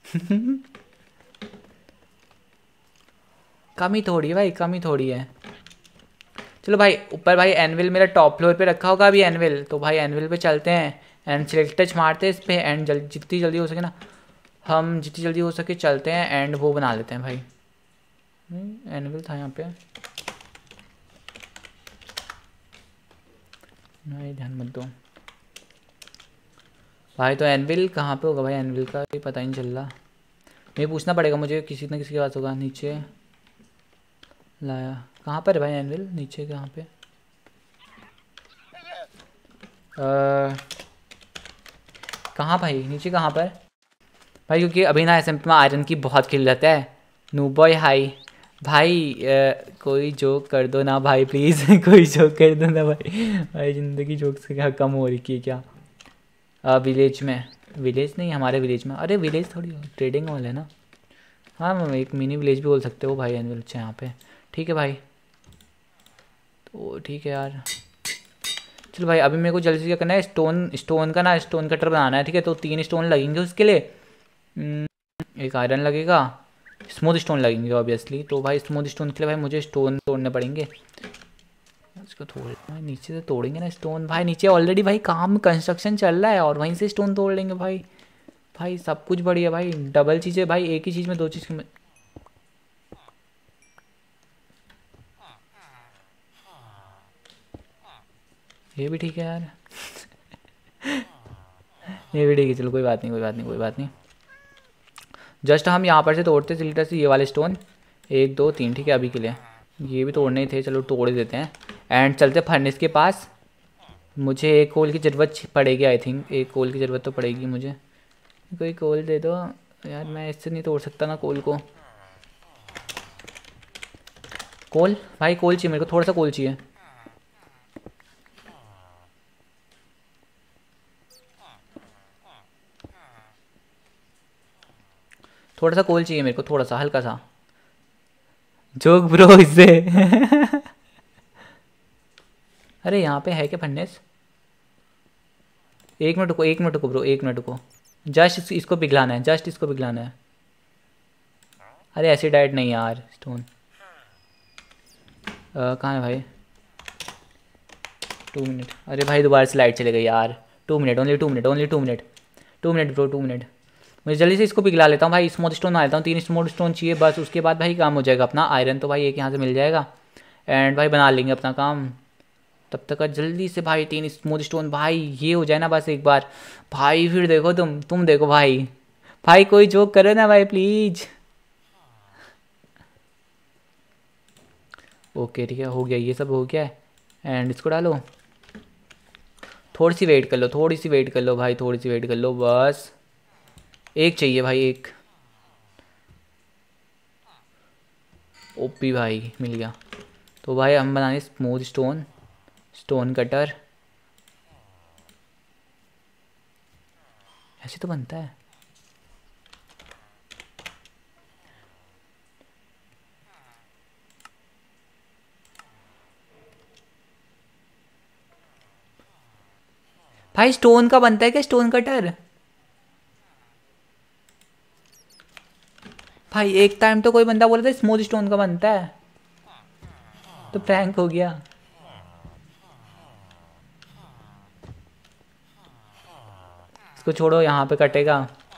कमी थोड़ी है भाई, कमी थोड़ी है। चलो भाई ऊपर भाई एनविल मेरा टॉप फ्लोर पे रखा होगा अभी एनविल, तो भाई एनविल पे चलते हैं एंड सिलेक्ट टच मारते हैं इस पर। एंड जितनी जल्दी हो सके ना, हम जितनी जल्दी हो सके चलते हैं एंड वो बना लेते हैं भाई। एनविल था यहाँ पे, नहीं ध्यान मत दो भाई। तो एनविल कहाँ पे होगा भाई, एनविल का भी पता ही नहीं चल रहा, ये पूछना पड़ेगा मुझे, किसी न किसी के पास होगा। नीचे लाया, कहाँ पर है भाई एनविल, नीचे कहाँ पे? कहाँ भाई नीचे कहाँ पर भाई? क्योंकि अभी ना एसएमपी में आयरन की बहुत किल्लत है। नू बॉय हाई भाई, कोई जोक कर दो ना भाई प्लीज़। कोई जोक कर दो ना भाई। भाई ज़िंदगी जोक से क्या कम हो रही है क्या? विलेज में, विलेज नहीं हमारे विलेज में, अरे विलेज थोड़ी ट्रेडिंग हॉल है ना। हाँ एक मिनी विलेज भी बोल सकते हो भाई एनविल अच्छा यहाँ पे, ठीक है भाई। तो ठीक है यार, चलो भाई अभी मेरे को जल्दी से क्या करना है, स्टोन का ना स्टोन कटर बनाना है, ठीक है। तो 3 स्टोन लगेंगे उसके लिए, एक आयरन लगेगा, स्मूथ स्टोन लगेंगे ऑब्वियसली। तो भाई स्मूथ स्टोन के लिए भाई मुझे स्टोन तोड़ने पड़ेंगे। इसको थोड़ा नीचे से तोड़ेंगे ना स्टोन भाई, नीचे ऑलरेडी भाई काम कंस्ट्रक्शन चल रहा है और वहीं से स्टोन तोड़ लेंगे भाई। भाई सब कुछ बढ़िया भाई, डबल चीज़ें भाई, एक ही चीज़ में 2 चीज़ की। ये भी ठीक है यार। ये भी ठीक है, चलो कोई बात नहीं कोई बात नहीं कोई बात नहीं। जस्ट हम यहाँ पर से तोड़ते सिलेक्टर से ये वाले स्टोन, 1 2 3, ठीक है। अभी के लिए ये भी तोड़ने ही थे, चलो तोड़ देते हैं एंड चलते फर्नेस के पास। मुझे एक कोल की ज़रूरत पड़ेगी, आई थिंक एक कोल की ज़रूरत तो पड़ेगी मुझे। कोई कोल दे दो यार, मैं इससे नहीं तोड़ सकता ना कोल को। कोल भाई, कोल चाहिए मेरे को, थोड़ा सा कोल चाहिए। थोड़ा सा कोल चाहिए मेरे को, थोड़ा सा हल्का सा। जोक ब्रो इससे। अरे यहाँ पे है क्या फर्नेस? 1 मिनट को, 1 मिनट को ब्रो, 1 मिनट को। जस्ट इसको पिघलाना है, जस्ट इसको पिघलाना है। अरे एसिडाइट नहीं यार, स्टोन कहाँ है भाई? 2 मिनट। अरे भाई दोबारा से लाइट चले गई यार। 2 minute, only 2 minute, only 2 minute, 2 minute bro, 2 minute. मैं जल्दी से इसको पिघला लेता हूँ भाई। स्मूथ स्टोन आ लेता हूँ, 3 स्मूथ स्टोन चाहिए बस, उसके बाद भाई काम हो जाएगा अपना। आयरन तो भाई एक यहाँ से मिल जाएगा एंड भाई बना लेंगे अपना काम। तब तक जल्दी से भाई 3 स्मूथ स्टोन भाई, ये हो जाए ना बस एक बार भाई, फिर देखो तुम देखो भाई। भाई कोई जोक करो ना भाई प्लीज। ओके ठीक है, हो गया, ये सब हो गया है एंड इसको डालो। थोड़ी सी वेट कर लो, थोड़ी सी वेट कर लो भाई, थोड़ी सी वेट कर लो बस। एक चाहिए भाई, एक। ओपी भाई मिल गया। तो भाई हम बनाएंगे स्मूथ स्टोन, स्टोन कटर। ऐसे तो बनता है भाई। स्टोन का बनता है क्या स्टोन कटर? भाई एक टाइम तो कोई बंदा बोला था स्मूथ स्टोन का बनता है, तो प्रैंक हो गया। इसको छोड़ो, यहाँ पे कटेगा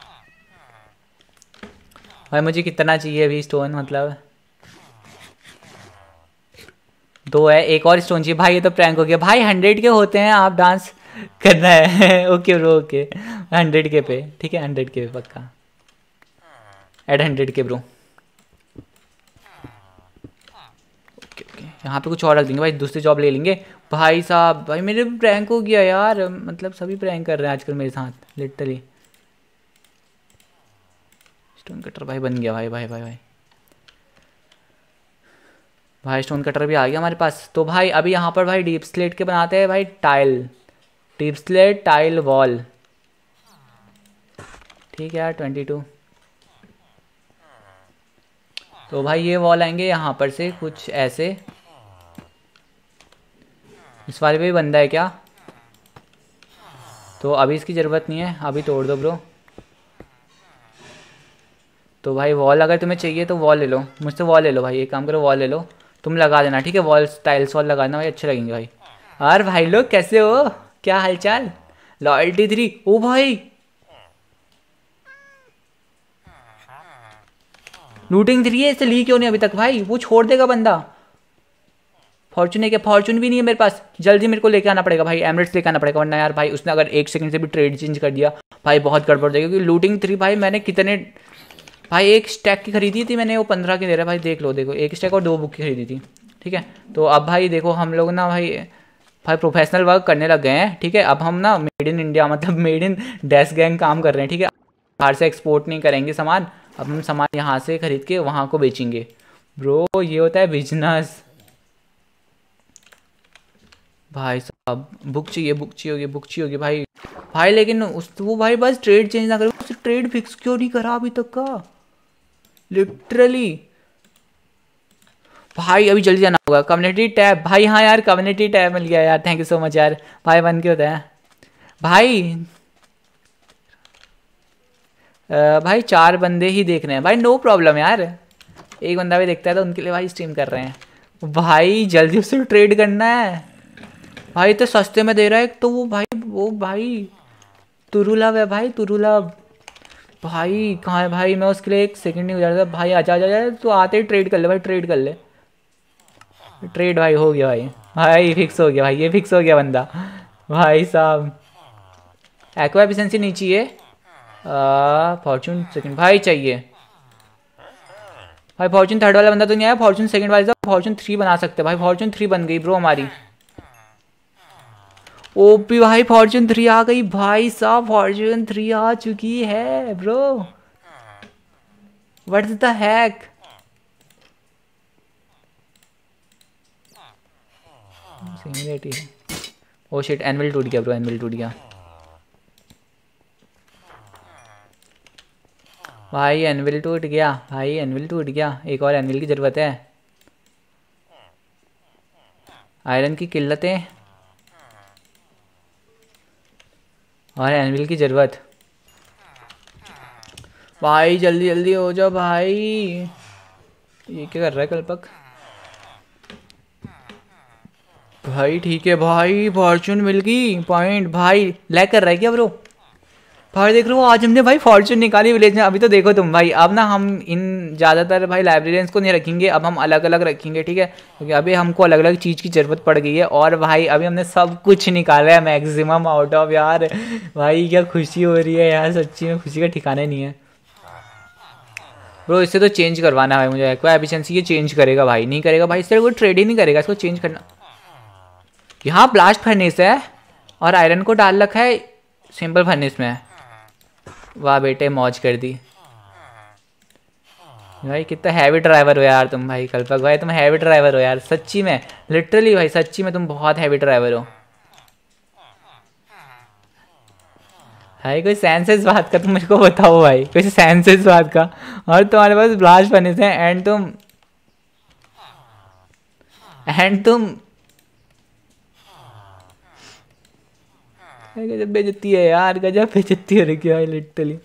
भाई। मुझे कितना चाहिए अभी स्टोन, मतलब 2 है, एक और स्टोन चाहिए भाई। ये तो प्रैंक हो गया भाई। 100 के होते हैं, आप डांस करना है। ओके ब्रो ओके, 100 के पे, ठीक है 100 के पे पक्का, एड 100 के ब्रो। ओके ओके, यहाँ पे कुछ और रख देंगे भाई, दूसरी जॉब ले लेंगे। भाई साहब भाई मेरे भी प्रैंक हो गया यार, मतलब सभी प्रैंक कर रहे हैं आजकल मेरे साथ लिटरली। स्टोन कटर भाई बन गया भाई भाई भाई भाई भाई स्टोन कटर भी आ गया हमारे पास। तो भाई अभी यहाँ पर भाई डीप स्लेट के बनाते हैं भाई tile, deepslate tile wall. ठीक है यार 22। तो भाई ये वॉल आएंगे यहाँ पर से कुछ ऐसे। इस वाले पे भी बंदा है क्या? तो अभी इसकी ज़रूरत नहीं है, अभी तोड़ दो ब्रो। तो भाई वॉल अगर तुम्हें चाहिए तो वॉल ले लो, मुझसे वॉल ले लो भाई, एक काम करो वॉल ले लो, तुम लगा देना ठीक है, वॉल टाइल्स वॉल लगाना भाई, अच्छे लगेंगे भाई। और भाई लोग कैसे हो, क्या हालचाल? लॉयल्टी 3 ओ भाई, लूटिंग 3 है, इसे ली क्यों नहीं अभी तक भाई? वो छोड़ देगा बंदा। फॉर्चून है क्या? फॉर्चून भी नहीं है मेरे पास, जल्दी मेरे को लेके आना पड़ेगा भाई, एमरेट्स लेके आना पड़ेगा, वरना यार भाई उसने अगर 1 सेकंड से भी ट्रेड चेंज कर दिया भाई बहुत गड़बड़ हो जाएगी। क्योंकि लूटिंग 3 भाई मैंने कितने भाई, एक स्टैक की खरीदी थी मैंने, वो 15 की दे रहा है भाई, देख लो देखो, एक स्टैक और 2 बुक की खरीदी थी। ठीक है तो अब भाई देखो हम लोग ना भाई भाई प्रोफेशनल वर्क करने लग गए हैं। ठीक है अब हम ना मेड इन इंडिया मतलब मेड इन डैश गैंग काम कर रहे हैं। ठीक है बाहर से एक्सपोर्ट नहीं करेंगे सामान, अब हम सामान यहाँ से खरीद के वहाँ को बेचेंगे ब्रो, ये होता है बिजनेस भाई साहब। बुक चाहिए, बुक चाहिए होगी, बुक चाहिए होगी भाई। भाई लेकिन उस वो भाई बस ट्रेड चेंज ना करे, उससे ट्रेड फिक्स क्यों नहीं करा अभी तक का लिटरली। भाई अभी जल्दी जाना होगा। कम्युनिटी टैब भाई, हाँ यार कम्युनिटी टैब मिल गया यार, थैंक यू सो मच यार भाई, बन के होता है भाई। भाई 4 बंदे ही देख रहे हैं भाई, नो प्रॉब्लम यार, एक बंदा भी देखता है तो उनके लिए भाई स्ट्रीम कर रहे हैं भाई, जल्दी उससे ट्रेड करना है भाई, तो सस्ते में दे रहा है तो वो भाई तुरुलव है भाई, तुरुलव भाई कहाँ है भाई, मैं उसके लिए 1 सेकंड नहीं गुजार था भाई, आजा आजा आजा, तो आते ही ट्रेड कर ले भाई, ट्रेड कर ले, ट्रेड भाई हो गया भाई, भाई फिक्स हो गया भाई, ये फिक्स हो गया बंदा भाई साहब। एक्वा एफिशिएंसी नहीं चाहिए, फॉर्चून सेकंड भाई चाहिए भाई, फॉर्चून थर्ड वाला बंदा तो नहीं आया, फॉर्चून सेकंड वाला फॉर्चून 3 बना सकते हैं भाई, फॉर्चून 3 बन गई ब्रो हमारी। ओपी भाई फॉर्चून 3 आ गई भाई साहब, फॉर्चून 3 आ चुकी है bro, what's the hack. Oh shit anvil टूट गया ब्रो, एनविल टूट गया भाई, एनविल टूट गया भाई, एनविल टूट गया, एक और एनविल की ज़रूरत है। आयरन की किल्लतें और एनविल की ज़रूरत भाई, जल्दी जल्दी हो जाओ भाई। ये क्या कर रहा है कल्पक भाई? ठीक है भाई फॉर्चून मिल गई पॉइंट, भाई लैग कर रहा है क्या ब्रो? भाई देख रहे हो आज हमने भाई फॉर्चून निकाली विलेज में। अभी तो देखो तुम भाई, अब ना हम इन ज़्यादातर भाई लाइब्रेरियंस को नहीं रखेंगे, अब हम अलग अलग रखेंगे ठीक है, क्योंकि अभी हमको अलग अलग चीज़ की ज़रूरत पड़ गई है। और भाई अभी हमने सब कुछ निकाला है मैक्सिमम आउट ऑफ यार, भाई क्या खुशी हो रही है यार, सच्ची में खुशी का ठिकाना नहीं है ब्रो। इससे तो चेंज करवाना है भाई मुझे, एक्वा एफिशिएंसी ये चेंज करेगा भाई, नहीं करेगा भाई इससे कोई ट्रेड ही नहीं करेगा, इसको चेंज करना। यहाँ ब्लास्ट फर्नेस है और आयरन को डाल रखा है सिंपल फर्नेस में। वाह बेटे मौज कर दी भाई, कितना हैवी ड्राइवर हो यार तुम भाई, कल्पक भाई तुम हैवी ड्राइवर हो यार सच्ची में, लिटरली भाई सच्ची में तुम बहुत हैवी ड्राइवर हो भाई। कोई सेंस है इस बात का, तुम मेरे को बताओ भाई, कोई सेंस है इस बात का? और तुम्हारे पास ब्लास्ट फर्नेस है एंड तुम गजब बेइज्जती है यार, गजब बेइज्जती हो रही है भाई लिटरली।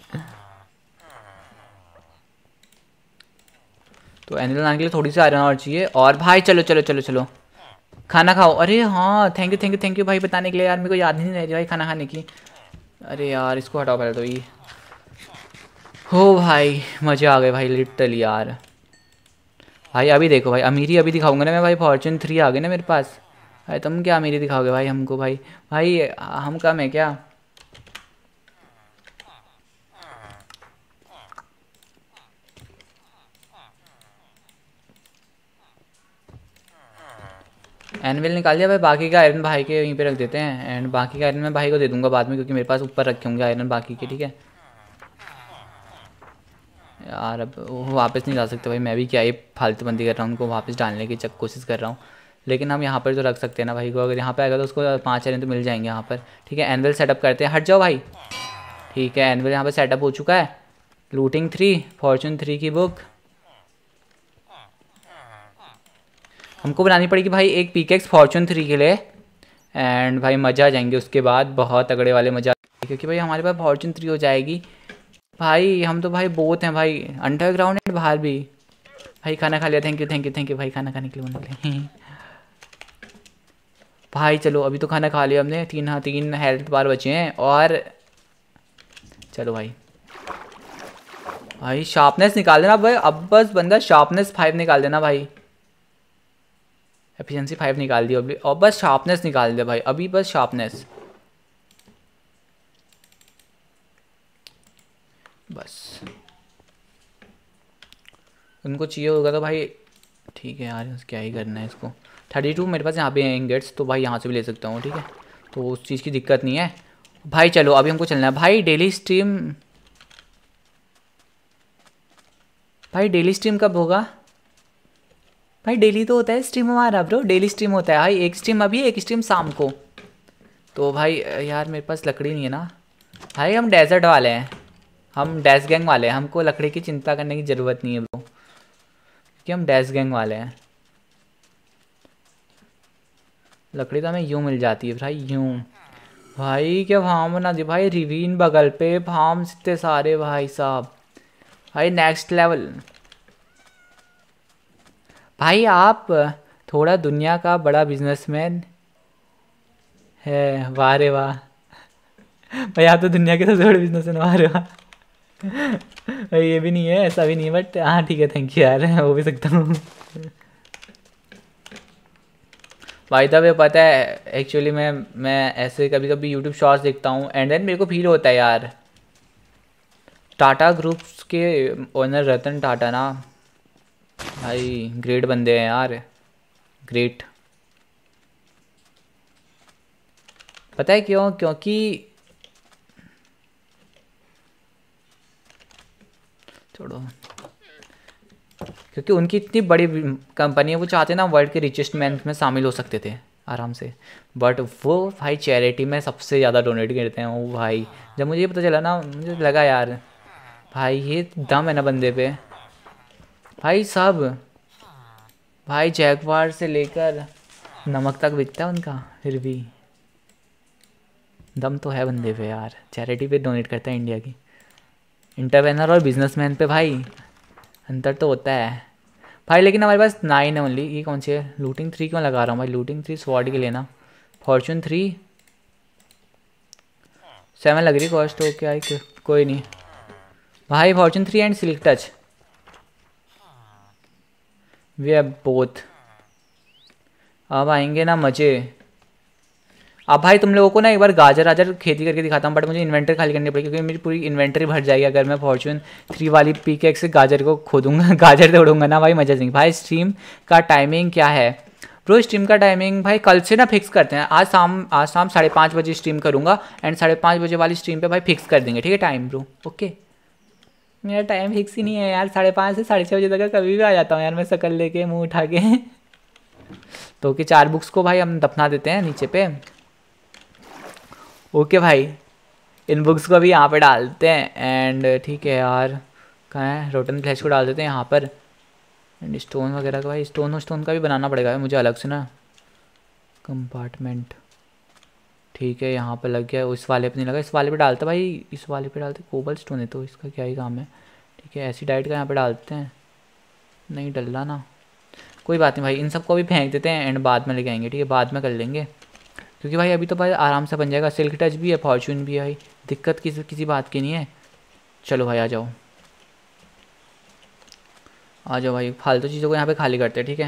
तो एनिमल लाने के लिए थोड़ी सी आयरन और चाहिए। और भाई चलो चलो चलो चलो खाना खाओ। अरे हाँ thank you thank you thank you भाई बताने के लिए यार, मेरे को याद ही नहीं रह रही भाई खाना खाने की। अरे यार इसको हटाओ पहले तो ये, हो भाई मज़े आ गए भाई लिटरली यार। भाई अभी देखो भाई अमीरी अभी दिखाऊंगा ना मैं भाई, फॉर्चून 3 आ गए ना मेरे पास भाई, तुम क्या अमीरी दिखाओगे भाई हमको भाई? भाई हम कम है क्या? एनविल निकाल दिया भाई, बाकी का आयरन भाई के यहीं पे रख देते हैं, एंड बाकी का आयरन मैं भाई को दे दूंगा बाद में, क्योंकि मेरे पास ऊपर रखे होंगे आयरन बाकी के, ठीक है यार। अब वो वापस नहीं जा सकते भाई, मैं भी क्या ही फालतू बंदी कर रहा हूँ, उनको वापस डालने की कोशिश कर रहा हूँ, लेकिन हम यहाँ पर तो रख सकते हैं ना भाई को, अगर यहाँ पे आएगा तो उसको 5 आयरन तो मिल जाएंगे यहाँ पर, ठीक है। एनविल सेटअप करते हैं, हट जाओ भाई, ठीक है। एनविल यहाँ पर सेटअप हो चुका है। लूटिंग 3, फॉर्चून 3 की बुक हमको बनानी पड़ेगी भाई, एक पिकेक्स फॉर्चून 3 के लिए, एंड भाई मज़ा आ जाएंगे उसके बाद, बहुत तगड़े वाले मज़ा, क्योंकि भाई हमारे पास फॉर्चून 3 हो जाएगी भाई। हम तो भाई बोथ हैं भाई, अंडरग्राउंड एंड बाहर भी। भाई खाना खा लिया, thank you thank you thank you भाई, खाना खाने के लिए बोलने भाई। चलो अभी तो खाना खा लिया हमने, 3 हेल्थ बार बचे हैं, और चलो भाई भाई शार्पनेस निकाल देना भाई, अब बस बंदा शार्पनेस 5 निकाल देना भाई, एफिशिएंसी 5 निकाल दी अभी, और बस शार्पनेस निकाल दे भाई अभी, बस शार्पनेस बस। उनको चाहिए होगा तो भाई ठीक है यार, क्या ही करना है इसको। 32 मेरे पास यहाँ पे हैं इंगेट्स, तो भाई यहाँ से भी ले सकता हूँ, ठीक है, तो उस चीज़ की दिक्कत नहीं है भाई। चलो अभी हमको चलना है भाई, डेली स्ट्रीम। भाई डेली स्ट्रीम कब होगा भाई? डेली तो होता है स्ट्रीम हमारा ब्रो, डेली स्ट्रीम होता है भाई, एक स्ट्रीम अभी, एक स्ट्रीम शाम को। तो भाई यार मेरे पास लकड़ी नहीं है ना भाई, हम डेजर्ट वाले हैं, हम डैश गैंग वाले हैं, हमको लकड़ी की चिंता करने की ज़रूरत नहीं है ब्रो, क्योंकि हम डैश गैंग वाले हैं। लकड़ी तो हमें यूँ मिल जाती है भाई, यूँ भाई। क्या फार्म बना दी भाई, रिवीन बगल पे फार्म इतने सारे भाई साहब, भाई नेक्स्ट लेवल भाई। आप थोड़ा दुनिया का बड़ा बिजनेसमैन है, वाह रे वाह भाई, आप तो दुनिया के सबसे बड़े बिजनेसमैन, वाह रे वाह भाई। ये भी नहीं है, ऐसा भी नहीं है, बट हाँ ठीक है, थैंक यू यार, हो भी सकता हूँ भाई। तब ये पता है एक्चुअली मैं ऐसे कभी कभी यूट्यूब शॉर्ट्स देखता हूँ, एंड देन मेरे को फील होता है यार, टाटा ग्रुप्स के ओनर रतन टाटा ना भाई, ग्रेट बंदे हैं यार, ग्रेट। पता है क्यों? क्योंकि छोड़ो, क्योंकि उनकी इतनी बड़ी कंपनी है, वो चाहते ना वर्ल्ड के रिचेस्ट मैन में शामिल हो सकते थे आराम से, बट वो भाई चैरिटी में सबसे ज़्यादा डोनेट करते हैं वो भाई। जब मुझे ये पता चला ना, मुझे लगा यार भाई ये दम है ना बंदे पे भाई। सब भाई जैगवार से लेकर नमक तक बिकता है उनका, फिर भी दम तो है बंदे पे यार, चैरिटी पे डोनेट करता है इंडिया की। इंटरप्रेनर और बिजनेसमैन पे भाई अंतर तो होता है भाई, लेकिन हमारे पास 9 है ओनली। ये कौन सी है? लूटिंग 3 क्यों लगा रहा हूँ भाई? लूटिंग 3 स्वॉर्ड के लेना, फॉर्चून 3 7 लग रही कॉस्ट, ओके आई कोई नहीं भाई। Fortune 3 and silk touch they are both. अब आएंगे ना मज़े। अब भाई तुम लोगों को ना एक बार गाजर आजर खेती करके दिखाता हूँ, बट मुझे इन्वेंटरी खाली करनी पड़ेगी, क्योंकि मेरी पूरी इन्वेंटरी भर जाएगी अगर मैं फॉर्चून 3 वाली पीकेक से गाजर को खोदूंगा गाजर तोड़ूंगा ना भाई, मजा देंगे भाई। स्ट्रीम का टाइमिंग क्या है ब्रो? स्ट्रीम का टाइमिंग भाई कल से ना फिक्स करते हैं, आज शाम 5:30 बजे स्ट्रीम करूँगा, एंड 5:30 बजे वाली स्ट्रीम पर भाई फिक्स कर देंगे, ठीक है टाइम ब्रो? ओके, मेरा टाइम फिक्स ही नहीं है यार, 5:30 से 6:30 बजे तक कभी भी आ जाता हूँ यार मैं, शकल लेके मुँह उठा के तो कि 4 बुक्स को भाई हम दफना देते हैं नीचे पे। ओके भाई, इन बुक्स को भी यहाँ पे डालते हैं, एंड ठीक है यार, कहाँ है? रोटन फ्लैश को डाल देते हैं यहाँ पर, एंड स्टोन वगैरह का भाई, स्टोन का भी बनाना पड़ेगा मुझे अलग से ना, कंपार्टमेंट। ठीक है यहाँ पर लग गया, इस वाले पे नहीं लगा, इस वाले पे डालते भाई, इस वाले पे डालते। कोबल स्टोन है तो इसका क्या ही काम है, ठीक है। ऐसी डाइट का यहाँ पे डालते हैं, नहीं डल रहा ना, कोई बात नहीं भाई, इन सबको भी फेंक देते हैं, एंड बाद में लेके आएंगे, ठीक है बाद में कर लेंगे, क्योंकि भाई अभी तो भाई आराम से बन जाएगा। सिल्क टच भी है, फॉर्चून भी है भाई, दिक्कत किसी बात की नहीं है। चलो भाई आ जाओ आ जाओ भाई, फालतू चीज़ों को यहाँ पे खाली करते हैं, ठीक है।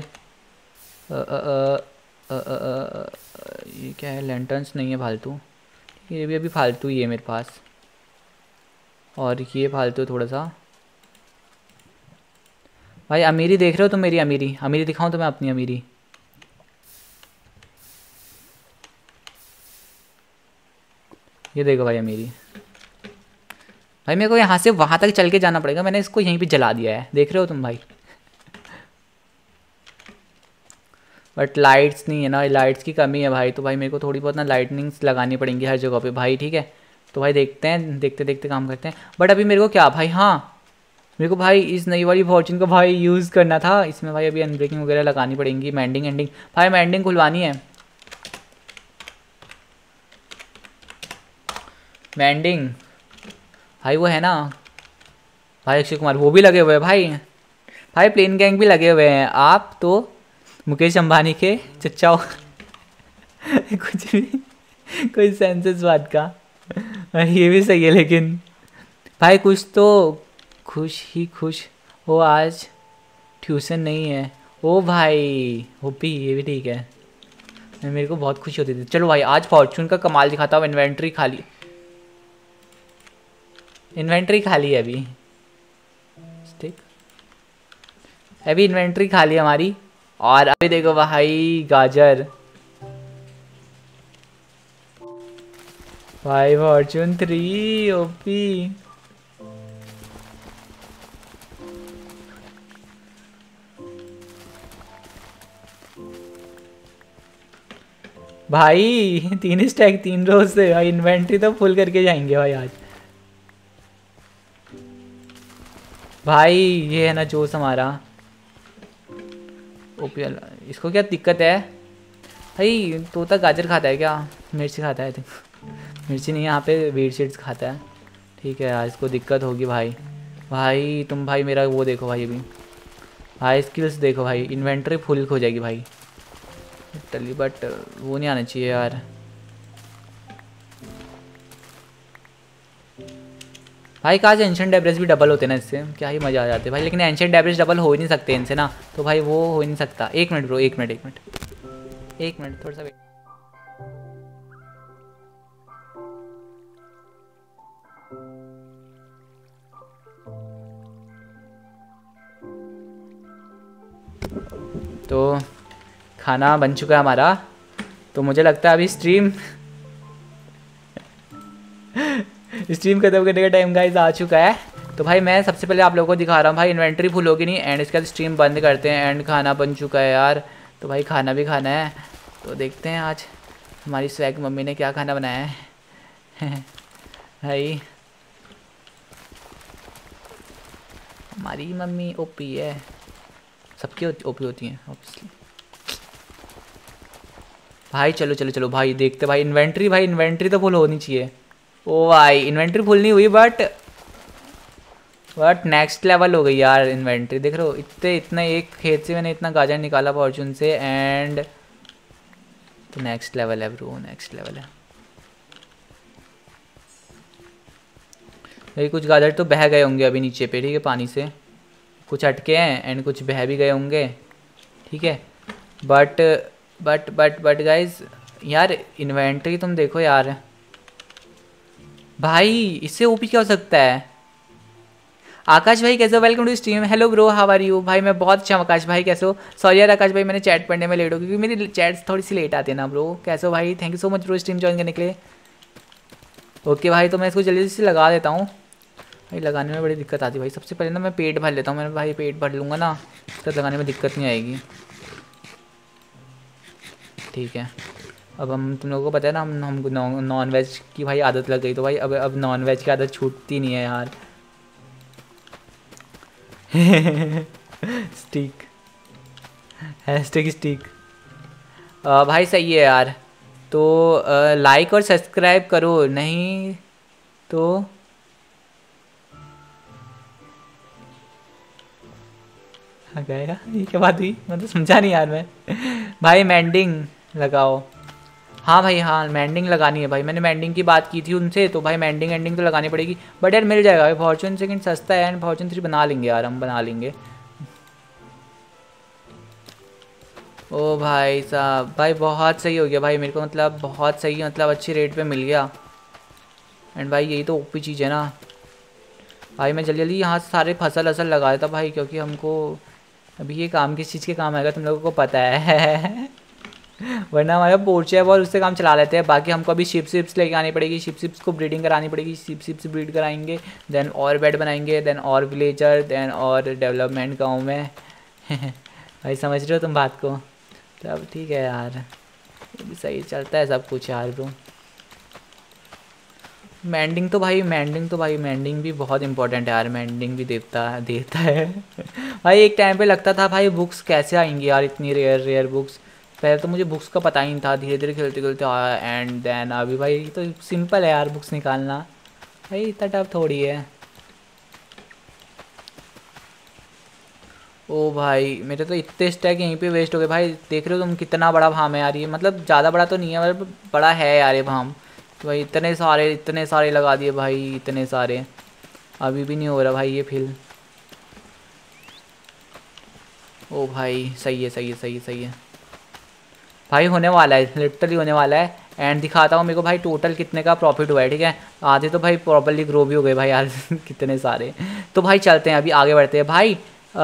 ये क्या है? लैंटर्न्स नहीं है फालतू, ये भी अभी फालतू ही है मेरे पास, और ये फालतू थोड़ा सा। भाई अमीरी देख रहे हो तुम? मेरी अमीरी दिखाऊं तो मैं अपनी अमीरी? ये देखो भाई अमीरी। भाई मेरे को यहाँ से वहाँ तक चल के जाना पड़ेगा, मैंने इसको यहीं पे जला दिया है, देख रहे हो तुम भाई। बट लाइट्स नहीं है ना, लाइट्स की कमी है भाई, तो भाई मेरे को थोड़ी बहुत ना लाइटनिंग्स लगानी पड़ेंगी हर जगह पे भाई, ठीक है। तो भाई देखते हैं, देखते देखते काम करते हैं। बट अभी मेरे को क्या भाई, हाँ मेरे को भाई इस नई वाली फॉर्चून का भाई यूज़ करना था, इसमें भाई अभी अनब्रेकिंग वगैरह लगानी पड़ेंगी, मैंडिंग एंडिंग भाई, मैंडिंग खुलवानी है। मैंडिंग भाई वो है ना भाई अक्षय कुमार, वो भी लगे हुए हैं भाई। भाई प्लेन गैंग भी लगे हुए हैं, आप तो मुकेश अंबानी के चच्चा हो। कुछ भी कोई सेंसेस बात का। ये भी सही है, लेकिन भाई कुछ तो खुश ही खुश हो, आज ट्यूशन नहीं है। ओ भाई ओपी, ये भी ठीक है, मेरे को बहुत खुशी होती थी। चलो भाई आज फॉर्चून का कमाल दिखाता हूँ। इन्वेंट्री खाली, इन्वेंट्री खाली है अभी, ठीक अभी इन्वेंट्री खाली है हमारी। और अभी देखो भाई गाजर, भाई फॉर्चून 3 ओपी। भाई 3 स्टैक 3 रोज से भाई, इन्वेंट्री तो फुल करके जाएंगे भाई आज। भाई ये है ना जोश हमारा ओपी। इसको क्या दिक्कत है भाई, तोता गाजर खाता है क्या, मिर्ची खाता है तो मिर्ची नहीं, यहाँ पे वीट सीड्स खाता है, ठीक है यार इसको दिक्कत होगी भाई। भाई तुम भाई मेरा वो देखो भाई, अभी भाई स्किल्स देखो भाई, इन्वेंट्री फुल हो जाएगी भाई टली, बट वो नहीं आना चाहिए यार। भाई काश एंशिएंट डेब्रिज भी डबल होते ना, इससे क्या ही मज़ा आ जाते भाई, लेकिन एंशिएंट डेब्रिज डबल हो ही नहीं सकते इनसे ना, तो भाई वो हो ही नहीं सकता। 1 minute bro, 1 minute 1 minute 1 minute थोड़ा सा वेट। तो खाना बन चुका है हमारा, तो मुझे लगता है अभी स्ट्रीम खत्म करने का टाइम गाइस आ चुका है। तो भाई मैं सबसे पहले आप लोगों को दिखा रहा हूँ भाई, इन्वेंट्री फुल होगी नहीं, एंड इसके बाद स्ट्रीम बंद करते हैं। एंड खाना बन चुका है यार, तो भाई खाना भी खाना है, तो देखते हैं आज हमारी स्वैग मम्मी ने क्या खाना बनाया है। भाई हमारी मम्मी ओपी है, सबकी ओपी होती हैं ऑब्वियसली। भाई चलो चलो चलो भाई देखते भाई, इन्वेंट्री भाई इन्वेंट्री तो फुल होनी चाहिए। ओ भाई इन्वेंट्री फुल नहीं हुई, बट नेक्स्ट लेवल हो गई यार इन्वेंट्री, देख रहे हो इतना एक खेत से मैंने इतना गाजर निकाला फॉर्चून से, एंड तो नेक्स्ट लेवल है ब्रो, नेक्स्ट लेवल है भाई। कुछ गाजर तो बह गए होंगे अभी नीचे पे, ठीक है पानी से, कुछ अटके हैं एंड कुछ बह भी गए होंगे, ठीक है। बट गाइज यार इन्वेंट्री तुम देखो यार, भाई इससे ओपी क्या हो सकता है। आकाश भाई कैसे हो, welcome to stream. Hello bro how are you. भाई मैं बहुत अच्छा हूँ, आकाश भाई कैसे हो। सॉरी यार आकाश भाई मैंने चैट पढ़ने में लेट हो, क्योंकि मेरी चैट्स थोड़ी सी लेट आती है ना ब्रो। कैसे हो भाई, thank you so much bro stream join करने के लिए। ओके भाई तो मैं इसको जल्दी से लगा देता हूँ भाई, लगाने में बड़ी दिक्कत आती है भाई। सबसे पहले ना मैं पेट भर लेता हूँ, मैं भाई पेट भर लूँगा ना तो लगाने में दिक्कत नहीं आएगी, ठीक है। अब हम तुम लोगों को पता है ना, हमको नॉन वेज की भाई आदत लग गई, तो भाई अब नॉन वेज की आदत छूटती नहीं है यार। स्टिक हैशटैग स्टिक भाई सही है यार। तो लाइक और सब्सक्राइब करो, नहीं तो गया ये क्या बात हुई, मतलब समझा नहीं यार मैं। भाई मैंडिंग लगाओ, हाँ भाई हाँ मैंडिंग लगानी है भाई, मैंने मैंडिंग की बात की थी उनसे, तो भाई मैंडिंग एंडिंग तो लगानी पड़ेगी। बट यार मिल जाएगा भाई, फॉर्चून सेकंड सस्ता है, एंड फॉर्चून 3 बना लेंगे यार, हम बना लेंगे। ओ भाई साहब भाई बहुत सही हो गया भाई मेरे को, मतलब बहुत सही, मतलब अच्छे रेट पे मिल गया। एंड भाई यही तो ओपी चीज़ है ना भाई। मैं जल्दी जल्दी यहाँ से सारे फसल असल लगा देता भाई, क्योंकि हमको अभी ये काम किस चीज़ के काम आएगा तुम लोगों को पता है। वरना हमारा पोर्चे है वो उससे काम चला लेते हैं। बाकी हमको अभी शिप्स लेके आनी पड़ेगी, शिप्स को ब्रीडिंग करानी पड़ेगी, शिप्स ब्रीड कराएंगे, देन और बेड बनाएंगे, देन और विलेजर, देन और डेवलपमेंट गाँव में। भाई समझ रहे हो तुम बात को? तो अब ठीक है यार, ये भी सही चलता है सब कुछ यार ब्रो। मैंडिंग भी बहुत इंपॉर्टेंट है यार, मैंडिंग भी देता है। भाई एक टाइम पे लगता था भाई बुक्स कैसे आएंगी यार, इतनी रेयर बुक्स। पहले तो मुझे बुक्स का पता ही नहीं था, धीरे धीरे खेलते खेलते आया, एंड देन अभी भाई तो सिंपल है यार बुक्स निकालना, भाई इतना टफ थोड़ी है। ओ भाई मेरे तो इतने स्टैक यहीं पे वेस्ट हो गए भाई। देख रहे हो तुम कितना बड़ा भाम है यार ये, मतलब ज़्यादा बड़ा तो नहीं है मतलब बड़ा है यार ये भाम। तो भाई इतने सारे लगा दिए भाई, इतने सारे। अभी भी नहीं हो रहा भाई ये फिल। ओ भाई सही है भाई, होने वाला है, लिटरली होने वाला है। एंड दिखाता हूँ मेरे को भाई टोटल कितने का प्रॉफिट हुआ है, ठीक है। आधे तो भाई प्रॉपरली ग्रो भी हो गए भाई यार। कितने सारे। तो भाई चलते हैं, अभी आगे बढ़ते हैं भाई।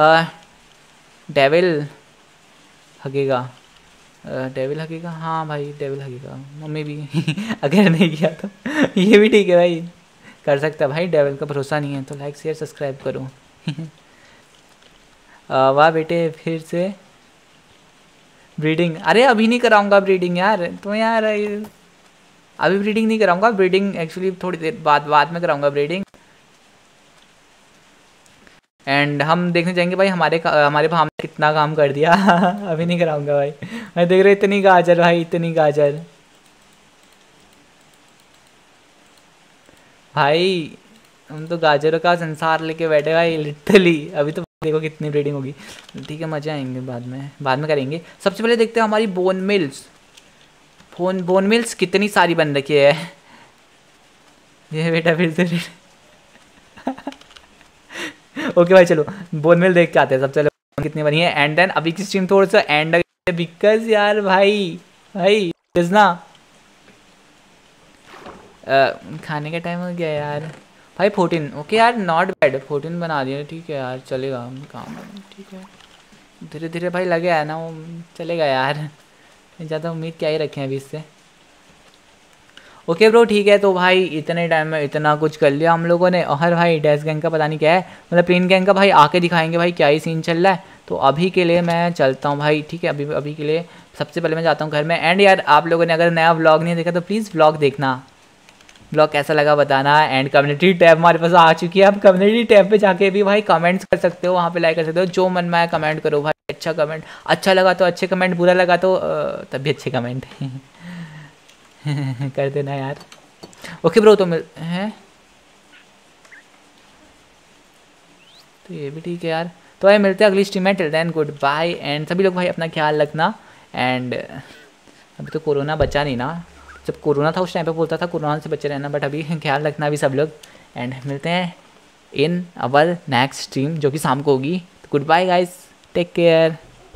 डेविल हगेगा, हाँ भाई डेविल हगेगा, मम्मी भी। अगर नहीं किया तो ये भी ठीक है भाई, कर सकता है भाई। डेविल का भरोसा नहीं है तो लाइक शेयर सब्सक्राइब करो। वाह बेटे फिर से ब्रीडिंग। अरे अभी नहीं कराऊंगा ब्रीडिंग यार, तो यार अभी ब्रीडिंग नहीं कराऊंगा, ब्रीडिंग एक्चुअली थोड़ी देर बाद में कराऊंगा ब्रीडिंग। एंड हम देखने जाएंगे भाई हमारे भाम ने कितना काम कर दिया। अभी नहीं कराऊंगा भाई। मैं देख रहा इतनी गाजर भाई, इतनी गाजर भाई। हम तो गाजरों का संसार लेके बैठे भाई लिटरली। अभी तो देखो कितनी ब्रीडिंग होगी, ठीक है मजे आएंगे बाद में करेंगे। सबसे पहले देखते हैं हमारी बोन मिल्स कितनी सारी बन रखी है। ये बेटा फिर से ओके भाई चलो बोन मिल देख के आते हैं सब, चलो कितनी बनी है। एंड देन अभी की स्ट्रीम थोड़ा सा एंड बिकॉज यार भाई ना खाने का टाइम हो गया यार भाई। 14 ओके यार, नॉट बैड, 14 बना दिया, ठीक है यार चलेगा काम, ठीक है। धीरे धीरे भाई लगे है ना वो, चलेगा यार। ज़्यादा उम्मीद क्या ही रखें अभी इससे। ओके ब्रो ठीक है, तो भाई इतने टाइम में इतना कुछ कर लिया हम लोगों ने। और भाई डैश गैंग का पता नहीं क्या है, मतलब प्लेन गैंग का भाई आके दिखाएंगे भाई क्या ही सीन चल रहा है। तो अभी के लिए मैं चलता हूँ भाई, ठीक है। अभी के लिए सबसे पहले मैं जाता हूँ घर में। एंड यार आप लोगों ने अगर नया व्लॉग नहीं देखा तो प्लीज़ व्लॉग देखना, ब्लॉग कैसा लगा बताना। एंड कम्युनिटी टैब हमारे पास आ चुकी है, आप कम्युनिटी टैब पे जाके भी भाई कमेंट्स कर सकते हो, वहाँ पे लाइक कर सकते हो, जो मन में आए कमेंट करो भाई। अच्छा कमेंट, अच्छा लगा तो अच्छे कमेंट, बुरा लगा तो तब भी अच्छे कमेंट कर देना यार। ओके ब्रो तो मिल हैं, तो ये भी ठीक है यार। तो भाई मिलते हैं अगली स्ट्रीम में, till then good bye. And सभी लोग भाई अपना ख्याल रखना। एंड अभी तो कोरोना बचा नहीं ना, जब कोरोना था उस टाइम पे बोलता था कोरोना से बचे रहना, बट अभी ख्याल रखना अभी सब लोग। एंड मिलते हैं इन अवर नेक्स्ट स्ट्रीम जो कि शाम को होगी। Good bye guys, take care.